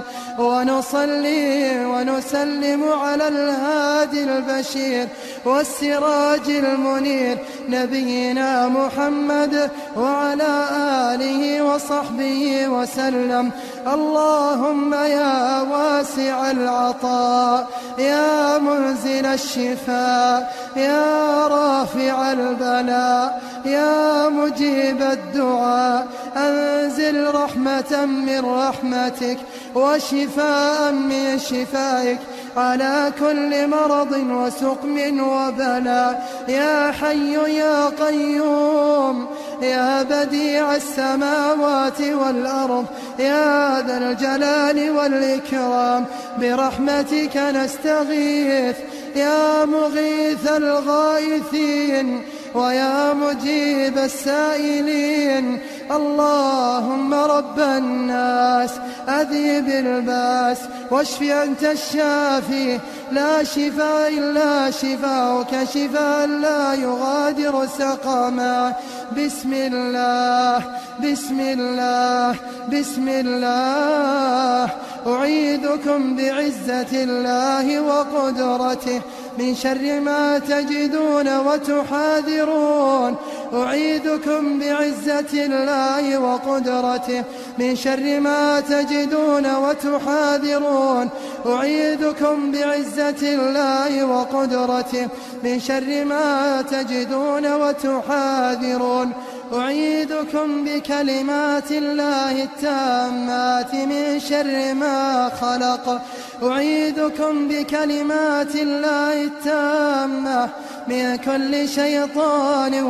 ونصلي ونسلم على الهادي البشير والسراج المنير نبينا محمد وعلى آله وصحبه وسلم. اللهم يا واسع العطاء، يا منزل الشفاء، يا رافع البلاء، يا مجيب الدعاء، أنزل رحمة من رحمتك وشفاء من شفائك على كل مرض وسقم وبلاء. يا حي يا قيوم، يا بديع السماوات والأرض، يا ذا الجلال والإكرام، برحمتك نستغيث يا مغيث الغائثين ويا مجيب السائلين. اللهم رب الناس أذهب الباس واشف أنت الشافي، لا شفاء إلا شفاؤك، شفاء لا يغادر سقما. بسم الله بسم الله بسم الله. أعيذكم بعزة الله وقدرته من شر ما تجدون وتحاذرون. أعيذكم بعزة الله وقدرته من شر ما تجدون وتحاذرون. أعيذكم بعزة الله وقدرته من شر ما تجدون وتحاذرون. أعيذكم بكلمات الله التامات من شر ما خلق. أعيذكم بكلمات الله التامة من كل شيطان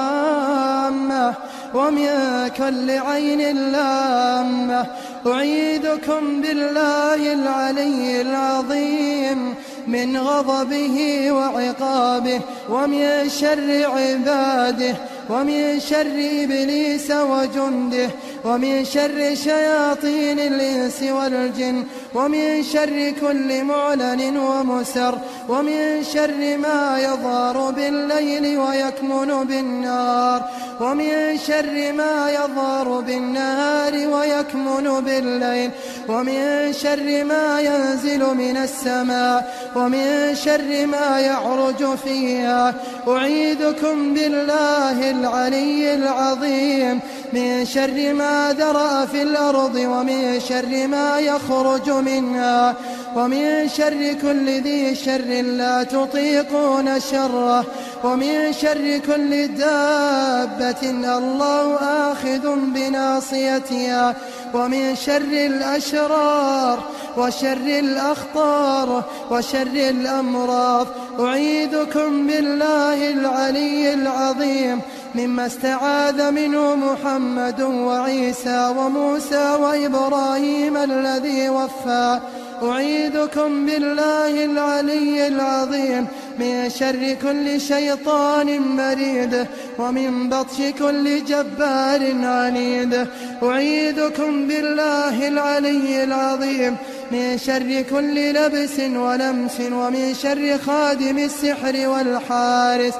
وهامة ومن كل عين لامة. أعيذكم بالله العلي العظيم من غضبه وعقابه ومن شر عباده ومن شر إبليس وجنده ومن شر شياطين الإنس والجن ومن شر كل معلن ومسر ومن شر ما يظهر بالليل ويكمن بالنهار ومن شر ما يظهر بالنهار ويكمن بالليل ومن شر ما ينزل من السماء ومن شر ما يعرج فيها. أعيذكم بالله العلي العظيم من شر ما ذرأ في الأرض ومن شر ما يخرج منها ومن شر كل ذي شر لا تطيقون شره ومن شر كل دابة الله آخذ بناصيتها ومن شر الأشرار وشر الأخطار وشر الأمراض. أعيذكم بالله العلي العظيم مما استعاذ منه محمد وعيسى وموسى وإبراهيم الذي وفى. أعيذكم بالله العلي العظيم من شر كل شيطان مريد ومن بطش كل جبار عنيد. أعيذكم بالله العلي العظيم من شر كل لبس ولمس ومن شر خادم السحر والحارس.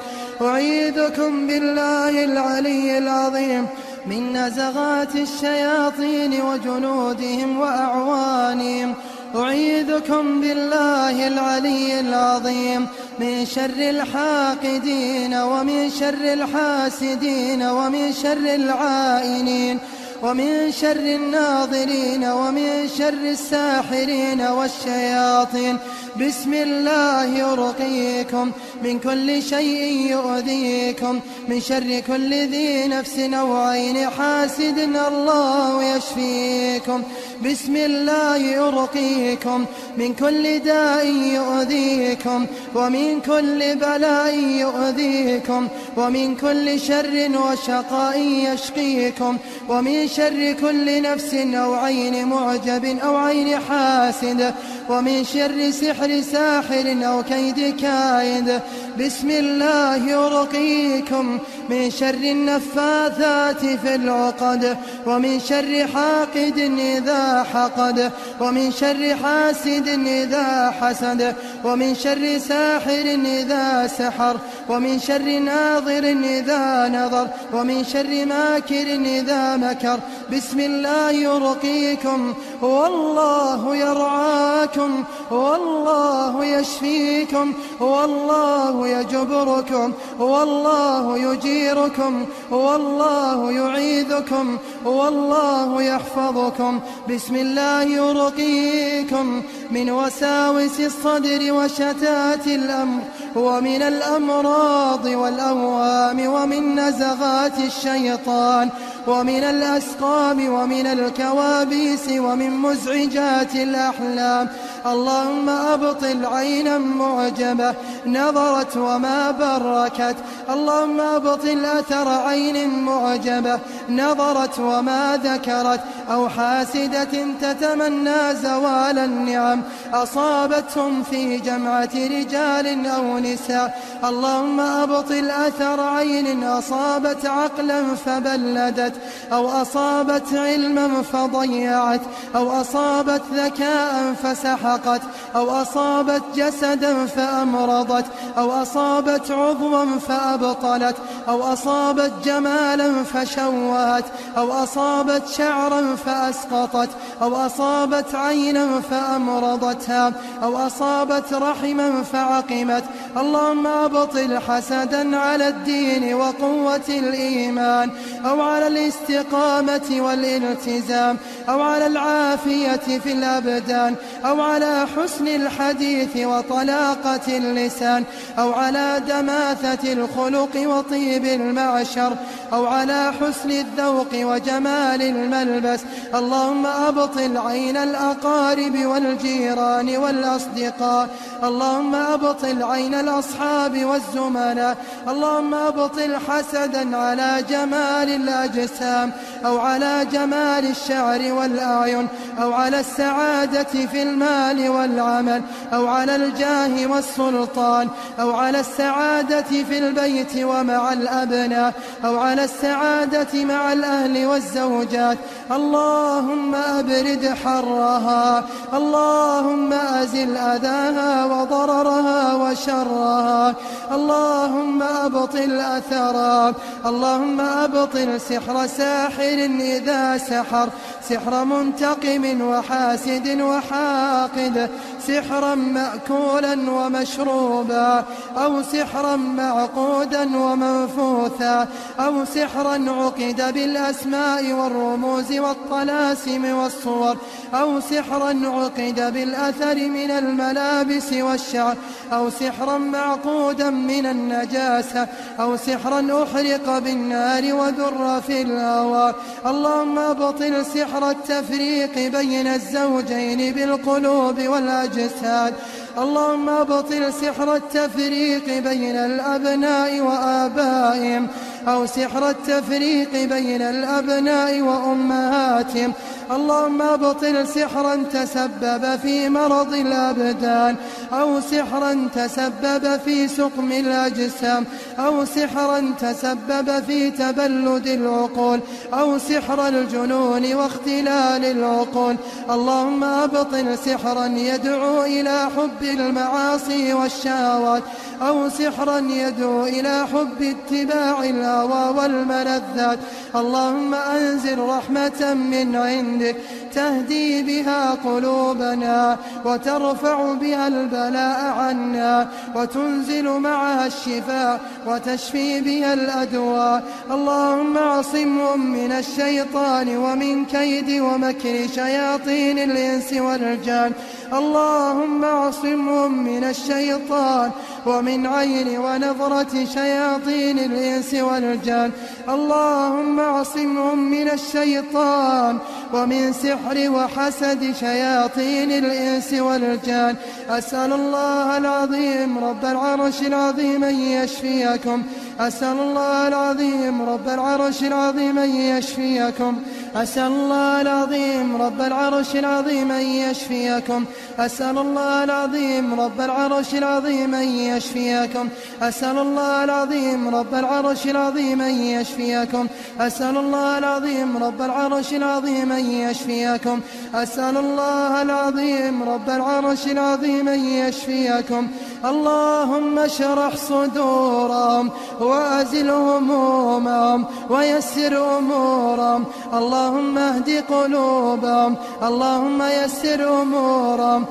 أعيذكم بالله العلي العظيم من نزغات الشياطين وجنودهم وأعوانهم. أعيذكم بالله العلي العظيم من شر الحاقدين ومن شر الحاسدين ومن شر العائنين ومن شر الناظرين ومن شر الساحرين والشياطين. بسم الله أرقيكم من كل شيء يؤذيكم من شر كل ذي نفس أو عين حاسد الله يشفيكم. بسم الله أرقيكم من كل داء يؤذيكم ومن كل بلاء يؤذيكم ومن كل شر وشقاء يشقيكم ومن شر كل نفس أو عين معجب أو عين حاسد ومن شر سحر ساحر أو كيد كائد. بسم الله أرقيكم من شر النفاثات في العقد ومن شر حاقد إذا حقد ومن شر حاسد إذا حسد ومن شر ساحر إذا سحر ومن شر ناظر إذا نظر ومن شر ماكر إذا مكر. بسم الله أرقيكم والله يرعاكم والله يشفيكم والله يجبركم والله يجيركم والله يعيذكم والله يحفظكم. بسم الله أرقيكم من وساوس الصدر وشتات الأمر ومن الأمراض والأوهام ومن نزغات الشيطان ومن الأسقام ومن الكوابيس ومن مزعجات الأحلام. اللهم أبطل عينا معجبة نظرت وما بركت. اللهم أبطل أثر عين معجبة نظرت وما ذكرت أو حاسدة تتمنى زوال النعم أصابتهم في جمعة رجال أو نساء. اللهم أبطل أثر عين أصابت عقلا فبلدت أو أصابت علما فضيعت أو أصابت ذكاء فسحقت أو أصابت جسدا فأمرضت أو أصابت عضوا فأبطلت أو أصابت جمالا فشوهت أو أصابت شعرا فأسقطت أو أصابت عينا فأمرضتها أو أصابت رحما فعقمت. اللهم أبطل حسدا على الدين وقوة الإيمان أو على الاستقامة والالتزام أو على العافية في الأبدان أو على حسن الحديث وطلاقة اللسان أو على دماثة الخلق وطيب المعشر أو على حسن الذوق وجمال الملبس. اللهم أبطل عين الأقارب والجيران والأصدقاء. اللهم أبطل عين الأصحاب والزملاء. اللهم أبطل حسدا على جمال الأجسام أو على جمال الشعر والأعين أو على السعادة في المال والعمل أو على الجاه والسلطان أو على السعادة في البيت ومع الأبناء أو على السعادة مع الأهل والزوجات. اللهم أبرد حرها. اللهم أزل أذاها وضررها وشرها. اللهم أبطل أثرها. اللهم أبطل سحر ساحر إذا سحر سحر منتقم وحاسد وحاقد سحرا مأكولا ومشروبا أو سحرا معقودا ومنفوثا أو سحرا عقد بالأسماء والرموز والطلاسم والصور أو سحرا عقد بالأثر من الملابس والشعر أو سحرا معقودا من النجاسة أو سحرا أحرق بالنار وذر في الهواء. اللهم أبطل سحر التفريق بين الزوجين بالقلوب والأجساد. اللهم أبطل سحر التفريق بين الأبناء وآبائهم أو سحر التفريق بين الأبناء وأمهاتهم اللهم أبطل سحرا تسبب في مرض الأبدان، أو سحرا تسبب في سقم الأجسام، أو سحرا تسبب في تبلد العقول، أو سحر الجنون واختلال العقول. اللهم أبطل سحرا يدعو إلى حب المعاصي والشهوات، أو سحرا يدعو إلى حب اتباع الهوى والملذات. اللهم أنزل رحمة من عندك تهدي بها قلوبنا وترفع بها البلاء عنا، وتنزل معها الشفاء وتشفي بها الأدواء. اللهم اعصمهم من الشيطان ومن كيد ومكر شياطين الإنس والجان. اللهم اعصمهم من الشيطان ومن عين ونظرة شياطين الإنس والجان. اللهم اعصمهم من الشيطان ومن سحر وحسد شياطين الإنس والجان. أسأل الله العظيم رب العرش العظيم أن يشفيكم. أسأل الله العظيم رب العرش العظيم أن يشفيكم. أسأل الله العظيم رب العرش العظيم أن يشفيكم. أسأل الله العظيم رب العرش العظيم أن يشفيكم. أسأل الله العظيم رب العرش العظيم أن يشفيكم. أسأل الله العظيم رب العرش العظيم أن يشفيكم. أسأل الله العظيم رب العرش العظيم أن يشفيكم. اللهم اشرح صدورهم وأزل همومهم ويسر أمورهم. اللهم اهد قلوبهم. اللهم يسر أمورهم.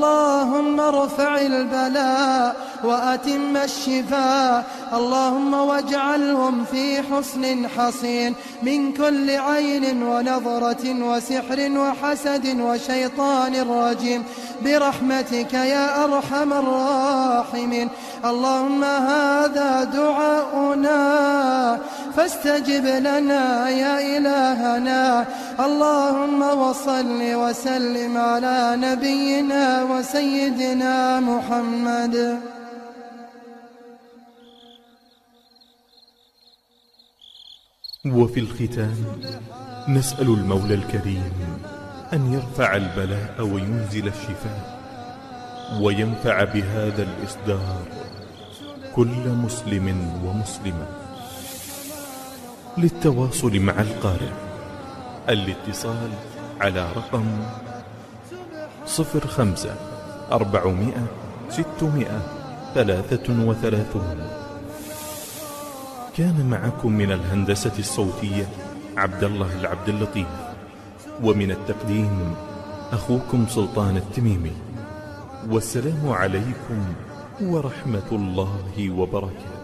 اللهم ارفع البلاء وأتم الشفاء. اللهم واجعلهم في حصن حصين من كل عين ونظرة وسحر وحسد وشيطان رجيم برحمتك يا أرحم الراحمين. اللهم هذا دعاؤنا فاستجب لنا يا إلهنا. اللهم وصل وسلم على نبينا وسيدنا محمد. وفي الختام نسأل المولى الكريم أن يرفع البلاء وينزل الشفاء، وينفع بهذا الإصدار كل مسلم ومسلمة. للتواصل مع القارئ الاتصال على رقم 05-400-633. كان معكم من الهندسة الصوتية عبد الله العبد اللطيف، ومن التقديم أخوكم سلطان التميمي. والسلام عليكم ورحمة الله وبركاته.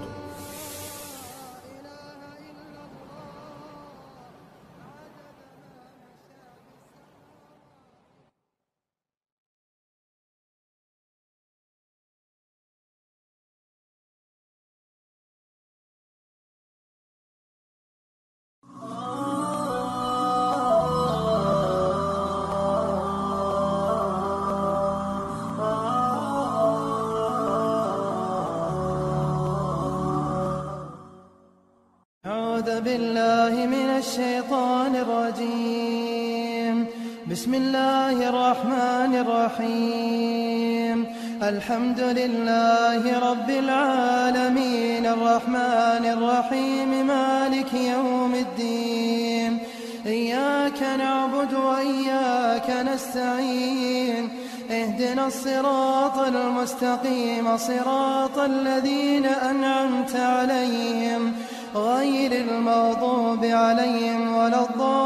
أعوذ بالله من الشيطان الرجيم. بسم الله الرحمن الرحيم. الحمد لله رب العالمين الرحمن الرحيم مالك يوم الدين. إياك نعبد وإياك نستعين. اهدنا الصراط المستقيم صراط الذين أنعمت عليهم غير المغضوب عليهم ولا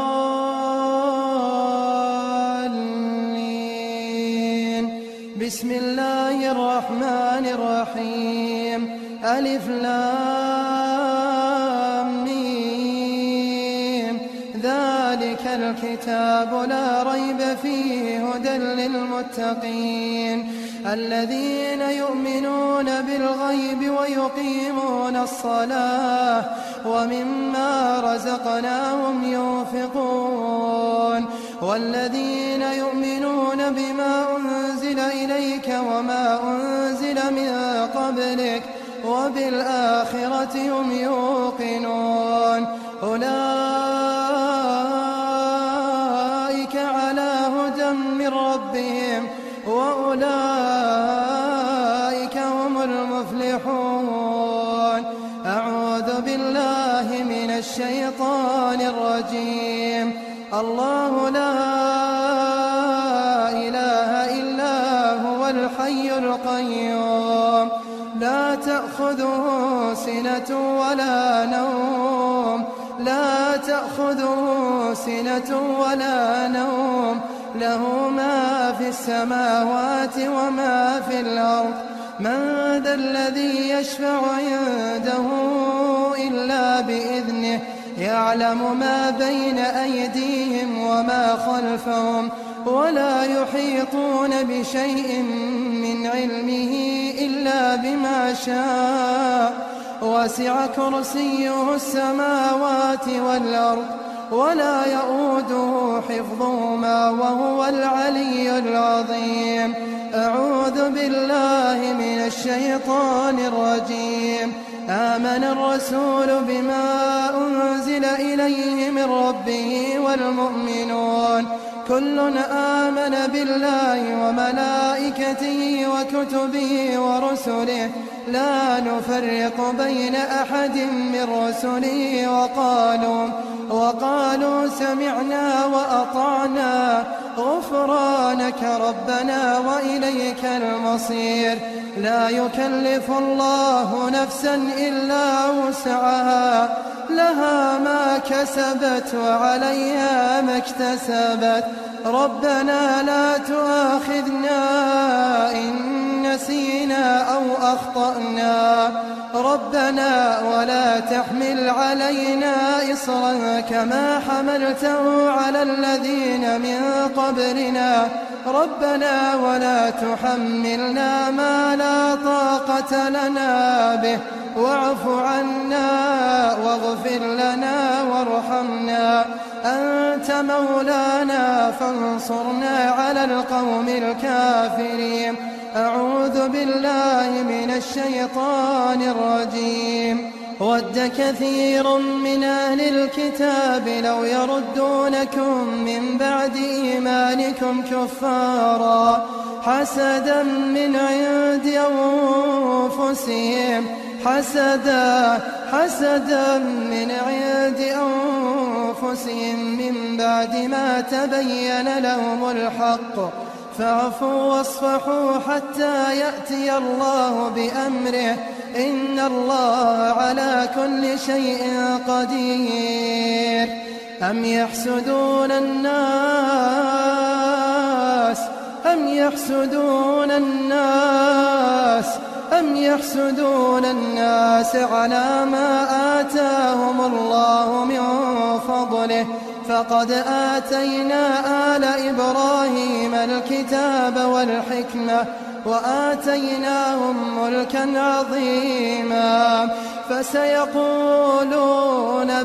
الضالين. بسم الله الرحمن الرحيم. ألف لام ميم. ذلك الكتاب لا ريب فيه هدى للمتقين الذين يؤمنون بالغيب ويقيمون الصلاة ومما رزقناهم ينفقون والذين يؤمنون بما أنزل إليك وما أنزل من قبلك وبالآخرة هم يوقنون أولئك ربهم وأولئك هم المفلحون. أعوذ بالله من الشيطان الرجيم. الله لا إله إلا هو الحي القيوم لا تأخذه سنة ولا نوم ولا نوم له ما في السماوات وما في الأرض. من ذا الذي يشفع عنده إلا بإذنه يعلم ما بين أيديهم وما خلفهم ولا يحيطون بشيء من علمه إلا بما شاء. وسع كرسيه السماوات والأرض ولا يؤوده حفظهما وهو العلي العظيم. أعوذ بالله من الشيطان الرجيم. آمن الرسول بما أنزل إليه من ربه والمؤمنون كل آمن بالله وملائكته وكتبه ورسله لا نفرق بين أحد من رسله وقالوا سمعنا وأطعنا غفرانك ربنا وإليك المصير. لا يكلف الله نفسا إلا وسعها لها ما كسبت وعليها ما اكتسبت. ربنا لا تؤاخذنا إن نسينا أو أخطأنا ربنا ولا تحمل علينا إصرا كما حملته على الذين من قبلنا ربنا ولا تحملنا ما لا طاقة لنا به واعف عنا واغفر لنا وارحمنا أنت مولانا فانصرنا على القوم الكافرين. أعوذ بالله من الشيطان الرجيم. ود كثير من أهل الكتاب لو يردونكم من بعد إيمانكم كفارا حسدا من عند أنفسهم حسدا من عند أنفسهم من بعد ما تبين لهم الحق فاعفوا واصفحوا حتى يأتي الله بأمره إن الله على كل شيء قدير. أم يحسدون الناس على ما آتاهم الله من فضله فقد آتينا آل إبراهيم الكتاب والحكمة وآتيناهم ملكا عظيما فسيقولون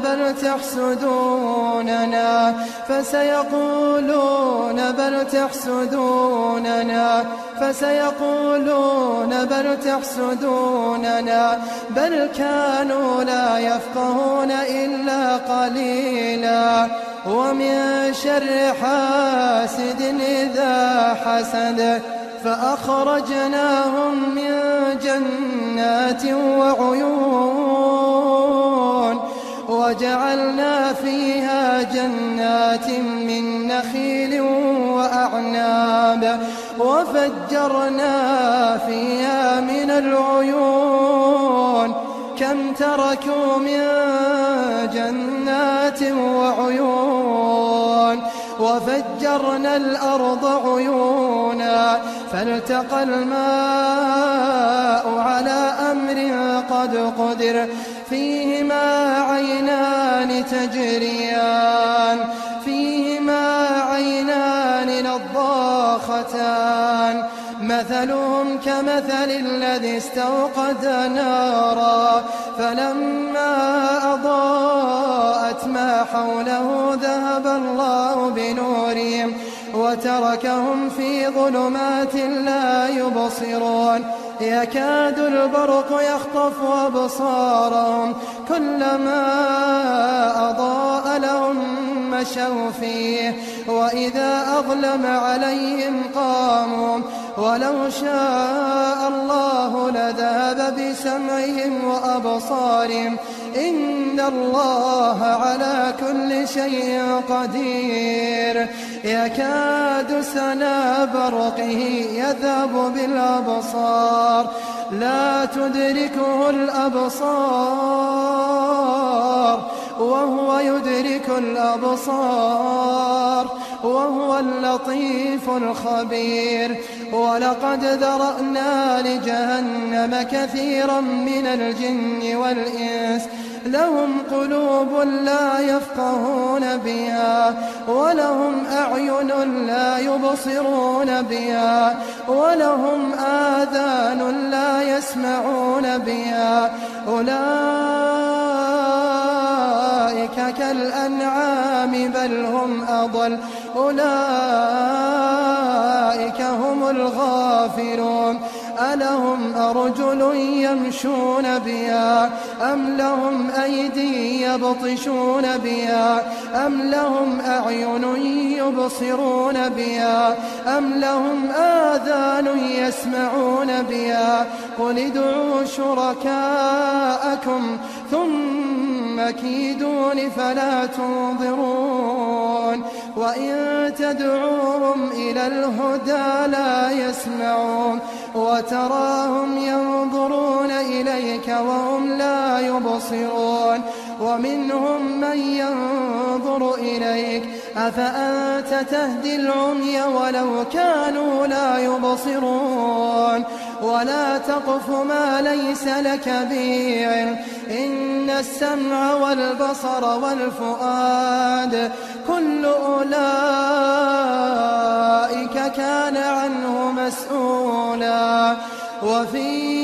بل تحسدوننا بل كانوا لا يفقهون إلا قليلا. ومن شر حاسد إذا حسد فأخرجناهم من جنات وعيون وجعلنا فيها جنات من نخيل وأعناب وفجرنا فيها من العيون كم تركوا من جنات وعيون وفجرنا الأرض عيونا فالتقى الماء على أمر قد قدر فيهما عينان نضاختان مثلهم كمثل الذي استوقد نارا فلما أضاءت ما حوله ذهب الله بنورهم وتركهم في ظلمات لا يبصرون يكاد البرق يخطف أبصارهم كلما أضاء لهم مشوا فيه وإذا أظلم عليهم قاموا ولو شاء الله لذهب بسمعهم وأبصارهم إن الله على كل شيء قدير يكاد سنا برقه يذهب بالأبصار لا تدركه الأبصار وهو يدرك الأبصار وهو اللطيف الخبير ولقد ذرأنا لجهنم كثيرا من الجن والإنس لهم قلوب لا يفقهون بها ولهم أعين لا يبصرون بها ولهم آذان لا يسمعون بها أولئك كالأنعام بل هم أضل أولئك هم الغافلون ألهم أرجل يمشون بها أم لهم أيدي يبطشون بها أم لهم أعين يبصرون بها أم لهم آذان يسمعون بها قل ادعوا شركاءكم ثم كيدون فلا تنظرون وإن تدعوهم إلى الهدى لا يسمعون وتراهم ينظرون إليك وهم لا يبصرون ومنهم من ينظر إليك أفأنت تهدي العمي ولو كانوا لا يبصرون ولا تقف ما ليس لك به علم إن السمع والبصر والفؤاد كل أولئك كان عنه مسؤولا وفي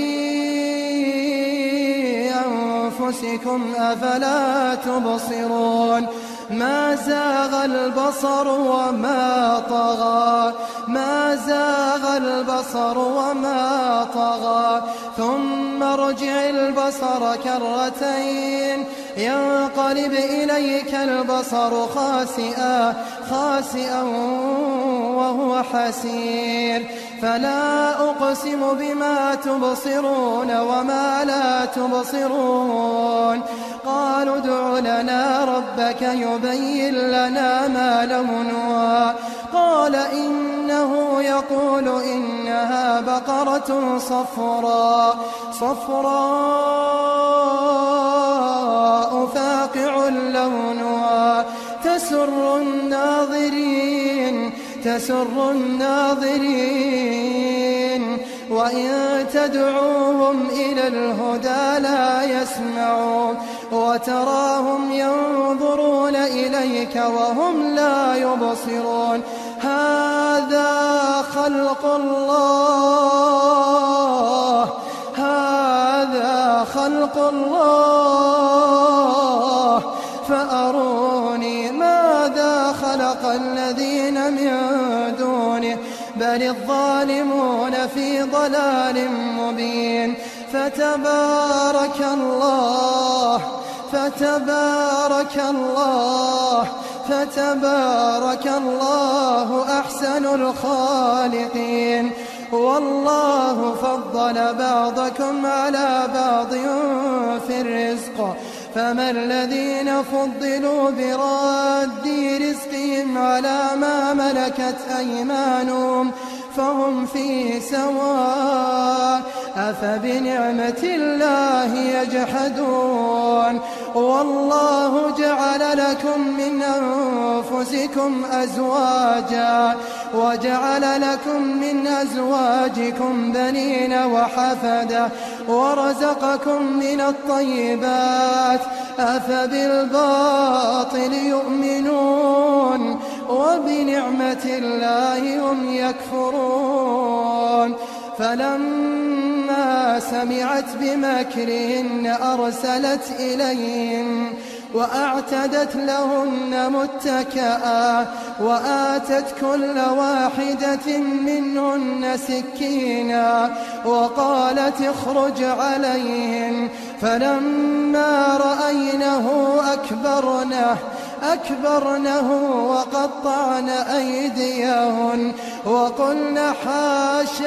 أنفسكم أفلا تبصرون ما زاغ البصر وما طغى ما زاغ البصر وما طغى ثم ارجع البصر كرتين ينقلب إليك البصر خاسئا وهو حسير فلا أقسم بما تبصرون وما لا تبصرون قالوا ادع لنا ربك يبين لنا ما لونها قال إنه يقول إنها بقرة صفراء فاقع لونها تسر الناظرين وإن تدعوهم إلى الهدى لا يسمعون وتراهم ينظرون إليك وهم لا يبصرون هذا خلق الله فأروني ماذا خلق الذين من دونه بل الظالمون في ضلال مبين فتبارك الله أحسن الخالقين والله فضل بعضكم على بعض في الرزق فما الذين فضلوا براد رزقهم على ما ملكت أيمانهم فهم فيه سواء أفبنعمة الله يجحدون والله جعل لكم من أنفسكم أزواجا وجعل لكم من أزواجكم بنين وحفدة ورزقكم من الطيبات أفبالباطل يؤمنون وبنعمة الله هم يكفرون فلما سمعت بمكرهن أرسلت إليهن وأعتدت لهن متكئا وآتت كل واحدة منهن سكينا وقالت اخرج عليهن فلما رأينه أكبرنه وقطعن أيديهن وقلن حاش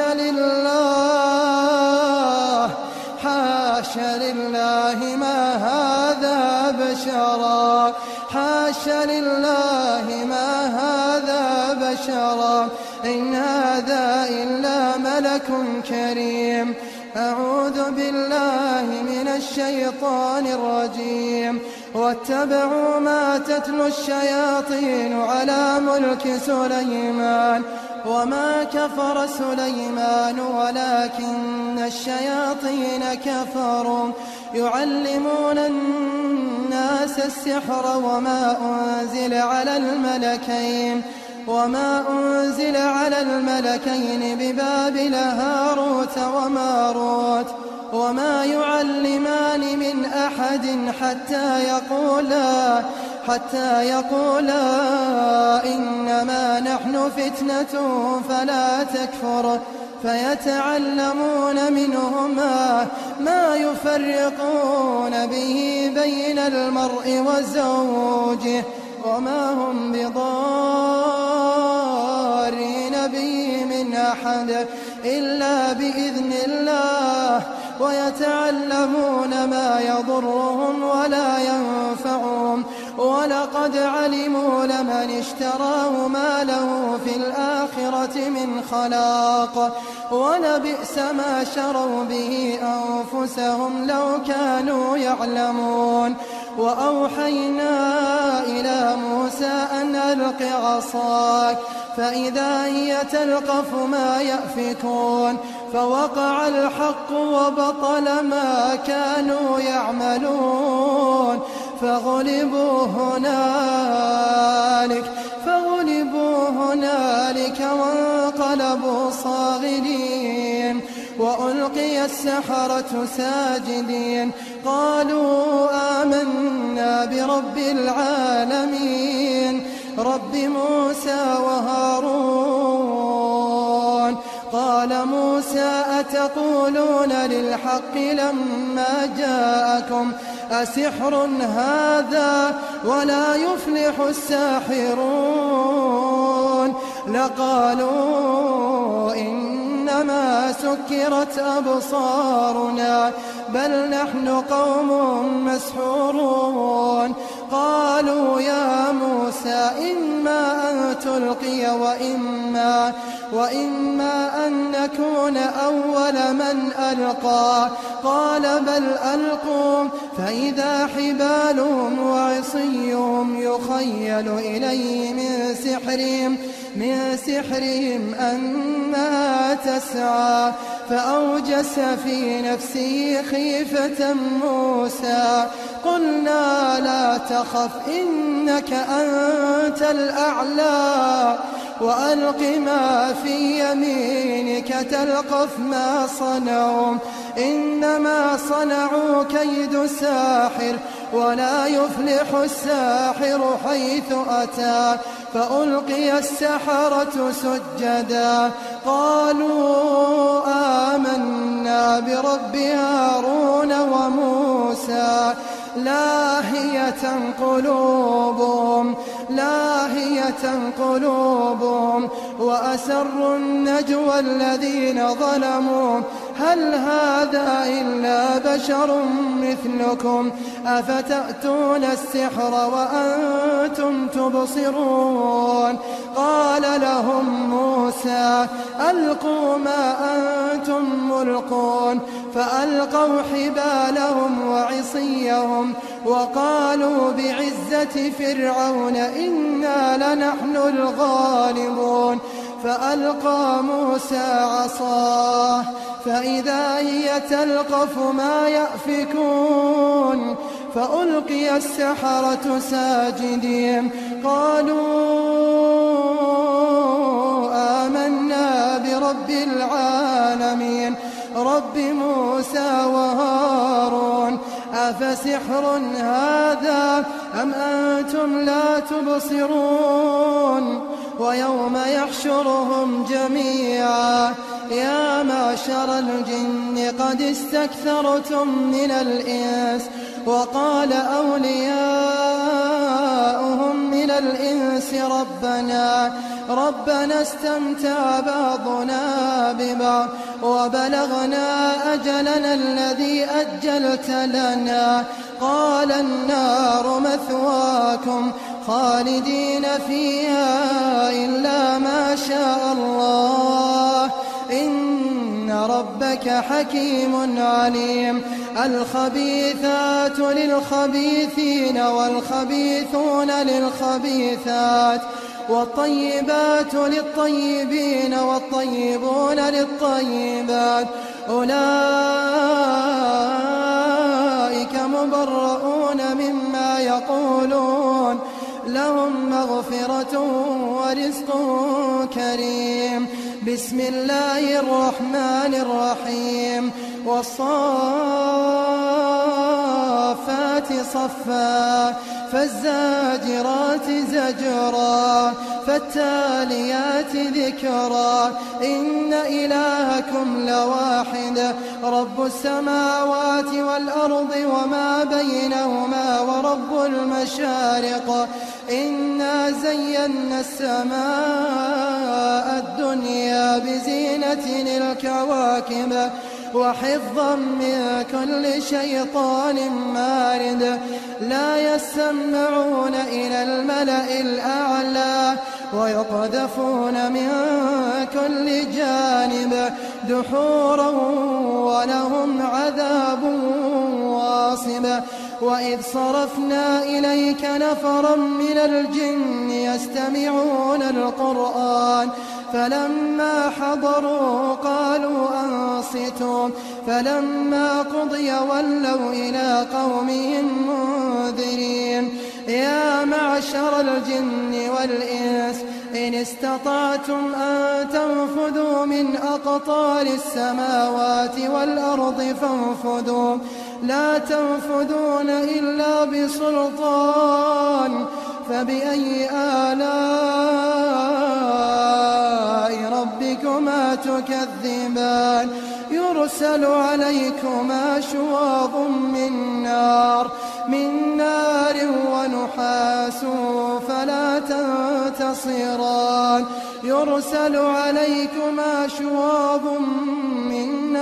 لله حاش لله ما هذا بشرا حاش لله ما هذا بشرا إن هذا إلا ملك كريم. أعوذ بالله من الشيطان الرجيم. واتبعوا ما تتلو الشياطين على ملك سليمان وما كفر سليمان ولكن الشياطين كفروا يعلمون الناس السحر وما أنزل على الملكين ببابل هاروت وماروت وما يعلمان من أحد حتى يقولا إنما نحن فتنة فلا تكفر فيتعلمون منهما ما يفرقون به بين المرء وزوجه وما هم بضارين به من أحد إلا بإذن الله ويتعلمون ما يضرهم ولا ينفعهم ولقد علموا لمن اشتراه ما له في الآخرة من خلاق ولبئس ما شروا به أنفسهم لو كانوا يعلمون. وأوحينا إلى موسى أن ألق عصاك فإذا هي تلقف ما يأفكون فوقع الحق وبطل ما كانوا يعملون فغلبوا هنالك وانقلبوا صاغرين. وألقي السحرة ساجدين قالوا آمنا برب العالمين رب موسى وهارون. قال موسى أتقولون للحق لما جاءكم أسحر هذا ولا يفلح الساحرون لقالوا إنما سكرت أبصارنا بل نحن قوم مسحورون. قالوا يا موسى إما أن تلقي وإما أن نكون أول من ألقى قال بل ألقوا فإذا حبالهم وعصيهم يخيل إليه من سحرهم أنها تسعى فأوجس في نفسه خيفة موسى قلنا لا تخف إنك أنت الأعلى وألق ما في يمينك تلقف ما صنعوا إنما صنعوا كيد ساحر ولا يفلح الساحر حيث أتى. فألقي السحرة سجدا قالوا آمنا برب هارون وموسى لاهية قلوبهم وأسروا النجوى الذين ظلموا هل هذا إلا بشر مثلكم أفتأتون السحر وأنتم تبصرون. قال لهم موسى ألقوا ما أنتم ملقون فألقوا حبالهم وعصيهم وقالوا بعزة فرعون إنا لنحن الغالبون. فألقى موسى عصاه فإذا هي تلقف ما يأفكون فألقي السحرة ساجدين قالوا آمنا برب العالمين رب موسى وهارون أفسحر هذا أم أنتم لا تبصرون. ويوم يحشرهم جميعا يا معشر الجن قد استكثرتم من الإنس وقال أولياؤهم الإنس ربنا استمتع بعضنا ببعض وبلغنا أجلنا الذي أجلت لنا. قال النار مثواكم خالدين فيها إلا ما شاء الله إن ربك حكيم عليم. الخبيثات للخبيثين والخبيثون للخبيثات والطيبات للطيبين والطيبون للطيبات أولئك مبرؤون مما يقولون لهم مغفرة ورزق كريم. بسم الله الرحمن الرحيم. والصافات صفا فالزاجرات زجرا فالتاليات ذكرا إن إلهكم لواحد رب السماوات والأرض وما بينهما ورب المشارق إنا زينا السماء الدنيا بزينة الكواكب وحفظا من كل شيطان مارد. لا يسمعون إلى الملأ الأعلى ويقذفون من كل جانب دحورا ولهم عذاب واصب. وإذ صرفنا إليك نفرا من الجن يستمعون القرآن فلما حضروا قالوا أنصتوا فلما قضي ولوا إلى قومهم منذرين. يا معشر الجن والإنس إن استطعتم أن تنفذوا من أقطار السماوات والأرض فانفذوا لا تنفذون إلا بسلطان. فبأي آلاء ربكما تكذبان. يرسل عليكما شواظ من نار ونحاس فلا تنتصران. يرسل عليكما شواظ من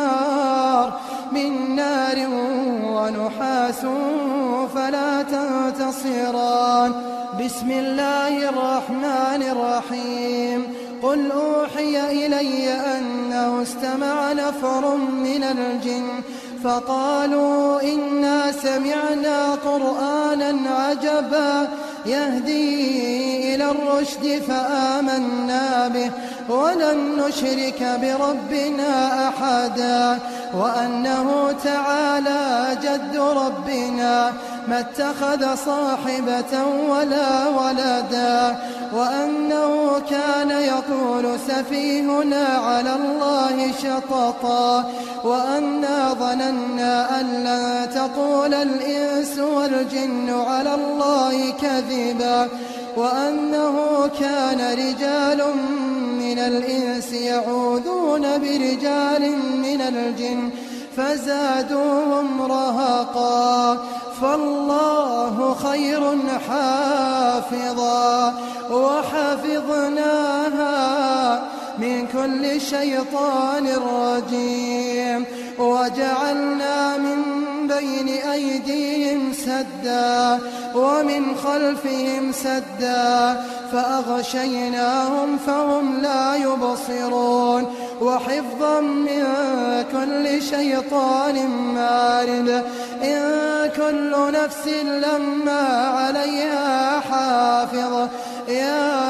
نار ونحاس فلا تنتصران. بسم الله الرحمن الرحيم. قل أوحي إلي أنه استمع نفر من الجن فقالوا إنا سمعنا قرآنا عجبا يهدي إلى الرشد فآمنا به ولن نشرك بربنا أحدا وأنه تعالى جد ربنا ما اتخذ صاحبة ولا ولدا وأنه كان يقول سفيهنا على الله شططا وأنا ظننا أن لن تقول الإنس والجن على الله كذبا وأنه كان رجال من الإنس يعوذون برجال من الجن فزادوهم رهقا فالله خير حافظا وحفظناها من كل شيطان رجيم وجعلنا من بين أيديهم سدا ومن خلفهم سدا فأغشيناهم فهم لا يبصرون وحفظا من كل شيطان مارد إن كل نفس لما عليها حافظ يا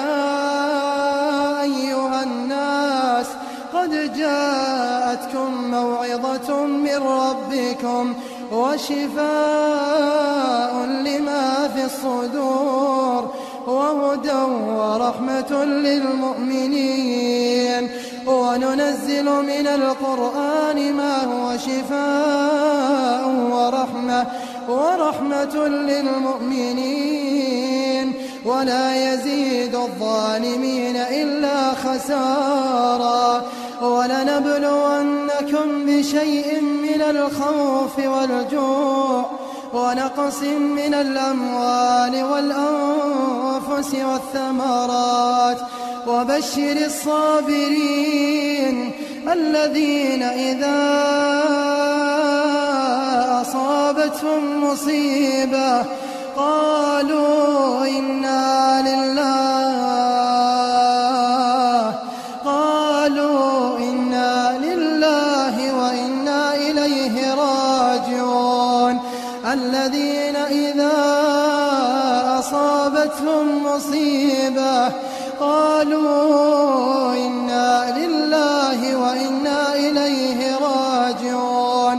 أيها الناس قد جاءتكم موعظة من ربكم وشفاء لما في الصدور وهدى ورحمة للمؤمنين وننزل من القرآن ما هو شفاء ورحمة للمؤمنين ولا يزيد الظالمين إلا خسارا ولنبلونكم بشيء من الخوف والجوع ونقص من الأموال والأنفس والثمرات. وبشر الصابرين الذين إذا أصابتهم مصيبة قالوا إنا لله وإنا إليه راجعون. الذين إذا أصابتهم مصيبة قالوا إنا لله وإنا إليه راجعون.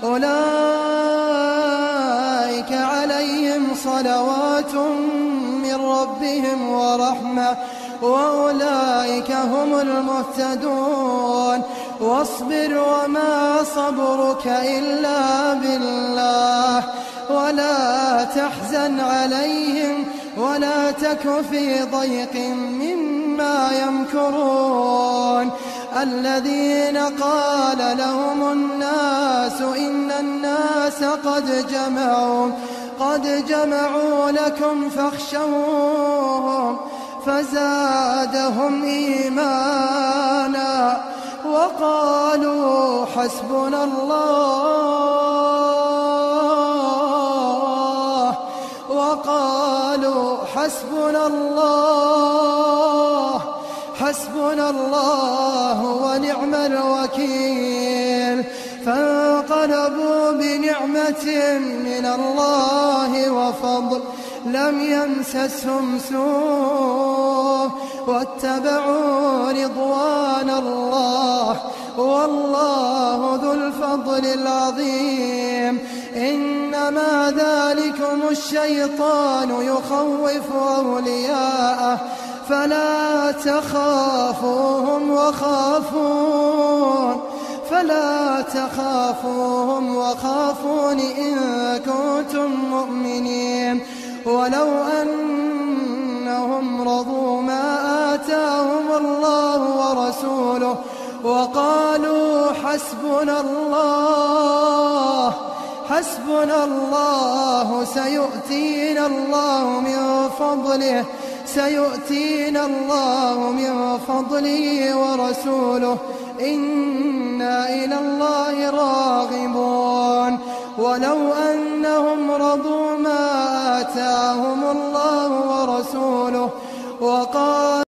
أولئك عليهم صلوات من ربهم ورحمة وأولئك هم المهتدون. واصبر وما صبرك إلا بالله ولا تحزن عليهم ولا تك في ضيق مما يمكرون. الذين قال لهم الناس إن الناس قد جمعوا لكم فاخشوهم فزادهم إيمانا وقالوا حسبنا الله ونعم الوكيل. فانقلبوا بنعمة من الله وفضل لم يمسسهم سوء واتبعوا رضوان الله والله ذو الفضل العظيم. إنما ذلكم الشيطان يخوف أولياءه فلا تخافوهم وخافون إن كنتم مؤمنين. ولو أنهم رضوا ما آتاهم الله ورسوله وقالوا حسبنا الله سيؤتينا الله من فضله ورسوله إنا إلى الله راغبون. ولو أنهم رضوا ما آتاهم الله ورسوله وقالوا